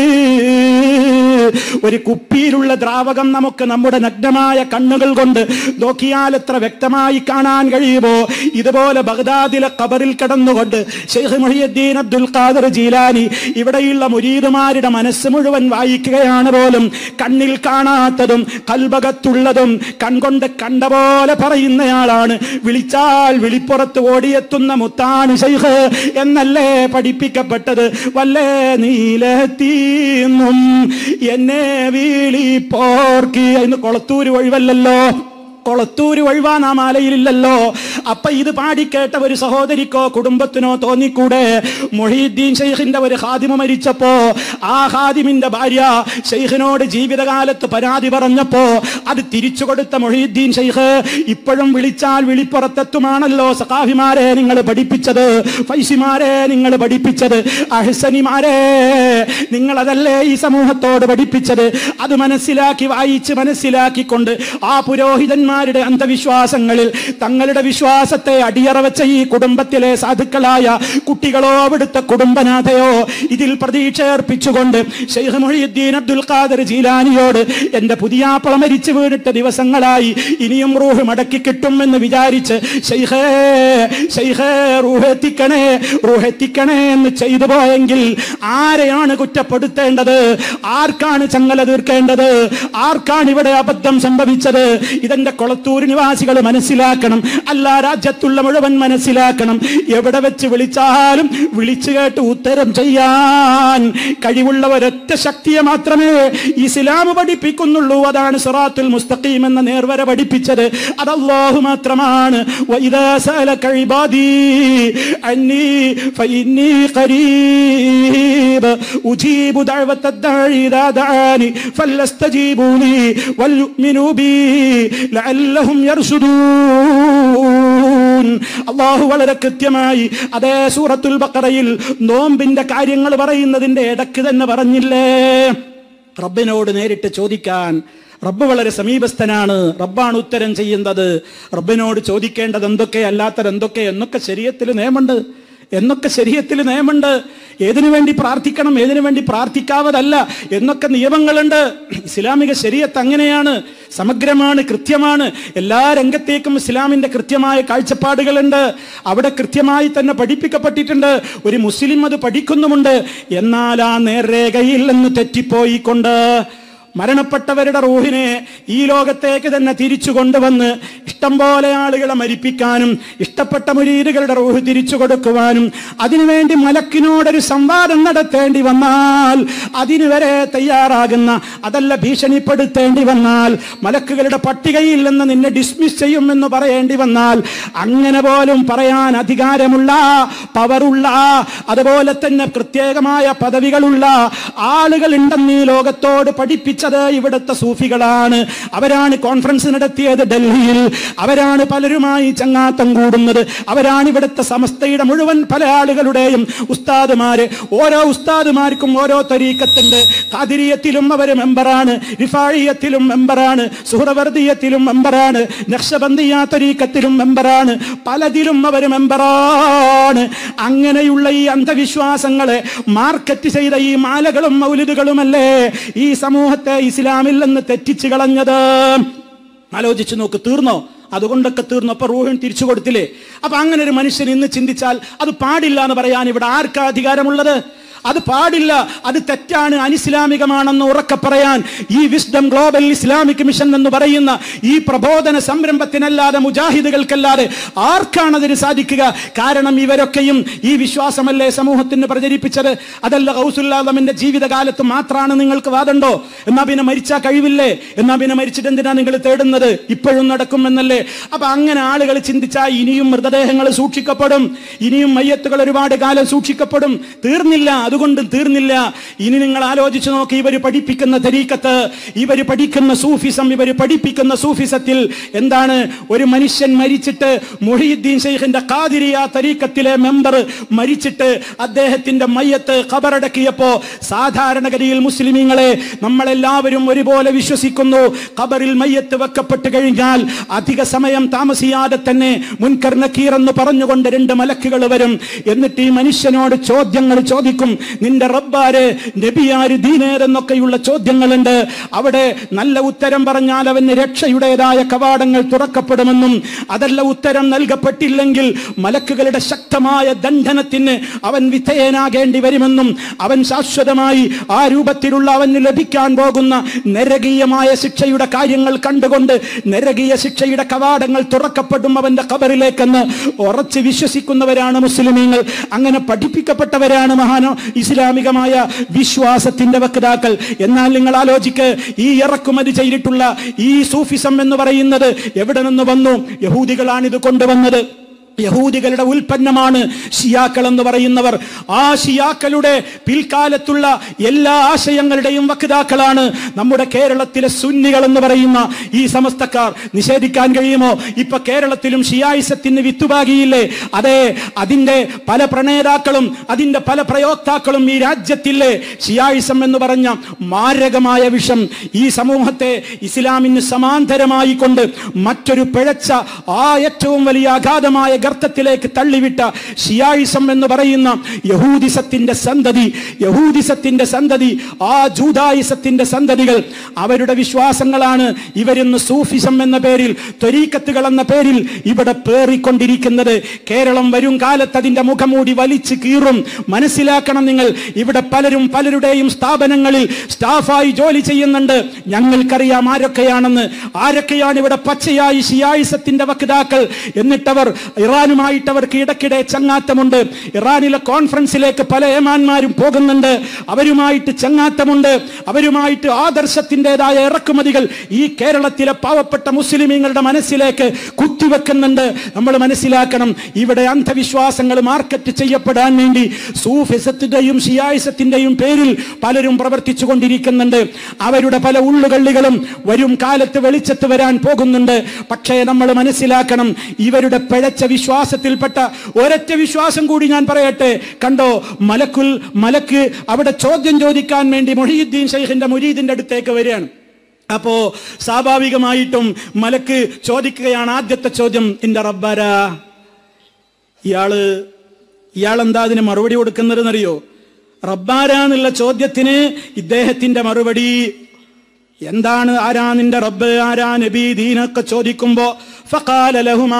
ഒരു കുപ്പിയിലുള്ള ദ്രാവകം നമുക്ക് നമ്മുടെ നഗ്നമായ കണ്ണുകൾ കൊണ്ട് നോക്കിയാൽ എത്ര വ്യക്തമായി കാണാൻ കഴിയുമോ, ഇതുപോലെ ബഗ്ദാദിലെ ഖബറിൽ കിടന്നുകൊണ്ട് ശൈഖ് മുഹ്യിദ്ദീൻ അബ്ദുൽ ഖാദിർ ജീലാനി ഇവിടെയുള്ള മുരീദുമാരുടെ മനസ്സ് മുഴുവൻ വായിക്കുകയാണ് പോലും. കണ്ണിൽ കാണാത്തതും കൽബകത്തുള്ളതും കൺകൊണ്ട് കണ്ട പോലെ പറയുന്നയാളാണ്. വിളിച്ചാൽ വിളിപ്പുറത്ത് ഓടിയെത്തുന്ന മുത്താണ് ശൈഖ് എന്നല്ലേ പഠിപ്പിക്കപ്പെട്ടത്. വല്ലേ നീലത്തീന്നും എന്നെ വിളിപ്പോർക്കി എന്ന് കൊളത്തൂര് ഒഴിവല്ലല്ലോ, കൊളത്തൂര് ഒഴിവാൻ ആ മാലയിലില്ലല്ലോ. അപ്പൊ ഇത് പാടിക്കേട്ട ഒരു സഹോദരിക്കോ കുടുംബത്തിനോ തോന്നിക്കൂടെ, മുഹീദ്ദീൻ ശൈഖിന്റെ ഒരു ഖാദിമ മരിച്ചപ്പോ ആ ഖാദിമിന്റെ ഭാര്യ ശൈഖിനോട് ജീവിതകാലത്ത് പരാതി പറഞ്ഞപ്പോ അത് തിരിച്ചു കൊടുത്ത മുഹീദ്ദീൻ ശൈഖ് ഇപ്പോഴും വിളിച്ചാൽ വിളിപ്പുറത്തെത്തുമാണല്ലോ സഖാഫിമാരെ നിങ്ങൾ പഠിപ്പിച്ചത്, ഫൈസിമാരെ നിങ്ങൾ പഠിപ്പിച്ചത്, അഹ്സനിമാരെ നിങ്ങളതല്ലേ ഈ സമൂഹത്തോട് പഠിപ്പിച്ചത്. അത് മനസ്സിലാക്കി വായിച്ച് മനസ്സിലാക്കിക്കൊണ്ട് ആ പുരോഹിതന്മാർ അന്ധവിശ്വാസങ്ങളിൽ തങ്ങളുടെ വിശ്വാസത്തെ അടിയറ വെച്ച ഈ കുടുംബത്തിലെ സാധുക്കളായ കുട്ടികളോ അവിടുത്തെ കുടുംബനാഥയോ ഇതിൽ പ്രതീക്ഷ അർപ്പിച്ചുകൊണ്ട് ശൈഖ് മുഹ്യിദ്ദീൻ അബ്ദുൽ ഖാദിർ ജീലാനിയോട് എന്റെ പുതിയാപ്പള മരിച്ചു വീണിട്ട് ദിവസങ്ങളായി, ഇനിയും റൂഹ് മടക്കി കിട്ടുമെന്ന് വിചാരിച്ച് ശൈഖേ ശൈഖേ റൂഹ് എത്തിക്കണേ റൂഹ് എത്തിക്കണേ എന്ന് ചെയ്തു പോയെങ്കിൽ ആരെയാണ് കുറ്റപ്പെടുത്തേണ്ടത്? ആർക്കാണ് ചങ്ങല തീർക്കേണ്ടത്? ആർക്കാണ് ഇവിടെ അബദ്ധം സംഭവിച്ചത്? ഇതെന്റെ കൊളത്തൂർ നിവാസികൾ മനസ്സിലാക്കണം, അല്ല രാജ്യത്തുള്ള മുഴുവൻ മനസ്സിലാക്കണം. എവിടെ വെച്ച് വിളിച്ചാലും വിളിച്ചു കേട്ട് ഉത്തരം ചെയ്യാൻ കഴിവുള്ള ഒരൊറ്റ ശക്തിയെ മാത്രമേ ഇസ്ലാം പഠിപ്പിക്കുന്നുള്ളൂ. അതാണ് സിറാത്തുൽ മുസ്തഖീം എന്ന നേർവര പഠിപ്പിച്ചത്. അത് അല്ലാഹു മാത്രമാണ്. വഇദാ സഅലക ഇബാദി അന്നി ഫഇന്നി ഖരീബ് ഉജീബു ദഅവത്തദ് ദാഇ ഇദാ ദഅാനി ഫലസ്തജീബൂനി വൽയുഅ്മിനൂ ബി ലഅല്ലഹും യർശുദൂൻ. അല്ലാഹു വളരെ കൃത്യമായി അതേ സൂറത്തുൽ ബഖറയിൽ നോമ്പിന്റെ കാര്യങ്ങൾ പറയുന്നതിന്റെ ഇടയ്ക്ക് തന്നെ പറഞ്ഞില്ലേ, റബ്ബിനോട് നേരിട്ട് ചോദിക്കാൻ. റബ്ബ് വളരെ സമീപസ്ഥനാണ്, റബ്ബാണ് ഉത്തരം ചെയ്യുന്നത്. റബ്ബിനോട് ചോദിക്കേണ്ടത് എന്തൊക്കെ, അല്ലാത്തത് എന്തൊക്കെ എന്നൊക്കെ ശരീഅത്തിൽ നിയമമുണ്ട് എന്നൊക്കെ ശരീഅത്തിൽ നിയമമുണ്ട്. ഏതിനു വേണ്ടി പ്രാർത്ഥിക്കണം, ഏതിനു വേണ്ടി പ്രാർത്ഥിക്കാവതല്ല എന്നൊക്കെ നിയമങ്ങളുണ്ട്. ഇസ്ലാമിക ശരീഅത്ത് അങ്ങനെയാണ്, സമഗ്രമാണ്, കൃത്യമാണ്. എല്ലാ രംഗത്തേക്കും ഇസ്ലാമിന്റെ കൃത്യമായ കാഴ്ചപ്പാടുകളുണ്ട്. അവിടെ കൃത്യമായി തന്നെ പഠിപ്പിക്കപ്പെട്ടിട്ടുണ്ട്. ഒരു മുസ്ലിം അത് പഠിക്കുന്നുമുണ്ട്. എന്നാൽ ആ നേർരേഖയിൽ നിന്ന് തെറ്റിപ്പോയിക്കൊണ്ട് മരണപ്പെട്ടവരുടെ റൂഹിനെ ഈ ലോകത്തേക്ക് തന്നെ തിരിച്ചു കൊണ്ടുവന്ന് ഇഷ്ടം പോലെ ആളുകളെ മരിപ്പിക്കാനും ഇഷ്ടപ്പെട്ട മുരീദുകളുടെ റൂഹ് തിരിച്ചു കൊടുക്കുവാനും അതിനുവേണ്ടി മലക്കിനോടൊരു സംവാദം നടത്തേണ്ടി വന്നാൽ അതിനുവരെ തയ്യാറാകുന്ന, അതല്ല ഭീഷണിപ്പെടുത്തേണ്ടി വന്നാൽ, മലക്കുകളുടെ പട്ടികയിൽ നിന്ന് നിന്നെ ഡിസ്മിസ് ചെയ്യുമെന്ന് പറയേണ്ടി വന്നാൽ, അങ്ങനെ പോലും പറയാൻ അധികാരമുള്ള, പവറുള്ള, അതുപോലെ തന്നെ പ്രത്യേകമായ പദവികളുള്ള ആളുകൾ ഉണ്ടെന്ന് ഈ ലോകത്തോട് പഠിപ്പിച്ചത് ഇവിടുത്തെ സൂഫികളാണ്. അവരാണ് കോൺഫറൻസ് നടത്തിയത് ഡൽഹിയിൽ, അവരാണ് പലരുമായി ചങ്ങാത്തം കൂടുന്നത്, അവരാണ് ഇവിടുത്തെ സമസ്തയുടെ മുഴുവൻ പല ആളുകളുടെയും ഉസ്താദുമാര്. ഓരോ ഉസ്താദുമാർക്കും ഓരോ തരീക്കത്തുണ്ട്. ഖാദിരിയത്തിലും അവർ മെമ്പറാണ്, റിഫായിയത്തിലും മെമ്പറാണ്, സുഹ്റവർദിയത്തിലും മെമ്പറാണ്, നഖ്ശബന്ദിയ തരീക്കത്തിലും മെമ്പറാണ്, പലതിലും അവർ മെമ്പറാണ്. അങ്ങനെയുള്ള ഈ അന്ധവിശ്വാസങ്ങളെ മാർക്കറ്റ് ചെയ്ത ഈ മാലകളും മൗലിദുകളുമല്ലേ ഈ സമൂഹത്തെ ഇസ്ലാമിൽ നിന്ന് തെറ്റിച്ചു കളഞ്ഞത്. ആലോചിച്ചു നോക്ക്, തീർന്നോ? അതുകൊണ്ടൊക്കെ തീർന്നു. അപ്പൊ റൂഹിന് തിരിച്ചു കൊടുത്തില്ലേ? അപ്പൊ അങ്ങനെ ഒരു മനുഷ്യൻ ഇന്ന് ചിന്തിച്ചാൽ അത് പാടില്ല എന്ന് പറയാൻ ഇവിടെ ആർക്കാ അധികാരമുള്ളത്? അത് പാടില്ല, അത് തെറ്റാണ്, അനിസ്ലാമികമാണെന്ന് ഉറക്കെ പറയാൻ ഈ വിസ്ഡം ഗ്ലോബൽ ഇസ്ലാമിക് മിഷൻ എന്ന് പറയുന്ന ഈ പ്രബോധന സംരംഭത്തിനല്ലാതെ, മുജാഹിദുകൾക്കല്ലാതെ ആർക്കാണതിന് സാധിക്കുക? കാരണം ഇവരൊക്കെയും ഈ വിശ്വാസമല്ലേ സമൂഹത്തിന് പ്രചരിപ്പിച്ചത്? അതല്ല ഗൗസുൽ ആദമിന്റെ ജീവിതകാലത്ത് മാത്രമാണ് നിങ്ങൾക്ക് വാദമുണ്ടോ? എന്നാ പിന്നെ മരിച്ചാൽ കഴിവില്ലേ? എന്നാ പിന്നെ മരിച്ചിട്ട് എന്തിനാ നിങ്ങൾ തേടുന്നത്? ഇപ്പോഴും നടക്കും എന്നല്ലേ? അപ്പൊ അങ്ങനെ ആളുകൾ ചിന്തിച്ചാൽ ഇനിയും മൃതദേഹങ്ങൾ സൂക്ഷിക്കപ്പെടും, ഇനിയും മയ്യത്തുകൾ ഒരുപാട് കാലം സൂക്ഷിക്കപ്പെടും. തീർന്നില്ല, അതുകൊണ്ട് തീർന്നില്ല. ഇനി നിങ്ങൾ ആലോചിച്ചു നോക്കി, ഇവര് പഠിപ്പിക്കുന്ന തരീക്കത്ത്, ഇവര് പഠിക്കുന്ന സൂഫിസം, ഇവര് പഠിപ്പിക്കുന്ന സൂഫിസത്തിൽ എന്താണ്? ഒരു മനുഷ്യൻ മരിച്ചിട്ട്, മുഹീദ്ദീൻ ശൈഖിന്റെ ഖാദിരിയ തരീക്കത്തിലെ മെമ്പർ മരിച്ചിട്ട് അദ്ദേഹത്തിന്റെ മയ്യത്ത് ഖബറടക്കിയപ്പോ, സാധാരണഗതിയിൽ മുസ്ലിമീങ്ങളെ നമ്മളെല്ലാവരും ഒരുപോലെ വിശ്വസിക്കുന്നു, ഖബറിൽ മയ്യത്ത് വെക്കപ്പെട്ട് കഴിഞ്ഞാൽ അധിക സമയം താമസിയാതെ തന്നെ മുൻകർ നക്കീർ എന്ന് പറഞ്ഞുകൊണ്ട് രണ്ട് മലക്കുകൾ വരും. എന്നിട്ട് ഈ മനുഷ്യനോട് ചോദ്യങ്ങൾ ചോദിക്കും. നിന്റെ റബ്ബാര്, നബിയാര്, ദീനേരെന്നൊക്കെയുള്ള ചോദ്യങ്ങളുണ്ട്. അവിടെ നല്ല ഉത്തരം പറഞ്ഞാൽ അവന് രക്ഷയുടേതായ കവാടങ്ങൾ തുറക്കപ്പെടുമെന്നും, അതല്ല ഉത്തരം നൽകപ്പെട്ടില്ലെങ്കിൽ മലക്കുകളുടെ ശക്തമായ ദണ്ഡനത്തിന് അവൻ വിധേയനാകേണ്ടി വരുമെന്നും, അവൻ ശാശ്വതമായി ആ രൂപത്തിലുള്ള അവന് ലഭിക്കാൻ പോകുന്ന നരകീയമായ ശിക്ഷയുടെ കാര്യങ്ങൾ കണ്ടുകൊണ്ട് നരകീയ ശിക്ഷയുടെ കവാടങ്ങൾ തുറക്കപ്പെടും അവന്റെ ഖബറിലേക്കെന്ന് ഉറച്ച് വിശ്വസിക്കുന്നവരാണ് മുസ്ലിമീങ്ങൾ. അങ്ങനെ പഠിപ്പിക്കപ്പെട്ടവരാണ് മഹാനോ ഇസ്ലാമികമായ വിശ്വാസത്തിന്റെ വക്താക്കൾ. എന്നാൽ നിങ്ങൾ ആലോചിക്ക്, ഈ ഇറക്കുമതി ചെയ്തിട്ടുള്ള ഈ സൂഫിസം എന്ന് പറയുന്നത് എവിടെ നിന്ന് വന്നു? യഹൂദികളാണ് ഇത് കൊണ്ടുവന്നത്. യഹൂദികളുടെ ഉൽപ്പന്നമാണ് ഷിയാക്കൾ എന്ന് പറയുന്നവർ. ആ ഷിയാക്കളുടെ പിൽക്കാലത്തുള്ള എല്ലാ ആശയങ്ങളുടെയും വക്താക്കളാണ് നമ്മുടെ കേരളത്തിലെ സുന്നികൾ എന്ന് പറയുന്ന ഈ സമസ്തക്കാർ. നിഷേധിക്കാൻ കഴിയുമോ? ഇപ്പൊ കേരളത്തിലും ഷിയായിസത്തിന് വിത്തുപാകിയില്ലേ? അതെ, അതിന്റെ പല പ്രണേതാക്കളും അതിന്റെ പല പ്രയോക്താക്കളും ഈ രാജ്യത്തില്ലേ? ഷിയായിസം എന്ന് പറഞ്ഞ മാരകമായ വിഷം ഈ സമൂഹത്തെ ഇസ്ലാമിന് സമാന്തരമായി കൊണ്ട് മറ്റൊരു പിഴച്ച ആ ഏറ്റവും വലിയ അഗാധമായ ഗർത്തത്തിലേക്ക് തള്ളിവിട്ട ഷിയായിസം എന്ന് പറയുന്ന യഹൂദിസത്തിന്റെ സന്തതി, യഹൂദിസത്തിന്റെ സന്തതി, ആ ജൂദായിസത്തിന്റെ സന്തതികൾ, അവരുടെ വിശ്വാസങ്ങളാണ് ഇവരിന്ന് സൂഫിസം എന്ന പേരിൽ, ത്വരീക്കത്തുകൾ എന്ന പേരിൽ ഇവിടെ പേറിക്കൊണ്ടിരിക്കുന്നത്. കേരളം വരും കാലത്ത് അതിന്റെ മുഖമൂടി വലിച്ചു കീറും. മനസ്സിലാക്കണം നിങ്ങൾ, ഇവിടെ പലരും പലരുടെയും സ്ഥാപനങ്ങളിൽ സ്റ്റാഫായി ജോലി ചെയ്യുന്നുണ്ട്. ഞങ്ങൾക്കറിയാം ആരൊക്കെയാണെന്ന്. ആരൊക്കെയാണ് ഇവിടെ പച്ചയായി ഷിയായിസത്തിന്റെ വക്താക്കൾ. എന്നിട്ടവർ ഇറാനുമായിട്ട് അവർക്ക് ഇടയ്ക്കിടെ ചങ്ങാത്തമുണ്ട്. ഇറാനിലെ കോൺഫറൻസിലേക്ക് പല ഏമാന്മാരും പോകുന്നുണ്ട്. അവരുമായിട്ട് ചങ്ങാത്തമുണ്ട്. അവരുമായിട്ട് ആദർശത്തിൻ്റെതായ ഇറക്കുമതികൾ ഈ കേരളത്തിലെ പാവപ്പെട്ട മുസ്ലിമീങ്ങളുടെ മനസ്സിലേക്ക് കുത്തിവെക്കുന്നുണ്ട്. നമ്മൾ മനസ്സിലാക്കണം, ഇവിടെ അന്ധവിശ്വാസങ്ങൾ മാർക്കറ്റ് ചെയ്യപ്പെടാൻ വേണ്ടി സൂഫിസത്തിന്റെയും ഷിയായിസത്തിന്റെയും പേരിൽ പലരും പ്രവർത്തിച്ചു കൊണ്ടിരിക്കുന്നുണ്ട്. അവരുടെ പല ഉള്ളുകള്ളികളും വരും കാലത്ത് വെളിച്ചത്ത് വരാൻ പോകുന്നുണ്ട്. പക്ഷേ നമ്മൾ മനസ്സിലാക്കണം, ഇവരുടെ പിഴച്ച വിശ്വാസത്തിൽപ്പെട്ട ഒരൊറ്റ വിശ്വാസം കൂടി ഞാൻ പറയട്ടെ. കണ്ടോ, മലക്കുൽ മലക്ക് അവിടെ ചോദ്യം ചോദിക്കാൻ വേണ്ടി മുഹീദ്ദീൻ ശൈഖിന്റെ മുരീദിന്റെ അടുത്തേക്ക് വരികയാണ്. അപ്പോ സ്വാഭാവികമായിട്ടും മലക്ക് ചോദിക്കുകയാണ്. ആദ്യത്തെ ചോദ്യം, എന്റെ റബ്ബാരാ? ഇയാള് ഇയാളെന്താ അതിന് മറുപടി കൊടുക്കുന്നതെന്നറിയോ? റബ്ബാരാന്നുള്ള ചോദ്യത്തിന് ഇദ്ദേഹത്തിന്റെ മറുപടി എന്താണ്? ആരാ നിന്റെ റബ്ബ്, ആരാ നബി, ദീനൊക്കെ ചോദിക്കുമ്പോ ഫഖാല ലഹുമാ,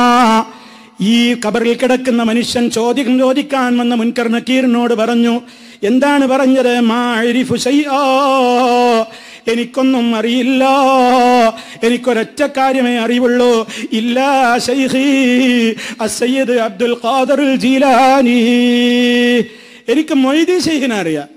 ഈ ഖബറിൽ കിടക്കുന്ന മനുഷ്യൻ ചോദ്യം ചോദിക്കാൻ വന്ന മുൻകർ നക്കീറിനോട് പറഞ്ഞു, എന്താണ് പറഞ്ഞത്? മാരിഫു ശൈആ, എനിക്കൊന്നും അറിയില്ല, എനിക്കൊരൊറ്റ കാര്യമേ അറിവുള്ളൂ. ഇല്ലാ ശൈഖി അസ്സയ്യിദ് അബ്ദുൽ ഖാദിർ ജീലാനി, എനിക്ക് മൊയ്‌ദി ശൈഖിനെ അറിയാം,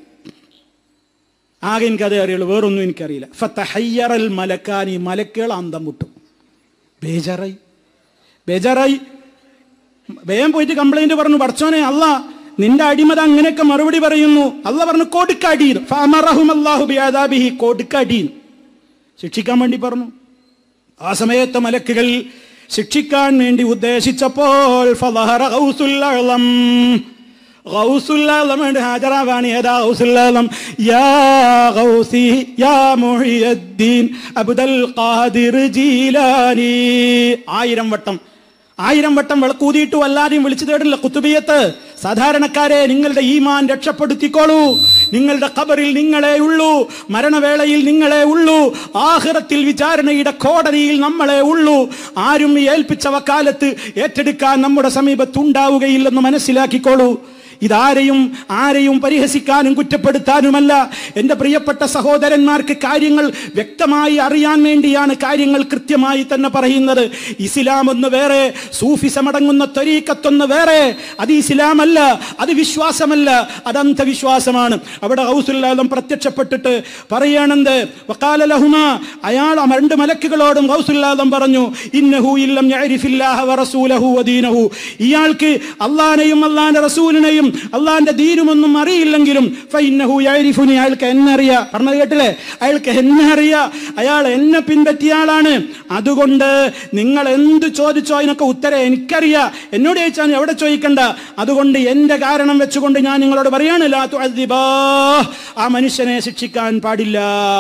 ആകെ എനിക്കതേ അറിയുള്ളൂ, വേറൊന്നും എനിക്കറിയില്ല. ഫതഹയ്യറൽ മലക്കാനി, മലക്കുകൾ അന്തം മുട്ടും, ബേജാറായി ബേജാറായി വേഗം പോയിട്ട് കംപ്ലൈന്റ് പറഞ്ഞു, പടച്ചോനെ അല്ലാ നിന്റെ അടിമത അങ്ങനെയൊക്കെ മറുപടി പറയുന്നു. അല്ലാഹ് പറഞ്ഞു കൊടുക്കടീൻ, ഫഅമറഹുമല്ലാഹു ബിഅദാബിഹി, കൊടുക്കടീൻ, ശിക്ഷിക്കാൻ വേണ്ടി പറഞ്ഞു. ആ സമയത്ത് മലക്കുകൾ ശിക്ഷിക്കാൻ വേണ്ടി ഉദ്ദേശിച്ചപ്പോൾ ഫളഹറ ഗൗസുൽ അഅ്ലം, ഗൗസുൽ അഅ്ലം ഹാജരാവാണ്. ഏതാ ഗൗസുൽ അഅ്ലം? യാ ഗൗസി യാ മുഹിയദ്ദീൻ അബ്ദുൽ ഖാദിർ ജീലാനി. ആയിരം വട്ടം ആയിരം വട്ടം വിളക്കൂതിയിട്ടു എല്ലാരെയും വിളിച്ചു തേടില്ല കുത്തുബിയത്ത്. സാധാരണക്കാരെ, നിങ്ങളുടെ ഈമാൻ രക്ഷപ്പെടുത്തിക്കോളൂ, നിങ്ങളുടെ ഖബറിൽ നിങ്ങളെ ഉള്ളൂ, മരണവേളയിൽ നിങ്ങളെ ഉള്ളൂ, ആഖിറത്തിൽ വിചാരണയുടെ കോടതിയിൽ നമ്മളെ ഉള്ളൂ. ആരും ഏൽപ്പിച്ച വക്കാലത്ത് ഏറ്റെടുക്കാൻ നമ്മുടെ സമീപത്തുണ്ടാവുകയില്ലെന്ന് മനസ്സിലാക്കിക്കോളൂ. ഇതാരെയും ആരെയും പരിഹസിക്കാനും കുറ്റപ്പെടുത്താനുമല്ല. എൻ്റെ പ്രിയപ്പെട്ട സഹോദരന്മാർക്ക് കാര്യങ്ങൾ വ്യക്തമായി അറിയാൻ വേണ്ടിയാണ് കാര്യങ്ങൾ കൃത്യമായി തന്നെ പറയുന്നത്. ഇസ്ലാം ഒന്ന് വേറെ, സൂഫിസമടങ്ങുന്ന ത്വരീഖത്തൊന്ന് വേറെ. അത് ഇസ്ലാമല്ല, അത് വിശ്വാസമല്ല, അത് അന്ധവിശ്വാസമാണ്. അവിടെ ഗൗസുൽ ആലം പ്രത്യക്ഷപ്പെട്ടിട്ട് പറയണെന്ത്? വഖാല ലഹുമാ, അയാൾ രണ്ട് മലക്കുകളോടും ഗൗസുൽ ആലം പറഞ്ഞു, ഇന്നഹു ഇല്ലം യഅരിഫില്ലാഹ വറസൂലഹു വദീനഹു, ഇയാൾക്ക് അല്ലാഹനെയും അല്ലാഹുവിന്റെ റസൂലിനെയും അള്ളാന്റെ ദീനുമൊന്നും അറിയില്ലെങ്കിലും ഫഇന്നഹു യഅരിഫുനി, അയാൾക്ക് എന്നെ അറിയാം. പറഞ്ഞത് കേട്ടില്ലേ? അയാൾക്ക് എന്നെ അറിയാം, അയാൾ എന്നെ പിൻപറ്റിയ ആളാണ്. അതുകൊണ്ട് നിങ്ങൾ എന്ത് ചോദിച്ചോ അതിനൊക്കെ ഉത്തരം എനിക്കറിയാം. എന്നോട് ചോദിച്ചാൽ എവിടെ ചോദിക്കണ്ട. അതുകൊണ്ട് എന്റെ കാരണം വെച്ചുകൊണ്ട് ഞാൻ നിങ്ങളോട് പറയാണ്, ലാ തുഅദ്ദിബാ, ആ മനുഷ്യനെ ശിക്ഷിക്കാൻ പാടില്ല.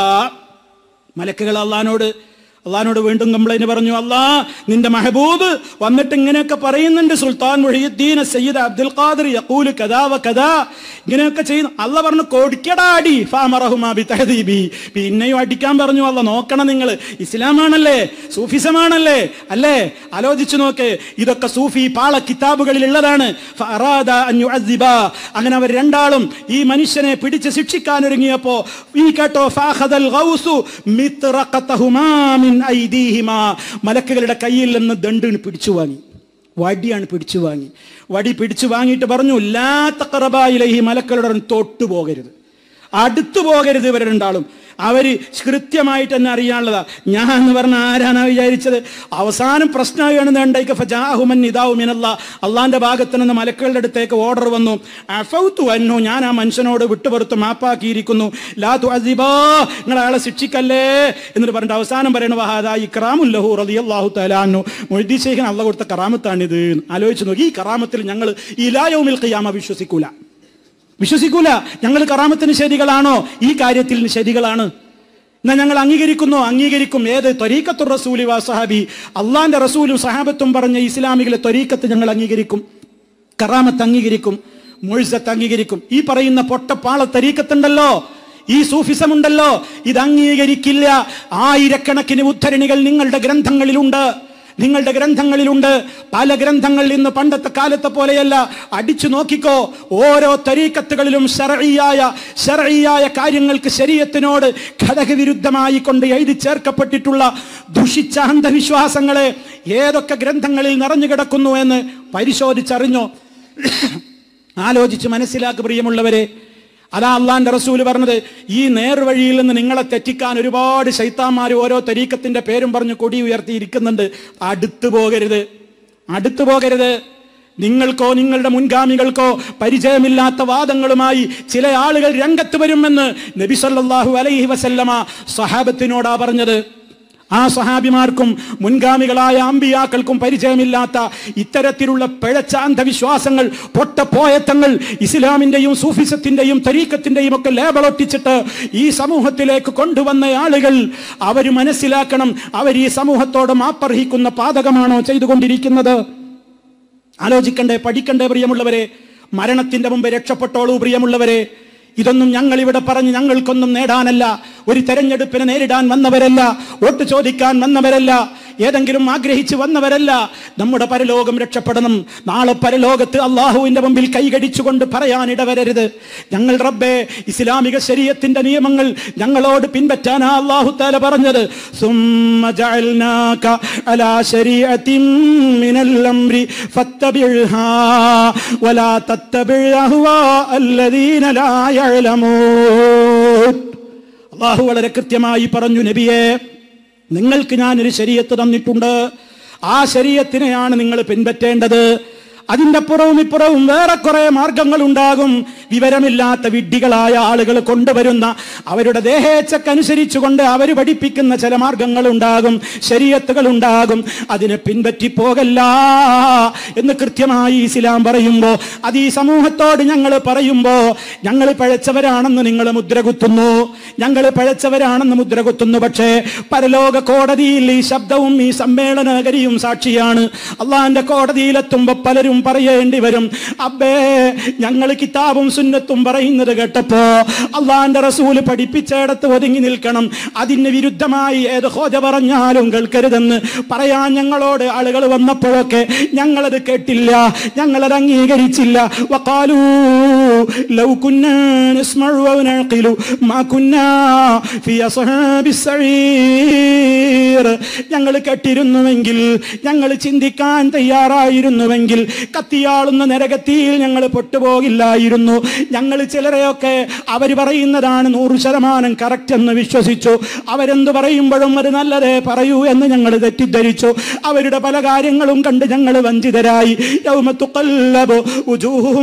മലക്കുകൾ അള്ളാഹിനോട് അള്ളാഹിനോട് വീണ്ടും കംപ്ലൈന്റ് പറഞ്ഞു, അല്ലാ നിന്റെ മെഹബൂബ് വന്നിട്ട് ഇങ്ങനെയൊക്കെ പറയുന്നുണ്ട്, സുൽത്താൻ മുഹിയുദ്ദീൻ സയ്യിദ് അബ്ദുൽ ഖാദിർ യഖൂലു കദാ വ കദാ, ഇങ്ങനെയൊക്കെ ചെയ്യുന്നു. അല്ലാഹ് പറഞ്ഞു കൊടുക്കടാ അടി, ഫഅമറഹുമാ ബിതഹദീബി, പിന്നെയും അടിക്കാൻ പറഞ്ഞു. അല്ലാഹ് നോക്കണം, നിങ്ങൾ ഇസ്ലാമാണല്ലേ, സൂഫിസമാണല്ലേ അല്ലേ? ആലോചിച്ചു നോക്ക്, ഇതൊക്കെ സൂഫി പാള കിതാബുകളിൽ ഉള്ളതാണ്. ഫഅറാദ അൻ യുഅദ്ദിബാ, അങ്ങനെ അവർ രണ്ടാളും ഈ മനുഷ്യനെ പിടിച്ച് ശിക്ഷിക്കാൻ ഒരുങ്ങിയപ്പോ ഈ കേട്ടോ, ഫഅഖദൽ ഗൗസു മിത്രഖതഹുമാ മിൻ ഐദീഹിമാ, മലക്കുകളുടെ കയ്യിൽ നിന്ന് ദണ്ഡ് പിടിച്ചു വാങ്ങി, വടിയാണ് പിടിച്ചു വാങ്ങി. വടി പിടിച്ചു വാങ്ങിയിട്ട് പറഞ്ഞു, ലാ തഖറബാ ഇലൈഹി, മലക്കളുടെ തൊട്ടു പോകരുത്, അടുത്തു പോകരുത്. ഇവർ രണ്ടാളും അവര് കൃത്യമായിട്ട് തന്നെ അറിയാനുള്ളതാ. ഞാൻ എന്ന് പറഞ്ഞ ആരാനാ വിചാരിച്ചത്? അവസാനം പ്രശ്നമാണെന്നുണ്ടെങ്കിൽ ഫജാഹുമൻ ഇദാഉ മിനല്ലാ, അള്ളാന്റെ ഭാഗത്ത് നിന്ന് മലക്കളുടെ അടുത്തേക്ക് ഓർഡർ വന്നു. അഫൗതു അൻഹു, ഞാൻ ആ മനുഷ്യനോട് വിട്ടുപുറത്ത് മാപ്പാക്കിയിരിക്കുന്നു. ലാ തുഅദ്ദിബാ, നിങ്ങൾ അയാളെ ശിക്ഷിക്കല്ലേ എന്നിട്ട് പറഞ്ഞിട്ട് അവസാനം പറയുന്നത് വഹാദാ ഇക്റാമുൽ ലഹു റളിയല്ലാഹു തആല അൻഹു, മുഹ്യിദ്ദീൻ ശൈഖിന് അള്ളാഹ് കൊടുത്ത കറാമത്താണിത്. ആലോചിച്ച് നോക്കി, ഈ കറാമത്തിൽ ഞങ്ങൾ ഇലാ യൗമിൽ ഖിയാമ വിശ്വസിക്കൂല വിശ്വസിക്കൂല ഞങ്ങൾ കറാമത്തിന് ശരികളാണോ? ഈ കാര്യത്തിൽ ശരികളാണ്. എന്നാൽ ഞങ്ങൾ അംഗീകരിക്കുന്നു, അംഗീകരിക്കും. ഏത്? ത്വരീഖത്തുർ റസൂലി വ സഹാബി, അള്ളാന്റെ റസൂലും സഹാബത്തും പറഞ്ഞ ഇസ്ലാമികളെ ത്വരീഖത്ത് ഞങ്ങൾ അംഗീകരിക്കും, കറാമത്ത് അംഗീകരിക്കും, മുഅ്ജിസത്ത് അംഗീകരിക്കും. ഈ പറയുന്ന പൊട്ടപ്പാള ത്വരീഖത്തുണ്ടല്ലോ, ഈ സൂഫിസം ഉണ്ടല്ലോ, ഇത് അംഗീകരിക്കില്ല. ആയിരക്കണക്കിന് ഉദ്ധരണികൾ നിങ്ങളുടെ ഗ്രന്ഥങ്ങളിലുണ്ട്, നിങ്ങളുടെ ഗ്രന്ഥങ്ങളിലുണ്ട്. പല ഗ്രന്ഥങ്ങളിൽ ഇന്ന് പണ്ടത്തെ കാലത്തെ പോലെയല്ല. അടിച്ചു നോക്കിക്കോ, ഓരോ തരീഖത്തുകളിലും ശർഈയായ ശർഈയായ കാര്യങ്ങൾക്ക് ശരീഅത്തിനോട് ഘടകവിരുദ്ധമായി കൊണ്ട് എഴുതി ചേർക്കപ്പെട്ടിട്ടുള്ള ദുഷിച്ച അന്ധവിശ്വാസങ്ങളെ ഏതൊക്കെ ഗ്രന്ഥങ്ങളിൽ നിറഞ്ഞു കിടക്കുന്നു എന്ന് പരിശോധിച്ചറിഞ്ഞോ? ആലോചിച്ച് മനസ്സിലാക്കി പ്രിയമുള്ളവരെ. അതാ അള്ളാന്റെ റസൂല് പറഞ്ഞത്, ഈ നേർവഴിയിൽ നിന്ന് നിങ്ങളെ തെറ്റിക്കാൻ ഒരുപാട് ശൈത്താന്മാർ ഓരോ തരീഖത്തിന്റെ പേരും പറഞ്ഞ് കൊടി ഉയർത്തിയിരിക്കുന്നുണ്ട്. അടുത്തു പോകരുത്, അടുത്തു പോകരുത്. നിങ്ങൾക്കോ നിങ്ങളുടെ മുൻഗാമികൾക്കോ പരിചയമില്ലാത്ത വാദങ്ങളുമായി ചില ആളുകൾ രംഗത്ത് വരുമെന്ന് നബി സല്ലല്ലാഹു അലൈഹി വസല്ലമ സ്വഹാബത്തിനോടാ പറഞ്ഞത്. ആ സ്വഹാബിമാർക്കും മുൻഗാമികളായ അമ്പിയാക്കൾക്കും പരിചയമില്ലാത്ത ഇത്തരത്തിലുള്ള പിഴച്ച അന്ധവിശ്വാസങ്ങൾ, പൊട്ടപ്പോയത്തങ്ങൾ, ഇസ്ലാമിന്റെയും സൂഫിസത്തിന്റെയും തരീഖത്തിന്റെയും ഒക്കെ ലേബലൊട്ടിച്ചിട്ട് ഈ സമൂഹത്തിലേക്ക് കൊണ്ടുവന്ന ആളുകൾ അവർ മനസ്സിലാക്കണം, അവർ ഈ സമൂഹത്തോട് മാപ്പർഹിക്കുന്ന പാതകമാണോ ചെയ്തുകൊണ്ടിരിക്കുന്നത്? ആലോചിക്കണ്ടേ, പഠിക്കണ്ടേ പ്രിയമുള്ളവരെ? മരണത്തിന്റെ മുമ്പ് രക്ഷപ്പെട്ടോളൂ പ്രിയമുള്ളവരെ. ഇതൊന്നും ഞങ്ങൾ ഇവിടെ പറഞ്ഞ് ഞങ്ങൾക്കൊന്നും നേടാനല്ല, ഒരു തെരഞ്ഞെടുപ്പിനെ നേരിടാൻ വന്നവരല്ല, വോട്ട് ചോദിക്കാൻ വന്നവരല്ല, ഏതെങ്കിലും ആഗ്രഹിച്ച് വന്നവരല്ല. നമ്മുടെ പരലോകം രക്ഷപ്പെടണം. നാളെ പരലോകത്ത് അള്ളാഹുവിന്റെ മുമ്പിൽ കൈകടിച്ചുകൊണ്ട് പറയാൻ ഇടവരരുത്, ഞങ്ങൾ റബ്ബേ ഇസ്ലാമിക ശരീഅത്തിന്റെ നിയമങ്ങൾ ഞങ്ങളോട് പിൻപറ്റാനാ അല്ലാഹു തആല പറഞ്ഞത്. സുമ്മ ജഅൽനാക അലാ ശരീഅത്തിൻ മിനൽ അംരി ഫത്തബിഅഹാ വലാ തത്തബിഅ അഹ്വാഅല്ലദീന ലാ യഅലമൂൻ. അല്ലാഹു വളരെ കൃത്യമായി പറഞ്ഞു, നബിയേ നിങ്ങൾക്ക് ഞാനൊരു ശരീഅത്ത് തന്നിട്ടുണ്ട്, ആ ശരീഅത്തിനെയാണ് നിങ്ങൾ പിൻപറ്റേണ്ടത്. അതിന്റെ പുറവും ഇപ്പുറവും വേറെ കുറെ മാർഗങ്ങൾ ഉണ്ടാകും. വിവരമില്ലാത്ത വിഡ്ഢികളായ ആളുകൾ കൊണ്ടുവരുന്ന അവരുടെ ദേഹേച്ഛക്കനുസരിച്ചുകൊണ്ട് അവർ പഠിപ്പിക്കുന്ന ചില മാർഗങ്ങൾ ഉണ്ടാകും, ശരീഅത്തുകൾ ഉണ്ടാകും. അതിനെ പിൻപറ്റി പോകല്ല എന്ന് കൃത്യമായി ഇസ്ലാം പറയുമ്പോ, അത് ഈ സമൂഹത്തോട് ഞങ്ങൾ പറയുമ്പോ ഞങ്ങൾ പഴച്ചവരാണെന്ന് നിങ്ങൾ മുദ്രകുത്തുന്നു, ഞങ്ങൾ പഴച്ചവരാണെന്ന് മുദ്രകുത്തുന്നു. പക്ഷേ പരലോക കോടതിയിൽ ഈ ശബ്ദവും ഈ സമ്മേളനഗരിയും സാക്ഷിയാണ്. അള്ളാന്റെ കോടതിയിലെത്തുമ്പോ പലരും പറയേണ്ടി വരും, അബ്ബേ ഞങ്ങൾ കിതാബും സുന്നത്തും പറയുന്നത് കേട്ടപ്പോ അള്ളാന്റെ റസൂല് പഠിപ്പിച്ചിടത്ത് ഒതുങ്ങി നിൽക്കണം, അതിന് വിരുദ്ധമായി ഏത് ഹോജ പറഞ്ഞാലും കേൾക്കരുതെന്ന് പറയാൻ ഞങ്ങളോട് ആളുകൾ വന്നപ്പോഴൊക്കെ ഞങ്ങളത് കേട്ടില്ല, ഞങ്ങളത് അംഗീകരിച്ചില്ല. വഖാലൂ ലൗ കുന്നാ നസ്മഉ വ നഅഖിലു മാ കുന്നാ ഫീ അസ്ഹാബിസ് സഈർ. ഞങ്ങൾ കേട്ടിരുന്നുവെങ്കിൽ, ഞങ്ങൾ ചിന്തിക്കാൻ തയ്യാറായിരുന്നുവെങ്കിൽ കത്തിയാളുന്ന നരകത്തിൽ ഞങ്ങൾ പൊട്ടുപോകില്ലായിരുന്നു. ഞങ്ങൾ ചിലരെയൊക്കെ അവർ പറയുന്നതാണ് നൂറ് ശതമാനം കറക്റ്റ് എന്ന് വിശ്വസിച്ചു. അവരെന്ത് പറയുമ്പോഴും അത് നല്ലതേ പറയൂ എന്ന് ഞങ്ങൾ തെറ്റിദ്ധരിച്ചു. അവരുടെ പല കാര്യങ്ങളും കണ്ട് ഞങ്ങൾ വഞ്ചിതരായി. യൗമ തുഖല്ലബു വുജൂഹുഹും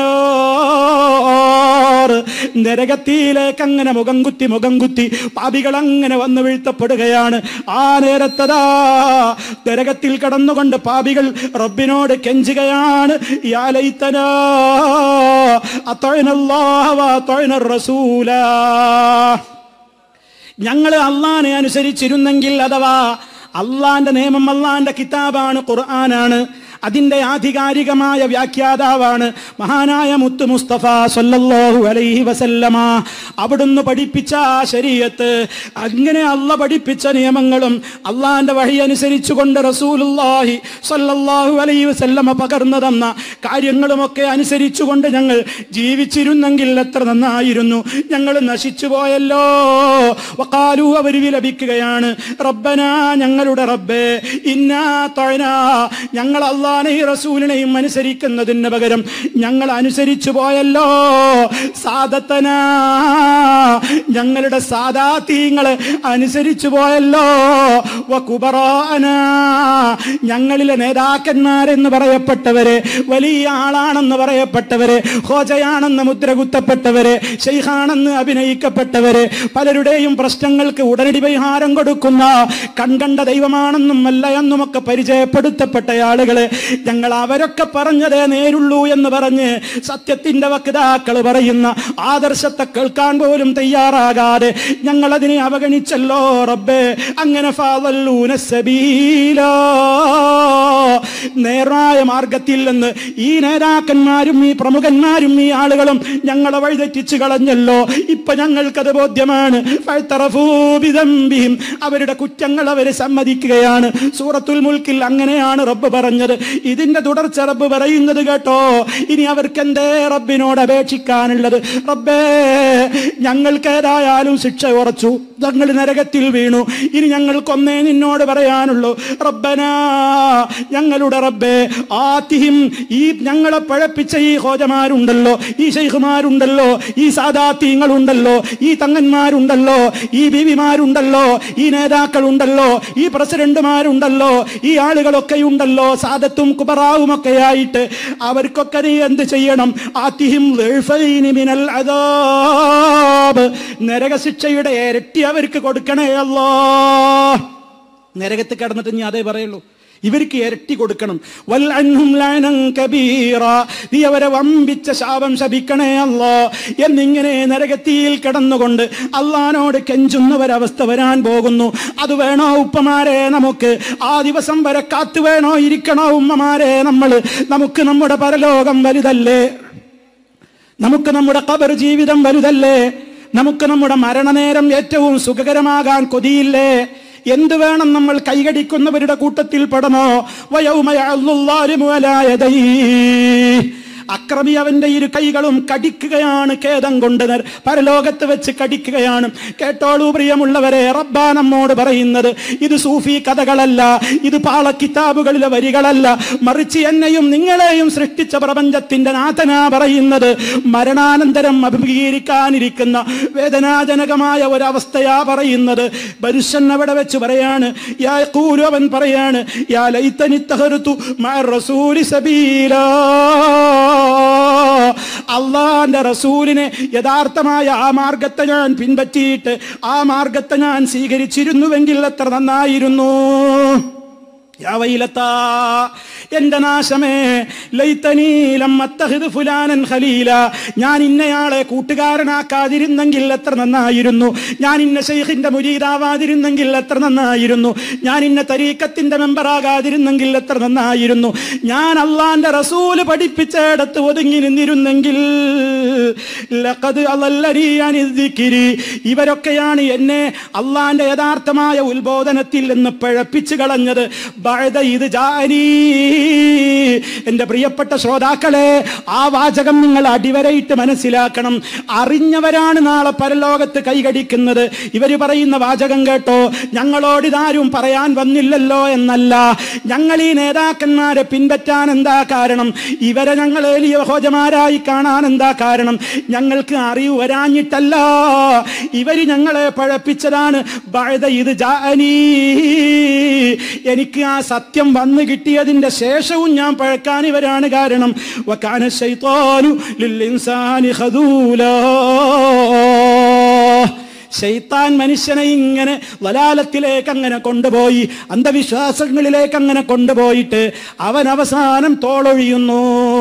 ഫിന്നാർ. നരകത്തിലേക്ക് അങ്ങനെ മുഖം കുത്തി മുഖം കുത്തി പാപികൾ അങ്ങനെ വന്ന് വീഴ്ത്തപ്പെടുകയാണ്. ആ നേരത്തതാ നരകത്തിൽ കടന്നുകൊണ്ട് പാപികൾ റബ്ബിനോട് കെഞ്ചുകയാണ്, യാ ലൈതനാ അത്വഅനല്ലാഹ വ അത്വഅനർ റസൂല. ഞങ്ങൾ അള്ളാനെ അനുസരിച്ചിരുന്നെങ്കിൽ, അഥവാ അള്ളാന്റെ നിയമം അള്ളാന്റെ കിതാബാണ്, ഖുർആനാണ്, അതിന്റെ ആധികാരികമായ വ്യാഖ്യാതാവാണ് മഹാനായ മുത്ത് മുസ്തഫ സല്ലല്ലാഹു അലൈഹി വസല്ലമ. അവിടുന്ന് പഠിപ്പിച്ച ആ ശരീഅത്ത്, അങ്ങനെ അള്ള പഠിപ്പിച്ച നിയമങ്ങളും അള്ളാന്റെ വഹി അനുസരിച്ചുകൊണ്ട് റസൂലുള്ളാഹി സല്ലല്ലാഹു അലൈഹി വസല്ലമ പകർന്നു തന്ന കാര്യങ്ങളുമൊക്കെ അനുസരിച്ചുകൊണ്ട് ഞങ്ങൾ ജീവിച്ചിരുന്നെങ്കിൽ എത്ര നന്നായിരുന്നു. ഞങ്ങൾ നശിച്ചു പോയല്ലോ. വഖാലു, അവർ വിലപിക്കുകയാണ്, റബ്ബനാ ഞങ്ങളുടെ റബ്ബേ, ഇന്നാ തഅനാ ഞങ്ങൾ അല്ലാഹ് റസൂലിനെയും അനുസരിക്കുന്നതിന് പകരം ഞങ്ങൾ അനുസരിച്ചു പോയല്ലോ. സാദത്തനാ ഞങ്ങളുടെ സാദാത്തീങ്ങളെ അനുസരിച്ചു പോയല്ലോ. വകുബറാനാ ഞങ്ങളിലെ നേതാക്കന്മാരെന്ന് പറയപ്പെട്ടവരെ, വലിയ ആളാണെന്ന് പറയപ്പെട്ടവരെ, ഹോജയാണെന്ന് മുദ്രകുത്തപ്പെട്ടവരെ, ശൈഖാണെന്ന് അഭിനയിക്കപ്പെട്ടവരെ, പലരുടെയും പ്രശ്നങ്ങൾക്ക് ഉടനടി പരിഹാരം കൊടുക്കുന്ന കൺകണ്ട ദൈവമാണെന്നും അല്ല എന്നുമൊക്കെ പരിചയപ്പെടുത്തപ്പെട്ട ആളുകളെ ഞങ്ങൾ അവരൊക്കെ പറഞ്ഞതേ നേരുള്ളൂ എന്ന് പറഞ്ഞ് സത്യത്തിന്റെ വക്താക്കൾ പറയുന്ന ആദർശത്തെ കേൾക്കാൻ പോലും തയ്യാറാകാതെ ഞങ്ങൾ അതിനെ അവഗണിച്ചല്ലോ റബ്ബേ. അങ്ങനെ ഫാളൂന സബീലാ നേരായ മാർഗത്തിൽ നിന്ന് ഈ നേതാക്കന്മാരും ഈ പ്രമുഖന്മാരും ഈ ആളുകളും ഞങ്ങളെ വഴിതെറ്റിച്ചു കളഞ്ഞല്ലോ. ഇപ്പൊ ഞങ്ങൾക്കത് ബോധ്യമാണ്. അവരുടെ കുറ്റങ്ങൾ അവര് സമ്മതിക്കുകയാണ്. സൂറത്തുൽ മുൽക്കിൽ അങ്ങനെയാണ് റബ്ബ് പറഞ്ഞത്. ഇതിന്റെ തുടർച്ച റബ്ബ് പറയുന്നത് കേട്ടോ. ഇനി അവർക്ക് എന്തേ റബ്ബിനോട് അപേക്ഷിക്കാനുള്ളത്? റബ്ബേ, ഞങ്ങൾക്ക് ഏതായാലും ശിക്ഷ ഉറച്ചു, ഞങ്ങൾ നരകത്തിൽ വീണു. ഇനി ഞങ്ങൾക്കൊന്നേ നിന്നോട് പറയാനുള്ളൂ, റബ്ബനാ ഞങ്ങളുടെ റബ്ബേ, ആതിഹിം ഈ ഞങ്ങളെ പഴപ്പിച്ച ഈ ഹോജമാരുണ്ടല്ലോ, ഈ ശൈഖുമാരുണ്ടല്ലോ, ഈ സാദാത്യങ്ങളുണ്ടല്ലോ, ഈ തങ്ങന്മാരുണ്ടല്ലോ, ഈ ബീവിമാരുണ്ടല്ലോ, ഈ നേതാക്കളുണ്ടല്ലോ, ഈ പ്രസിഡന്റുമാരുണ്ടല്ലോ, ഈ ആളുകളൊക്കെ ഉണ്ടല്ലോ, സാദത്തും കുബറാവും ഒക്കെ ആയിട്ട് അവർക്കൊക്കെ നീ എന്ത് ചെയ്യണം? ആതിഹിം ളിഫൈനി മിനൽ അദാബ് നരകശിക്ഷയുടെ ഇരട്ടി അവർക്ക് കൊടുക്കണേ അല്ലാഹ്. നരകത്ത് കിടന്നിട്ട് ഞാൻ അതേ പറയുള്ളൂ, ഇവർക്ക് ഇരട്ടി കൊടുക്കണം. വൽ അൻഹും ലഅനൻ കബീറ നീ അവരെ വമ്പിച്ച ശാപം ശപിക്കണേ അല്ലാഹ് എന്നിങ്ങനെ നരകത്തിൽ കിടന്നുകൊണ്ട് അള്ളാനോട് കെഞ്ചുന്നവരവസ്ഥ വരാൻ പോകുന്നു. അത് വേണോ ഉപ്പമാരെ നമുക്ക്? ആ ദിവസം വരെ കാത്തു വേണോ ഇരിക്കണോ ഉമ്മമാരെ നമ്മൾ? നമുക്ക് നമ്മുടെ പരലോകം വലുതല്ലേ? നമുക്ക് നമ്മുടെ ഖബർ ജീവിതം വലുതല്ലേ? നമുക്ക് നമ്മുടെ മരണനേരം ഏറ്റവും സുഖകരമാകാൻ കൊതിയില്ലേ? എന്ത് വേണം നമ്മൾ കൈകടിക്കുന്നവരുടെ കൂട്ടത്തിൽ പെടണോ? വയൗമ യഅല്ലുല്ലാലിമു അലാ യദൈഹി, അക്രമി അവന്റെ ഇരു കൈകളും കടിക്കുകയാണ്, ഖേദം കൊണ്ട് പരലോകത്ത് വെച്ച് കടിക്കുകയാണ്. കേട്ടോളൂ പ്രിയമുള്ളവരെ, റബ്ബാ നമ്മോട് പറയുന്നത് ഇത് സൂഫി കഥകളല്ല, ഇത് പാള കിതാബുകളിലെ വരികളല്ല, മറിച്ച് എന്നെയും നിങ്ങളെയും സൃഷ്ടിച്ച പ്രപഞ്ചത്തിന്റെ നാഥനാ പറയുന്നത്. മരണാനന്തരം അഭിമുഖീകരിക്കാനിരിക്കുന്ന വേദനാജനകമായ ഒരവസ്ഥയാ പറയുന്നത്. മനുഷ്യൻ അവിടെ വെച്ച് പറയാണ്, യഖൂലു, അവൻ പറയാണ്, യാ ലൈതനി തഖറുതു മഅ റസൂലി സബീലാ, അള്ളാന്റെ റസൂലിനെ യഥാർത്ഥമായ ആ മാർഗത്തെ ഞാൻ പിൻപറ്റിയിട്ട് ആ മാർഗത്തെ ഞാൻ സ്വീകരിച്ചിരുന്നുവെങ്കിൽ എത്ര നന്നായിരുന്നു. യാ വൈലത്താ, എന്റെ നാശമേ, ലൈതനീ ലം അത്തഖിദ് ഫുലാനൻ ഖലീല, ഞാൻ ഇന്നയാളെ കൂട്ടുകാരനാക്കാതിരുന്നെങ്കിൽ എത്ര നന്നായിരുന്നു. ഞാൻ ഇന്ന ശൈഖിന്റെ മുരീദാവാതിരുന്നെങ്കിൽ എത്ര നന്നായിരുന്നു. ഞാൻ ഇന്ന തരീഖത്തിന്റെ മെമ്പറാകാതിരുന്നെങ്കിൽ എത്ര നന്നായിരുന്നു. ഞാൻ അള്ളാന്റെ റസൂല് പഠിപ്പിച്ചയിടത്ത് ഒതുങ്ങി നിന്നിരുന്നെങ്കിൽ. ലഖദ് അളല്ലനീ അനി ദിക്രി, ഇവരൊക്കെയാണ് എന്നെ അള്ളാന്റെ യഥാർത്ഥമായ ഉത്ബോധനത്തിൽ നിന്ന് പിഴപ്പിച്ചു കളഞ്ഞത്. ബഅദ ഇദ് ജാഅനീ, എന്റെ പ്രിയപ്പെട്ട ശ്രോതാക്കളെ, ആ വാചകം നിങ്ങൾ അടിവരയിട്ട് മനസ്സിലാക്കണം. അറിഞ്ഞവരാണ് നാളെ പരലോകത്ത് കൈകടിക്കുന്നത്. ഇവര് പറയുന്ന വാചകം കേട്ടോ, ഞങ്ങളോട് ഇതാരും പറയാൻ വന്നില്ലല്ലോ എന്നല്ല. ഞങ്ങൾ ഈ നേതാക്കന്മാരെ പിൻപറ്റാൻ എന്താ കാരണം? ഇവരെ ഞങ്ങൾ വലിയ ഹോജമാരായി കാണാൻ എന്താ കാരണം? ഞങ്ങൾക്ക് അറിവ് വരാഞ്ഞിട്ടല്ല, ഇവര് ഞങ്ങളെ പഴപ്പിച്ചതാണ്. ബഅദ ഇദ് ജാഅനീ, എനിക്ക് ആ സത്യം വന്നു കിട്ടിയതിന്റെ ശേഷവും ഞാൻ പഴക്കാൻ ഇവരാണ് കാരണം. വകാന ശൈത്വാനു ലിൽ ഇൻസാനി ഖദൂലാ, ശൈത്താൻ മനുഷ്യനെ ഇങ്ങനെ വലാലത്തിലേക്ക് അങ്ങനെ കൊണ്ടുപോയി, അന്ധവിശ്വാസങ്ങളിലേക്ക് അങ്ങനെ കൊണ്ടുപോയിട്ട് അവൻ അവസാനം തോളൊഴിയുന്നു.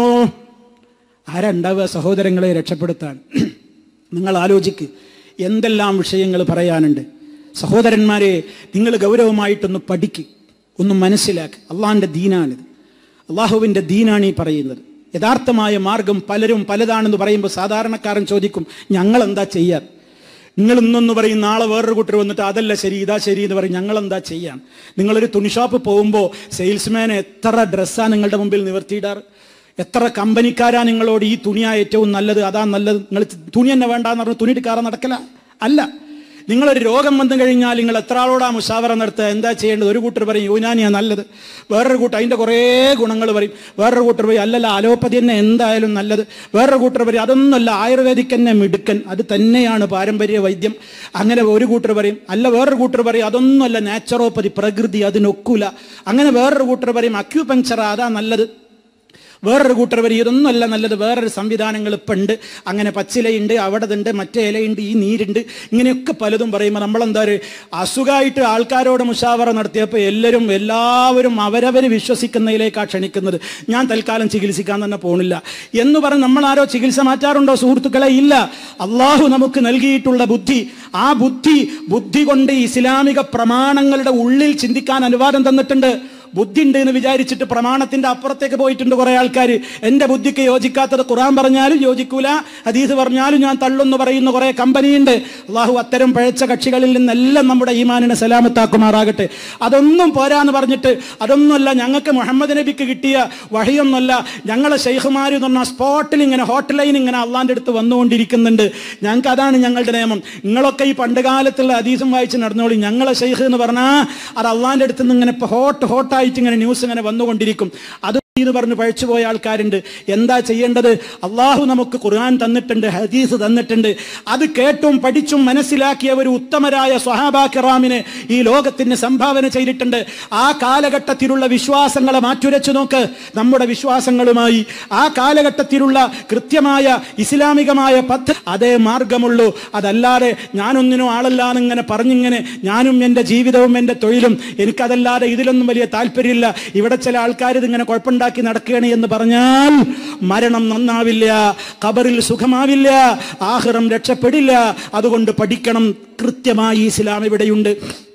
ആരുണ്ടാവുക സഹോദരങ്ങളെ രക്ഷപ്പെടുത്താൻ? നിങ്ങൾ ആലോചിക്ക്, എന്തെല്ലാം വിഷയങ്ങൾ പറയാനുണ്ട്. സഹോദരന്മാരെ, നിങ്ങൾ ഗൗരവമായിട്ടൊന്ന് പഠിക്ക്, ഒന്ന് മനസ്സിലാക്കുക. അള്ളാഹിൻ്റെ ദീനാണിത്, അള്ളാഹുവിൻ്റെ ദീനാണ് ഈ പറയുന്നത്. യഥാർത്ഥമായ മാർഗം പലരും പലതാണെന്ന് പറയുമ്പോൾ സാധാരണക്കാരൻ ചോദിക്കും, ഞങ്ങളെന്താ ചെയ്യാൻ? നിങ്ങൾ ഇന്നൊന്ന് പറയും, നാളെ വേറൊരു കൂട്ടർ വന്നിട്ട് അതല്ല ശരി ഇതാ ശരി എന്ന് പറയും. ഞങ്ങളെന്താ ചെയ്യാൻ? നിങ്ങളൊരു തുണിഷോപ്പ് പോകുമ്പോൾ സെയിൽസ്മാനെ എത്ര ഡ്രസ്സാണ് നിങ്ങളുടെ മുമ്പിൽ നിവർത്തിയിടാറ്? എത്ര കമ്പനിക്കാരാ നിങ്ങളോട് ഈ തുണിയാ ഏറ്റവും നല്ലത്, അതാ നല്ലത്, നിങ്ങൾ തുണി തന്നെ വേണ്ടാന്ന് പറഞ്ഞ് തുണി എടുക്കാറ് നടക്കല അല്ല. നിങ്ങളൊരു രോഗം വന്നു കഴിഞ്ഞാൽ നിങ്ങൾ എത്ര ആളോടാ മുഷാവറ നടത്തുക, എന്താ ചെയ്യേണ്ടത്? ഒരു കൂട്ടർ പറയും യുനാനിയാ നല്ലത്, വേറൊരു കൂട്ടർ അതിൻ്റെ കുറേ ഗുണങ്ങൾ പറയും, വേറൊരു കൂട്ടർ പറയും അല്ലല്ല അലോപ്പതി തന്നെ എന്തായാലും നല്ലത്, വേറൊരു കൂട്ടർ പറയും അതൊന്നുമല്ല ആയുർവേദിക് തന്നെ മിടുക്കൻ, അത് തന്നെയാണ് പാരമ്പര്യ വൈദ്യം. അങ്ങനെ ഒരു കൂട്ടർ പറയും അല്ല, വേറൊരു കൂട്ടർ പറയും അതൊന്നുമല്ല നാച്ചുറോപ്പതി പ്രകൃതി അതിനൊക്കൂല. അങ്ങനെ വേറൊരു കൂട്ടർ പറയും അക്യൂപങ്ചർ അതാ നല്ലത്. വേറൊരു കൂട്ടർ വരി ഇതൊന്നുമല്ല നല്ലത്, വേറൊരു സംവിധാനങ്ങൾ ഇപ്പം ഉണ്ട്, അങ്ങനെ പച്ചിലയുണ്ട്, അവിടെ ഉണ്ട്, മറ്റേ ഇലയുണ്ട്, ഈ നീരുണ്ട്, ഇങ്ങനെയൊക്കെ പലതും പറയുമ്പോൾ നമ്മളെന്താ ഒരു അസുഖമായിട്ട് ആൾക്കാരോട് മുഷാവറ നടത്തിയപ്പോൾ എല്ലാവരും എല്ലാവരും അവരവർ വിശ്വസിക്കുന്നതിലേക്കാണ് ക്ഷണിക്കുന്നത്. ഞാൻ തൽക്കാലം ചികിത്സിക്കാൻ തന്നെ പോണില്ല എന്ന് പറഞ്ഞ് നമ്മളാരോ ചികിത്സ മാറ്റാറുണ്ടോ സുഹൃത്തുക്കളെ? ഇല്ല. അള്ളാഹു നമുക്ക് നൽകിയിട്ടുള്ള ബുദ്ധി, ആ ബുദ്ധി ബുദ്ധി കൊണ്ട് ഇസ്ലാമിക പ്രമാണങ്ങളുടെ ഉള്ളിൽ ചിന്തിക്കാൻ അനുവാദം തന്നിട്ടുണ്ട്. ബുദ്ധി ഉണ്ട് എന്ന് വിചാരിച്ചിട്ട് പ്രമാണത്തിന്റെ അപ്പുറത്തേക്ക് പോയിട്ടുണ്ട് കുറെ ആൾക്കാർ. എന്റെ ബുദ്ധിക്ക് യോജിക്കാത്തത് ഖുർആൻ പറഞ്ഞാലും യോജിക്കൂല, ഹദീസ് പറഞ്ഞാലും ഞാൻ തള്ളുന്നു പറയുന്ന കുറെ കമ്പനിയുണ്ട്. അള്ളാഹു അത്തരം പഴച്ച കക്ഷികളിൽ നിന്നെല്ലാം നമ്മുടെ ഈമാനിനെ സലാമത്താക്കുമാറാകട്ടെ. അതൊന്നും പോരാന്ന് പറഞ്ഞിട്ട് അതൊന്നുമല്ല ഞങ്ങൾക്ക് മുഹമ്മദ് നബിക്ക് കിട്ടിയ വഹിയൊന്നുമല്ല, ഞങ്ങളെ ശൈഖുമാർ എന്ന് പറഞ്ഞാൽ സ്പോട്ടിൽ ഇങ്ങനെ ഹോട്ട് ലൈൻ ഇങ്ങനെ അള്ളാന്റെ അടുത്ത് വന്നുകൊണ്ടിരിക്കുന്നുണ്ട്. ഞങ്ങൾക്ക് അതാണ് ഞങ്ങളുടെ നിയമം. നിങ്ങളൊക്കെ ഈ പണ്ട് കാലത്തുള്ള ഹദീസും വായിച്ച് നടന്നോളി. ഞങ്ങളെ ശൈഖ് എന്ന് പറഞ്ഞാൽ അത് അള്ളാന്റെ അടുത്ത് നിന്ന് ഇങ്ങനെ ഹോട്ട് ഹോട്ടായി ഇങ്ങനെ ന്യൂസ് ഇങ്ങനെ വന്നുകൊണ്ടിരിക്കും. അത് എന്ന് പറഞ്ഞ് പഴിച്ചുപോയ ആൾക്കാരുണ്ട്. എന്താ ചെയ്യേണ്ടത്? അള്ളാഹു നമുക്ക് ഖുർആൻ തന്നിട്ടുണ്ട്, ഹദീസ് തന്നിട്ടുണ്ട്. അത് കേട്ടും പഠിച്ചും മനസ്സിലാക്കിയ ഒരു ഉത്തമരായ സ്വഹാബാ കിറാമിനെ ഈ ലോകത്തിന് സംഭാവന ചെയ്തിട്ടുണ്ട്. ആ കാലഘട്ടത്തിലുള്ള വിശ്വാസങ്ങളെ മാറ്റുരച്ചു നോക്ക് നമ്മുടെ വിശ്വാസങ്ങളുമായി. ആ കാലഘട്ടത്തിലുള്ള കൃത്യമായ ഇസ്ലാമികമായ പദ്ധതി അതേ മാർഗമുള്ളൂ. അതല്ലാതെ ഞാനൊന്നിനും ആളല്ലാന്നിങ്ങനെ പറഞ്ഞിങ്ങനെ ഞാനും എൻ്റെ ജീവിതവും എൻ്റെ തൊഴിലും എനിക്കതല്ലാതെ ഇതിലൊന്നും വലിയ താല്പര്യമില്ല, ഇവിടെ ചില ആൾക്കാർ ഇതിങ്ങനെ കുഴപ്പമുണ്ടാക്കി നടക്കുകയാണ് എന്ന് പറഞ്ഞാൽ മരണം നന്നാവില്ല, ഖബറിൽ സുഖമാവില്ല, ആഖിറം രക്ഷപ്പെടില്ല. അതുകൊണ്ട് പഠിക്കണം. കൃത്യമായി ഇസ്ലാം ഇവിടെയുണ്ട്.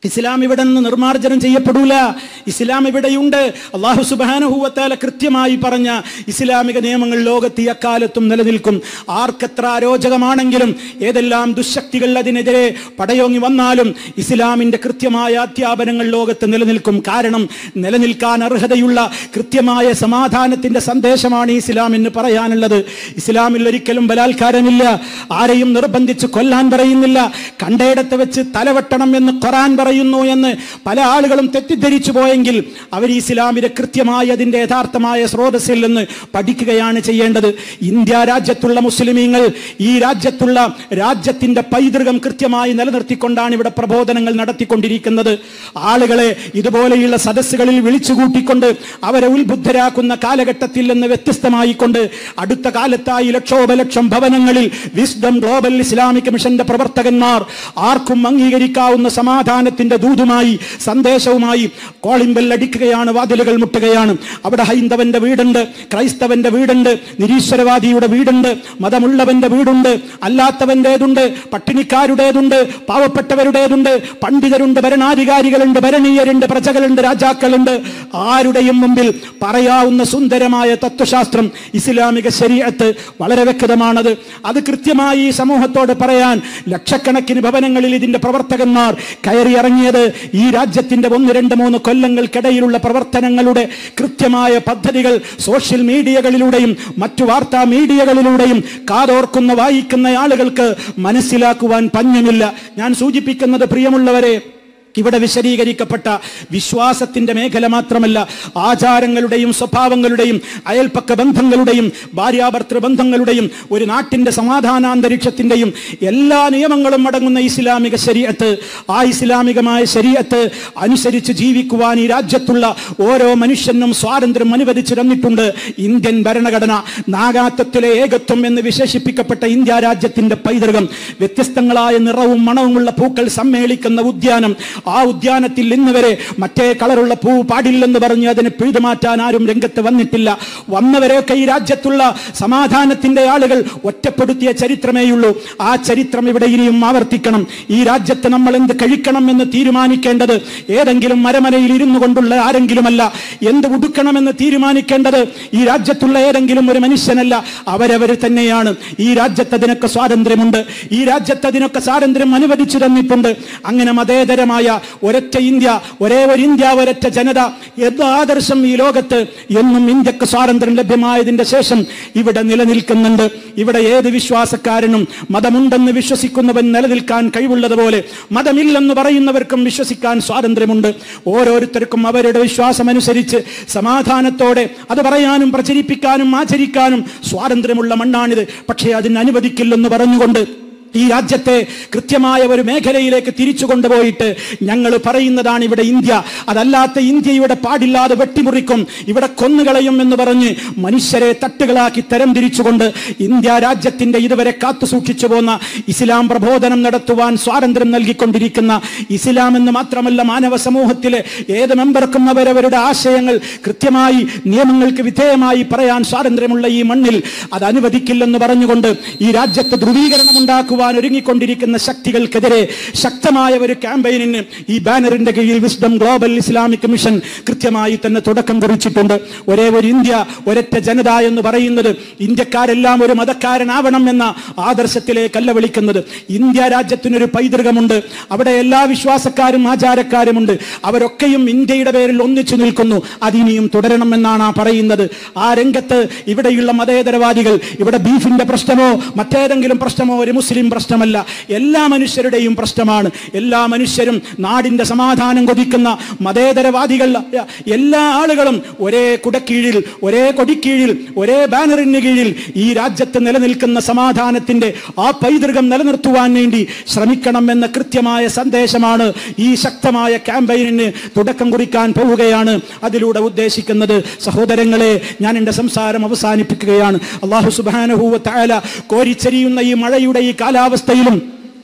ഇസ്ലാം ഇവിടെ നിന്ന് നിർമാർജനം ചെയ്യപ്പെടൂല. ഇസ്ലാം ഇവിടെയുണ്ട്. അല്ലാഹു സുബ്ഹാനഹു വ തആല കൃത്യമായി പറഞ്ഞ ഇസ്ലാമിക നിയമങ്ങൾ ലോകത്ത് എക്കാലത്തും നിലനിൽക്കും. ആർക്കെത്ര അരോചകമാണെങ്കിലും ഏതെല്ലാം ദുശക്തികൾ അതിനെതിരെ പടയോങ്ങി വന്നാലും ഇസ്ലാമിന്റെ കൃത്യമായ അധ്യാപനങ്ങൾ ലോകത്ത് നിലനിൽക്കും. കാരണം നിലനിൽക്കാൻ അർഹതയുള്ള കൃത്യമായ സമാധാനത്തിന്റെ സന്ദേശമാണ് ഇസ്ലാമിന് പറയാനുള്ളത്. ഇസ്ലാമിൽ ഒരിക്കലും ബലാത്കാരമില്ല. ആരെയും നിർബന്ധിച്ച് കൊല്ലാൻ പറയുന്നില്ല. കണ്ടയിടത്ത് വെച്ച് തലവെട്ടണം എന്ന് ഖുർആൻ പറയുന്നു എന്ന് പല ആളുകളും തെറ്റിദ്ധരിച്ചു പോയെങ്കിൽ അവർ ഇസ്ലാമിന്റെ കൃത്യമായി അതിന്റെ യഥാർത്ഥമായ സ്രോതസ്സിൽ നിന്ന് പഠിക്കുകയാണ് ചെയ്യേണ്ടത്. ഇന്ത്യ രാജ്യത്തുള്ള മുസ്ലിമീങ്ങൾ ഈ രാജ്യത്തുള്ള രാജ്യത്തിന്റെ പൈതൃകം കൃത്യമായി നിലനിർത്തിക്കൊണ്ടാണ് ഇവിടെ പ്രബോധനങ്ങൾ നടത്തിക്കൊണ്ടിരിക്കുന്നത്. ആളുകളെ ഇതുപോലെയുള്ള സദസ്സുകളിൽ വിളിച്ചുകൂട്ടിക്കൊണ്ട് അവരെ ഉത്ബുദ്ധരാക്കുന്ന കാലഘട്ടത്തിൽ നിന്ന് വ്യത്യസ്തമായിക്കൊണ്ട് അടുത്ത കാലത്തായി ലക്ഷോപലക്ഷം ഭവനങ്ങളിൽ വിസ്ഡം ഗ്ലോബൽ ഇസ്ലാമിക് മിഷന്റെ പ്രവർത്തകന്മാർ ആർക്കും അംഗീകരിക്കാവുന്ന സമാധാനത്തിന്റെ ദൂതുമായി സന്ദേശവുമായി കോളിംഗ് ബെൽ അടിക്കുകയാണ്, വാതിലുകൾ മുട്ടുകയാണ്. അവിടെ ഹൈന്ദവന്റെ വീടുണ്ട്, ക്രൈസ്തവന്റെ വീടുണ്ട്, നിരീശ്വരവാദിയുടെ വീടുണ്ട്, മതമുള്ളവന്റെ വീടുണ്ട്, അല്ലാത്തവന്റേതുണ്ട്, പട്ടിണിക്കാരുടേതുണ്ട്, പാവപ്പെട്ടവരുടേതുണ്ട്, പണ്ഡിതരുണ്ട്, ഭരണാധികാരികളുണ്ട്, ഭരണീയരുണ്ട്, പ്രജകളുണ്ട്, രാജാക്കളുണ്ട്. ആരുടെയും മുമ്പിൽ പറയാവുന്ന സുന്ദരമായ തത്വശാസ്ത്രം ഇസ്ലാമിക ശരീഅത്ത് വളരെ വ്യക്തമാണത്. അത് കൃത്യമായി ഈ സമൂഹത്തോട് പറയാൻ ലക്ഷക്കണക്കിന് ഭവനങ്ങളിൽ ഇതിന്റെ പ്രവർത്തകന്മാർ കയറി ഇറങ്ങിയത് ഈ രാജ്യത്തിന്റെ ഒന്ന് രണ്ട് മൂന്ന് കൊല്ലങ്ങൾക്കിടയിലുള്ള പ്രവർത്തനങ്ങളുടെ കൃത്യമായ പദ്ധതികൾ സോഷ്യൽ മീഡിയകളിലൂടെയും മറ്റു വാർത്താ മീഡിയകളിലൂടെയും കാതോർക്കുന്ന വായിക്കുന്ന ആളുകൾക്ക് മനസ്സിലാക്കുവാൻ പഞ്ഞമില്ല. ഞാൻ സൂചിപ്പിക്കുന്നത് പ്രിയമുള്ളവരെ, ഇവിടെ വിശദീകരിക്കപ്പെട്ട വിശ്വാസത്തിന്റെ മേഖല മാത്രമല്ല, ആചാരങ്ങളുടെയും സ്വഭാവങ്ങളുടെയും അയൽപ്പക്ക ബന്ധങ്ങളുടെയും ഭാര്യാഭർത്തൃ ബന്ധങ്ങളുടെയും ഒരു നാട്ടിന്റെ സമാധാനാന്തരീക്ഷത്തിന്റെയും എല്ലാ നിയമങ്ങളും അടങ്ങുന്ന ഇസ്ലാമിക ശരീഅത്ത്, ആ ഇസ്ലാമികമായ ശരീഅത്ത് അനുസരിച്ച് ജീവിക്കുവാൻ ഈ രാജ്യത്തുള്ള ഓരോ മനുഷ്യനും സ്വാതന്ത്ര്യം അനുവദിച്ചു തന്നിട്ടുണ്ട്. ഇന്ത്യൻ ഭരണഘടന നാഗാത്വത്തിലെ ഏകത്വം എന്ന് വിശേഷിപ്പിക്കപ്പെട്ട ഇന്ത്യ രാജ്യത്തിന്റെ പൈതൃകം, വ്യത്യസ്തങ്ങളായ നിറവും മണവുമുള്ള പൂക്കൾ സമ്മേളിക്കുന്ന ഉദ്യാനം, ആ ഉദ്യാനത്തിൽ ഇന്ന് വരെ മറ്റേ കളറുള്ള പൂ പാടില്ലെന്ന് പറഞ്ഞ് അതിനെ പിഴുതുമാറ്റാൻ ആരും രംഗത്ത് വന്നിട്ടില്ല. വന്നവരെയൊക്കെ ഈ രാജ്യത്തുള്ള സമാധാനത്തിന്റെ ആളുകൾ ഒറ്റപ്പെടുത്തിയ ചരിത്രമേയുള്ളൂ. ആ ചരിത്രം ഇവിടെ ഇനിയും ആവർത്തിക്കണം. ഈ രാജ്യത്ത് നമ്മൾ എന്ത് കഴിക്കണം എന്ന് തീരുമാനിക്കേണ്ടത് ഏതെങ്കിലും മരമനയിൽ ഇരുന്നു കൊണ്ടുള്ള ആരെങ്കിലുമല്ല. എന്ത് ഉടുക്കണമെന്ന് തീരുമാനിക്കേണ്ടത് ഈ രാജ്യത്തുള്ള ഏതെങ്കിലും ഒരു മനുഷ്യനല്ല, അവരവർ തന്നെയാണ്. ഈ രാജ്യത്ത് അതിനൊക്കെ സ്വാതന്ത്ര്യമുണ്ട്. ഈ രാജ്യത്ത് അതിനൊക്കെ സ്വാതന്ത്ര്യം അനുവദിച്ചു തന്നിട്ടുണ്ട്. അങ്ങനെ മതേതരമായ ഒരൊറ്റ ഇന്ത്യ, ഒരേ ഒരു ഇന്ത്യ, ഒരൊറ്റ ജനത എന്ന ആദർശം ഈ ലോകത്ത് എന്നും ഇന്ത്യക്ക് സ്വാതന്ത്ര്യം ലഭ്യമായതിന്റെ ശേഷം ഇവിടെ നിലനിൽക്കുന്നുണ്ട്. ഇവിടെ ഏത് വിശ്വാസക്കാരനും മതമുണ്ടെന്ന് വിശ്വസിക്കുന്നവൻ നിലനിൽക്കാൻ കഴിവുള്ളതുപോലെ മതമില്ലെന്ന് പറയുന്നവർക്കും വിശ്വസിക്കാൻ സ്വാതന്ത്ര്യമുണ്ട്. ഓരോരുത്തർക്കും അവരുടെ വിശ്വാസമനുസരിച്ച് സമാധാനത്തോടെ അത് പറയാനും പ്രചരിപ്പിക്കാനും ആചരിക്കാനും സ്വാതന്ത്ര്യമുള്ള മണ്ണാണിത്. പക്ഷേ അതിന് അനുവദിക്കില്ലെന്ന് പറഞ്ഞുകൊണ്ട് ഈ രാജ്യത്തെ കൃത്യമായ ഒരു മേഖലയിലേക്ക് തിരിച്ചു കൊണ്ടുപോയിട്ട് ഞങ്ങൾ പറയുന്നതാണ് ഇവിടെ ഇന്ത്യ, അതല്ലാത്ത ഇന്ത്യ ഇവിടെ പാടില്ലാതെ വെട്ടിമുറിക്കും, ഇവിടെ കൊന്നുകളയും എന്ന് പറഞ്ഞ് മനുഷ്യരെ തട്ടുകളാക്കി തരം തിരിച്ചുകൊണ്ട് ഇന്ത്യ രാജ്യത്തിന്റെ ഇതുവരെ കാത്തു സൂക്ഷിച്ചു പോന്ന ഇസ്ലാം പ്രബോധനം നടത്തുവാൻ സ്വാതന്ത്ര്യം നൽകിക്കൊണ്ടിരിക്കുന്ന ഇസ്ലാം എന്ന് മാത്രമല്ല മാനവ സമൂഹത്തിലെ ഏത് മെമ്പർക്കും അവരവരുടെ ആശയങ്ങൾ കൃത്യമായി നിയമങ്ങൾക്ക് വിധേയമായി പറയാൻ സ്വാതന്ത്ര്യമുള്ള ഈ മണ്ണിൽ അത് അനുവദിക്കില്ലെന്ന് പറഞ്ഞുകൊണ്ട് ഈ രാജ്യത്ത് ധ്രുവീകരണം ഉണ്ടാക്കുവാൻ ഒരുങ്ങിക്കൊണ്ടിരിക്കുന്ന ശക്തികൾക്കെതിരെ ശക്തമായ ഒരു ക്യാമ്പയിനിന് ഈ ബാനറിന്റെ കീഴിൽ വിസ്ഡം ഗ്ലോബൽ ഇസ്ലാമിക് മിഷൻ കൃത്യമായി തന്നെ തുടക്കം കുറിച്ചിട്ടുണ്ട്. ഒരേ ഒരു ഇന്ത്യ, ഒരൊറ്റ ജനത എന്ന് പറയുന്നത് ഇന്ത്യക്കാരെല്ലാം ഒരു മതക്കാരനാവണം എന്ന ആദർശത്തിലേക്കല്ല വിളിക്കുന്നത്. ഇന്ത്യ രാജ്യത്തിനൊരു പൈതൃകമുണ്ട്. അവിടെ എല്ലാ വിശ്വാസക്കാരും ആചാരക്കാരുമുണ്ട്. അവരൊക്കെയും ഇന്ത്യയുടെ പേരിൽ ഒന്നിച്ചു നിൽക്കുന്നു. അതിനിയും തുടരണമെന്നാണ് പറയുന്നത്. ആ രംഗത്ത് ഇവിടെയുള്ള മതേതരവാദികൾ ഇവിടെ ബീഫിന്റെ പ്രശ്നമോ മറ്റേതെങ്കിലും പ്രശ്നമോ ഒരു മുസ്ലിം പ്രശ്നമല്ല, എല്ലാ മനുഷ്യരുടെയും പ്രശ്നമാണ്. എല്ലാ മനുഷ്യരും നാടിന്റെ സമാധാനം കൊതിക്കുന്ന മതേതരവാദികൾ എല്ലാ ആളുകളും ഒരേ കുടക്കീഴിൽ, ഒരേ കൊടിക്കീഴിൽ, ഒരേ ബാനറിന് കീഴിൽ ഈ രാജ്യത്ത് നിലനിൽക്കുന്ന സമാധാനത്തിന്റെ ആ പൈതൃകം നിലനിർത്തുവാൻ വേണ്ടി ശ്രമിക്കണം എന്ന കൃത്യമായ സന്ദേശമാണ് ഈ ശക്തമായ ക്യാമ്പയിനിന് തുടക്കം കുറിക്കാൻ പോവുകയാണ് അതിലൂടെ ഉദ്ദേശിക്കുന്നത്. സഹോദരങ്ങളെ, ഞാൻ എന്റെ സംസാരം അവസാനിപ്പിക്കുകയാണ്. അല്ലാഹു സുബ്ഹാനഹു വ തആല കോരിച്ചെരിയുന്ന ഈ മഴയുടെ ഈ കാലാവസ്ഥയിലും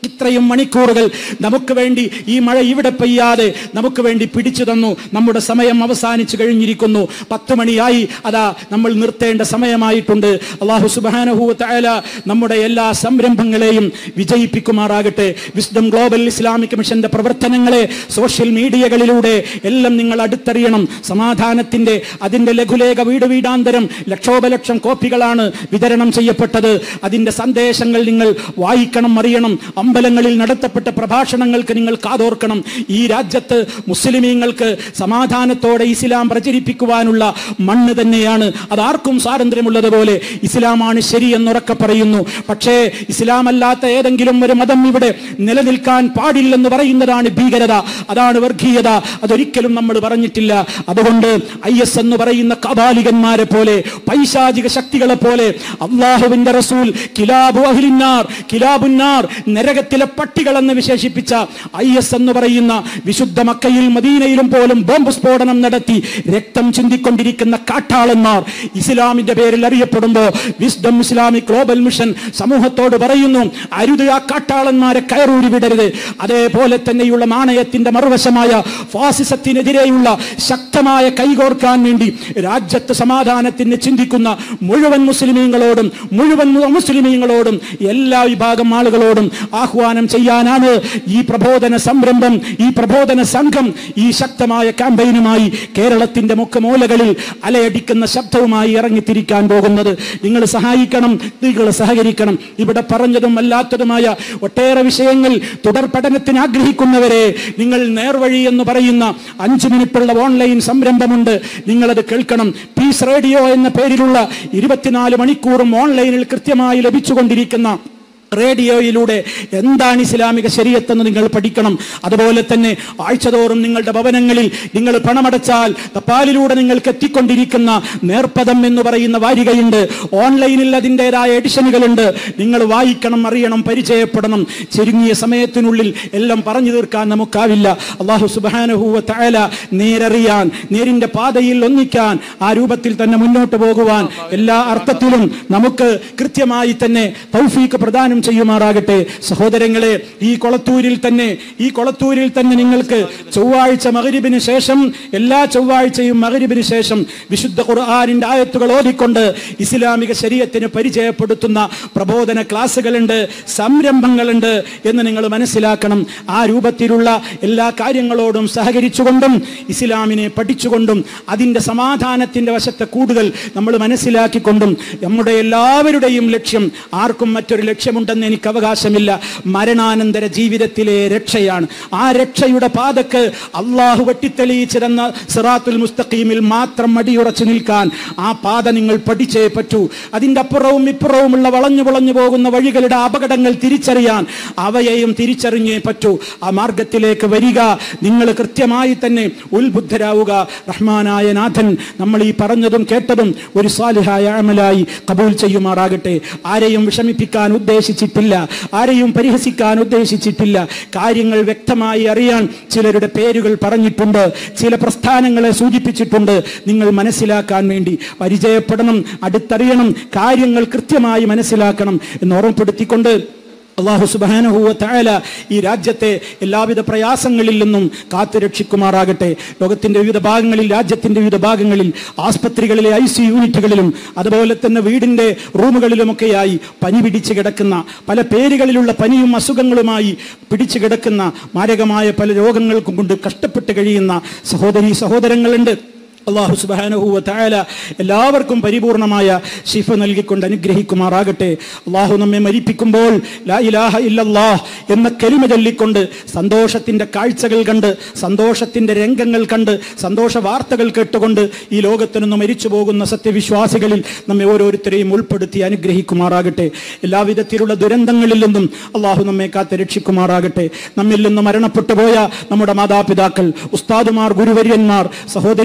ഇത്രയും മണിക്കൂറുകൾ നമുക്ക് വേണ്ടി ഈ മഴ ഇവിടെ പെയ്യാതെ നമുക്ക് വേണ്ടി പിടിച്ചു തന്നു. നമ്മുടെ സമയം അവസാനിച്ചു കഴിഞ്ഞിരിക്കുന്നു. പത്ത് മണിയായി, അതാ നമ്മൾ നിർത്തേണ്ട സമയമായിട്ടുണ്ട്. അല്ലാഹു സുബ്ഹാനഹു വ തആല നമ്മുടെ എല്ലാ സംരംഭങ്ങളെയും വിജയിപ്പിക്കുമാറാകട്ടെ. വിസ്ഡം ഗ്ലോബൽ ഇസ്ലാമിക് മിഷന്റെ പ്രവർത്തനങ്ങളെ സോഷ്യൽ മീഡിയകളിലൂടെ എല്ലാം നിങ്ങൾ അടുത്തറിയണം. സമാധാനത്തിന്റെ അതിന്റെ ലഘുലേഖ വീട് വീടാന്തരം ലക്ഷോപലക്ഷം കോപ്പികളാണ് വിതരണം ചെയ്യപ്പെട്ടത്. അതിന്റെ സന്ദേശങ്ങൾ നിങ്ങൾ വായിക്കണം, അറിയണം. അമ്പലങ്ങളിൽ നടത്തപ്പെട്ട പ്രഭാഷണങ്ങൾക്ക് നിങ്ങൾ കാതോർക്കണം. ഈ രാജ്യത്ത് മുസ്ലിമീങ്ങൾക്ക് സമാധാനത്തോടെ ഇസ്ലാം പ്രചരിപ്പിക്കുവാനുള്ള മണ്ണ് തന്നെയാണ്. അതാർക്കും സ്വാതന്ത്ര്യമുള്ളതുപോലെ ഇസ്ലാമാണ് ശരി എന്നുറക്കെ പറയുന്നു. പക്ഷേ ഇസ്ലാം അല്ലാത്ത ഏതെങ്കിലും ഒരു മതം ഇവിടെ നിലനിൽക്കാൻ പാടില്ലെന്ന് പറയുന്നതാണ് ഭീകരത, അതാണ് വർഗീയത. അതൊരിക്കലും നമ്മൾ പറഞ്ഞിട്ടില്ല. അതുകൊണ്ട് ഐ എസ് എന്ന് പറയുന്ന കബാലികന്മാരെ പോലെ, പൈശാചിക ശക്തികളെ പോലെ അല്ലാഹുവിന്റെ റസൂൽ കിലാബു അഹ്ലിന്നാർ, കിലാബുന്നാർ, നരകത്തിലെ പട്ടികളെന്ന് വിശേഷിപ്പിച്ച ഐ എസ് എന്ന് പറയുന്ന വിശുദ്ധ മക്കയിൽ മദീനയിലും പോലും ബോംബ് സ്ഫോടനം നടത്തി രക്തം ചിന്തിക്കൊണ്ടിരിക്കുന്ന കാട്ടാളന്മാർ ഇസ്ലാമിന്റെ പേരിൽ അറിയപ്പെടുമ്പോൾ വിസ്ഡം ഇസ്ലാമിക് ഗ്ലോബൽ മിഷൻ സമൂഹത്തോട് പറയുന്നു, അരുത്, ആ കാട്ടാളന്മാരെ കയറൂരി വിടരുത്. അതേപോലെ തന്നെയുള്ള നാണയത്തിന്റെ മറുവശമായ ഫാസിസത്തിനെതിരെയുള്ള ശക്തമായ കൈകോർക്കാൻ വേണ്ടി രാജ്യത്ത് സമാധാനത്തിന് ചിന്തിക്കുന്ന മുഴുവൻ മുസ്ലിമീങ്ങളോടും മുഴുവൻ മുസ്ലിമീങ്ങളോടും എല്ലാ വിഭാഗം ആളുകളോടും ആഹ്വാനം ചെയ്യാനാണ് ഈ പ്രബോധന സംരംഭം, ഈ പ്രബോധന സംഘം ഈ ശക്തമായ ക്യാമ്പയിനുമായി കേരളത്തിന്റെ മുഖമൂലകളിൽ അലയടിക്കുന്ന ശബ്ദവുമായി ഇറങ്ങിത്തിരിക്കാൻ പോകുന്നത്. നിങ്ങൾ സഹായിക്കണം, നിങ്ങൾ സഹകരിക്കണം. ഇവിടെ പറഞ്ഞതും അല്ലാത്തതുമായ ഒട്ടേറെ വിഷയങ്ങൾ തുടർ പഠനത്തിന് ആഗ്രഹിക്കുന്നവരെ, നിങ്ങൾ നേർവഴി എന്ന് പറയുന്ന അഞ്ചു മിനിറ്റുള്ള ഓൺലൈൻ സംരംഭമുണ്ട്, നിങ്ങളത് കേൾക്കണം. പീസ് റേഡിയോ എന്ന പേരിലുള്ള ഇരുപത്തിനാല് മണിക്കൂറും ഓൺലൈനിൽ കൃത്യമായി ലഭിച്ചുകൊണ്ടിരിക്കുന്ന റേഡിയോയിലൂടെ എന്താണ് ഇസ്ലാമിക ശരീഅത്ത് നിങ്ങൾ പഠിക്കണം. അതുപോലെ തന്നെ ആഴ്ചതോറും നിങ്ങളുടെ ഭവനങ്ങളിൽ നിങ്ങൾ പണമടച്ചാൽ തപാലിലൂടെ നിങ്ങൾക്ക് എത്തിക്കൊണ്ടിരിക്കുന്ന നേർപ്പദം എന്ന് പറയുന്ന വാരികയുണ്ട്. ഓൺലൈനിൽ അതിൻ്റെതായ എഡിഷനുകളുണ്ട്. നിങ്ങൾ വായിക്കണം, അറിയണം, പരിചയപ്പെടണം. ചുരുങ്ങിയ സമയത്തിനുള്ളിൽ എല്ലാം പറഞ്ഞു തീർക്കാൻ നമുക്കാവില്ല. അല്ലാഹു സുബ്ഹാനഹു വ തആല നേരറിയാൻ, നേരിന്റെ പാതയിൽ ഒന്നിക്കാൻ, ആ രൂപത്തിൽ തന്നെ മുന്നോട്ട് പോകുവാൻ എല്ലാ അർത്ഥത്തിലും നമുക്ക് കൃത്യമായി തന്നെ തൗഫീഖ് പ്രദാനം ചെയ്യുമാറാകട്ടെ. സഹോദരങ്ങളെ, ഈ കൊളത്തൂരിൽ തന്നെ ഈ കൊളത്തൂരിൽ തന്നെ നിങ്ങൾക്ക് ചൊവ്വാഴ്ച മഗ്രിബിന് ശേഷം, എല്ലാ ചൊവ്വാഴ്ചയും മഗ്രിബിന് ശേഷം വിശുദ്ധ ഖുർആനിന്റെ ആയത്തുകൾ ഓതിക്കൊണ്ട് ഇസ്ലാമിക ശരീഅത്തിനെ പരിചയപ്പെടുത്തുന്ന പ്രബോധന ക്ലാസുകളുണ്ട്, സംരംഭങ്ങളുണ്ട് എന്ന് നിങ്ങൾ മനസ്സിലാക്കണം. ആ രൂപത്തിലുള്ള എല്ലാ കാര്യങ്ങളോടും സഹകരിച്ചുകൊണ്ടും ഇസ്ലാമിനെ പഠിച്ചുകൊണ്ടും അതിന്റെ സമാധാനത്തിന്റെ വശത്തെ കൂടുതൽ നമ്മൾ മനസ്സിലാക്കിക്കൊണ്ടും നമ്മുടെ എല്ലാവരുടെയും ലക്ഷ്യം, ആർക്കും മറ്റൊരു ലക്ഷ്യമുണ്ടെന്ന് എനിക്ക് അവകാശമില്ല, മരണാനന്തര ജീവിതത്തിലെ രക്ഷയാണ്. ആ രക്ഷയുടെ പാതക്ക് അള്ളാഹു വെട്ടിത്തെളിയിച്ചിരുന്ന സിറാത്തുൽ മുസ്തഖീമിൽ മാത്രം അടിയുറച്ചു നിൽക്കാൻ ആ പാത നിങ്ങൾ പഠിച്ചേ പറ്റൂ. അതിൻ്റെ അപ്പുറവും ഇപ്പുറവുമുള്ള വളഞ്ഞു വളഞ്ഞു പോകുന്ന വഴികളുടെ അപകടങ്ങൾ തിരിച്ചറിയാൻ അവയെയും തിരിച്ചറിഞ്ഞേ പറ്റൂ. ആ മാർഗത്തിലേക്ക് വരിക, നിങ്ങൾ കൃത്യമായി തന്നെ ഉത്ബുദ്ധരാവുക. റഹ്മാനായ നാഥൻ നമ്മൾ ഈ പറഞ്ഞതും കേട്ടതും ഒരു സാലിഹായ അമലായി കബൂൽ ചെയ്യുമാറാകട്ടെ. ആരെയും വിഷമിപ്പിക്കാൻ ഉദ്ദേശിച്ചിട്ടില്ല, ആരെയും പരിഹസിക്കാൻ ഉദ്ദേശിച്ചിട്ടില്ല. കാര്യങ്ങൾ വ്യക്തമായി അറിയാൻ ചിലരുടെ പേരുകൾ പറഞ്ഞിട്ടുണ്ട്, ചില പ്രസ്ഥാനങ്ങളെ സൂചിപ്പിച്ചിട്ടുണ്ട്. നിങ്ങൾ മനസ്സിലാക്കാൻ വേണ്ടി പരിചയപ്പെടണം, അടുത്തറിയണം, കാര്യങ്ങൾ കൃത്യമായി മനസ്സിലാക്കണം എന്ന് ഓർമ്മപ്പെടുത്തിക്കൊണ്ട് അല്ലാഹു സുബ്ഹാനഹു വ തആല ഈ രാജ്യത്തെ എല്ലാവിധ പ്രയാസങ്ങളിൽ നിന്നും കാത്തുരക്ഷിക്കുമാറാകട്ടെ. ലോകത്തിന്റെ വിവിധ ഭാഗങ്ങളിൽ, രാജ്യത്തിന്റെ വിവിധ ഭാഗങ്ങളിൽ, ആസ്പത്രികളിലെ ഐ സി യൂണിറ്റുകളിലും അതുപോലെ തന്നെ വീടിന്റെ റൂമുകളിലുമൊക്കെയായി പനി പിടിച്ചു കിടക്കുന്ന, പല പേരുകളിലുള്ള പനിയും അസുഖങ്ങളുമായി പിടിച്ചു കിടക്കുന്ന, മാരകമായ പല രോഗങ്ങൾക്കും കൊണ്ട് കഷ്ടപ്പെട്ട് കഴിയുന്ന സഹോദരീ സഹോദരങ്ങളുണ്ട്. അല്ലാഹു സുബ്ഹാനഹു വ തആല എല്ലാവർക്കും പരിപൂർണമായ ശിഫ നൽകിക്കൊണ്ട് അനുഗ്രഹിക്കുമാറാകട്ടെ. അല്ലാഹു നമ്മെ മരിപ്പിക്കുമ്പോൾ ലാ ഇലാഹ ഇല്ലല്ലാഹ് എന്ന കലിമ ചൊല്ലിക്കൊണ്ട് സന്തോഷത്തിന്റെ കാഴ്ചകൾ കണ്ട്, സന്തോഷത്തിന്റെ രംഗങ്ങൾ കണ്ട്, സന്തോഷ വാർത്തകൾ കേട്ടുകൊണ്ട് ഈ ലോകത്തിൽ നിന്ന് മരിച്ചു പോകുന്ന സത്യവിശ്വാസികളിൽ നമ്മെ ഓരോരുത്തരെയും ഉൾപ്പെടുത്തി അനുഗ്രഹിക്കുമാറാകട്ടെ. എല്ലാവിധത്തിലുള്ള ദുരന്തങ്ങളിൽ നിന്നും അല്ലാഹു നമ്മെ കാത്ത് രക്ഷിക്കുമാറാകട്ടെ. നമ്മിൽ നിന്ന് മരണപ്പെട്ടു പോയ നമ്മുടെ മാതാപിതാക്കൾ, ഉസ്താദുമാർ, ഗുരുവര്യന്മാർ, സഹോദരീ സഹോദരൻ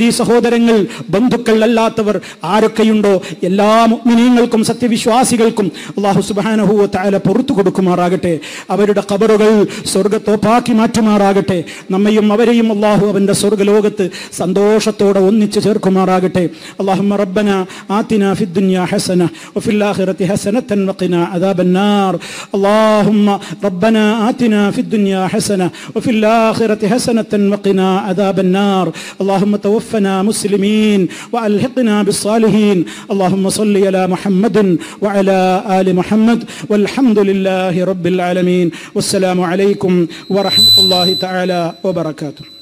സഹോദരങ്ങൾ, ബന്ധുക്കൾ അല്ലാത്തവർ ആരൊക്കെയുണ്ടോ എല്ലാ മുഅ്മിനീങ്ങൾക്കും സത്യവിശ്വാസികൾക്കും അല്ലാഹു സുബ്ഹാനഹു വ തആല പുറത്തു കൊടുക്കുമാറാകട്ടെ. അവരുടെ ഖബറുകൾ സ്വർഗ്ഗത്തോപ്പാക്കി മാറ്റുമാറാകട്ടെ. നമ്മയും അവരെയും അല്ലാഹു അവന്റെ സ്വർഗ്ഗലോകത്ത് സന്തോഷത്തോടെ ഒന്നിച്ചു ചേർക്കുമാറാകട്ടെ. അല്ലാഹുമ്മ റബ്ബന ആതിനാ ഫിദ് ദുനിയാ ഹസന വഫിൽ ആഖിറതി ഹസനതൻ വഖിനാ അദാബൻ നാർ. അല്ലാഹുമ്മ റബ്ബന ആതിനാ ഫിദ് ദുനിയാ ഹസന വഫിൽ ആഖിറതി ഹസനതൻ വഖിനാ അദാബൻ നാർ. اللهم توفنا مسلمين وألحقنا بالصالحين. اللهم صل على محمد وعلى آل محمد والحمد لله رب العالمين. والسلام عليكم ورحمة الله تعالى وبركاته.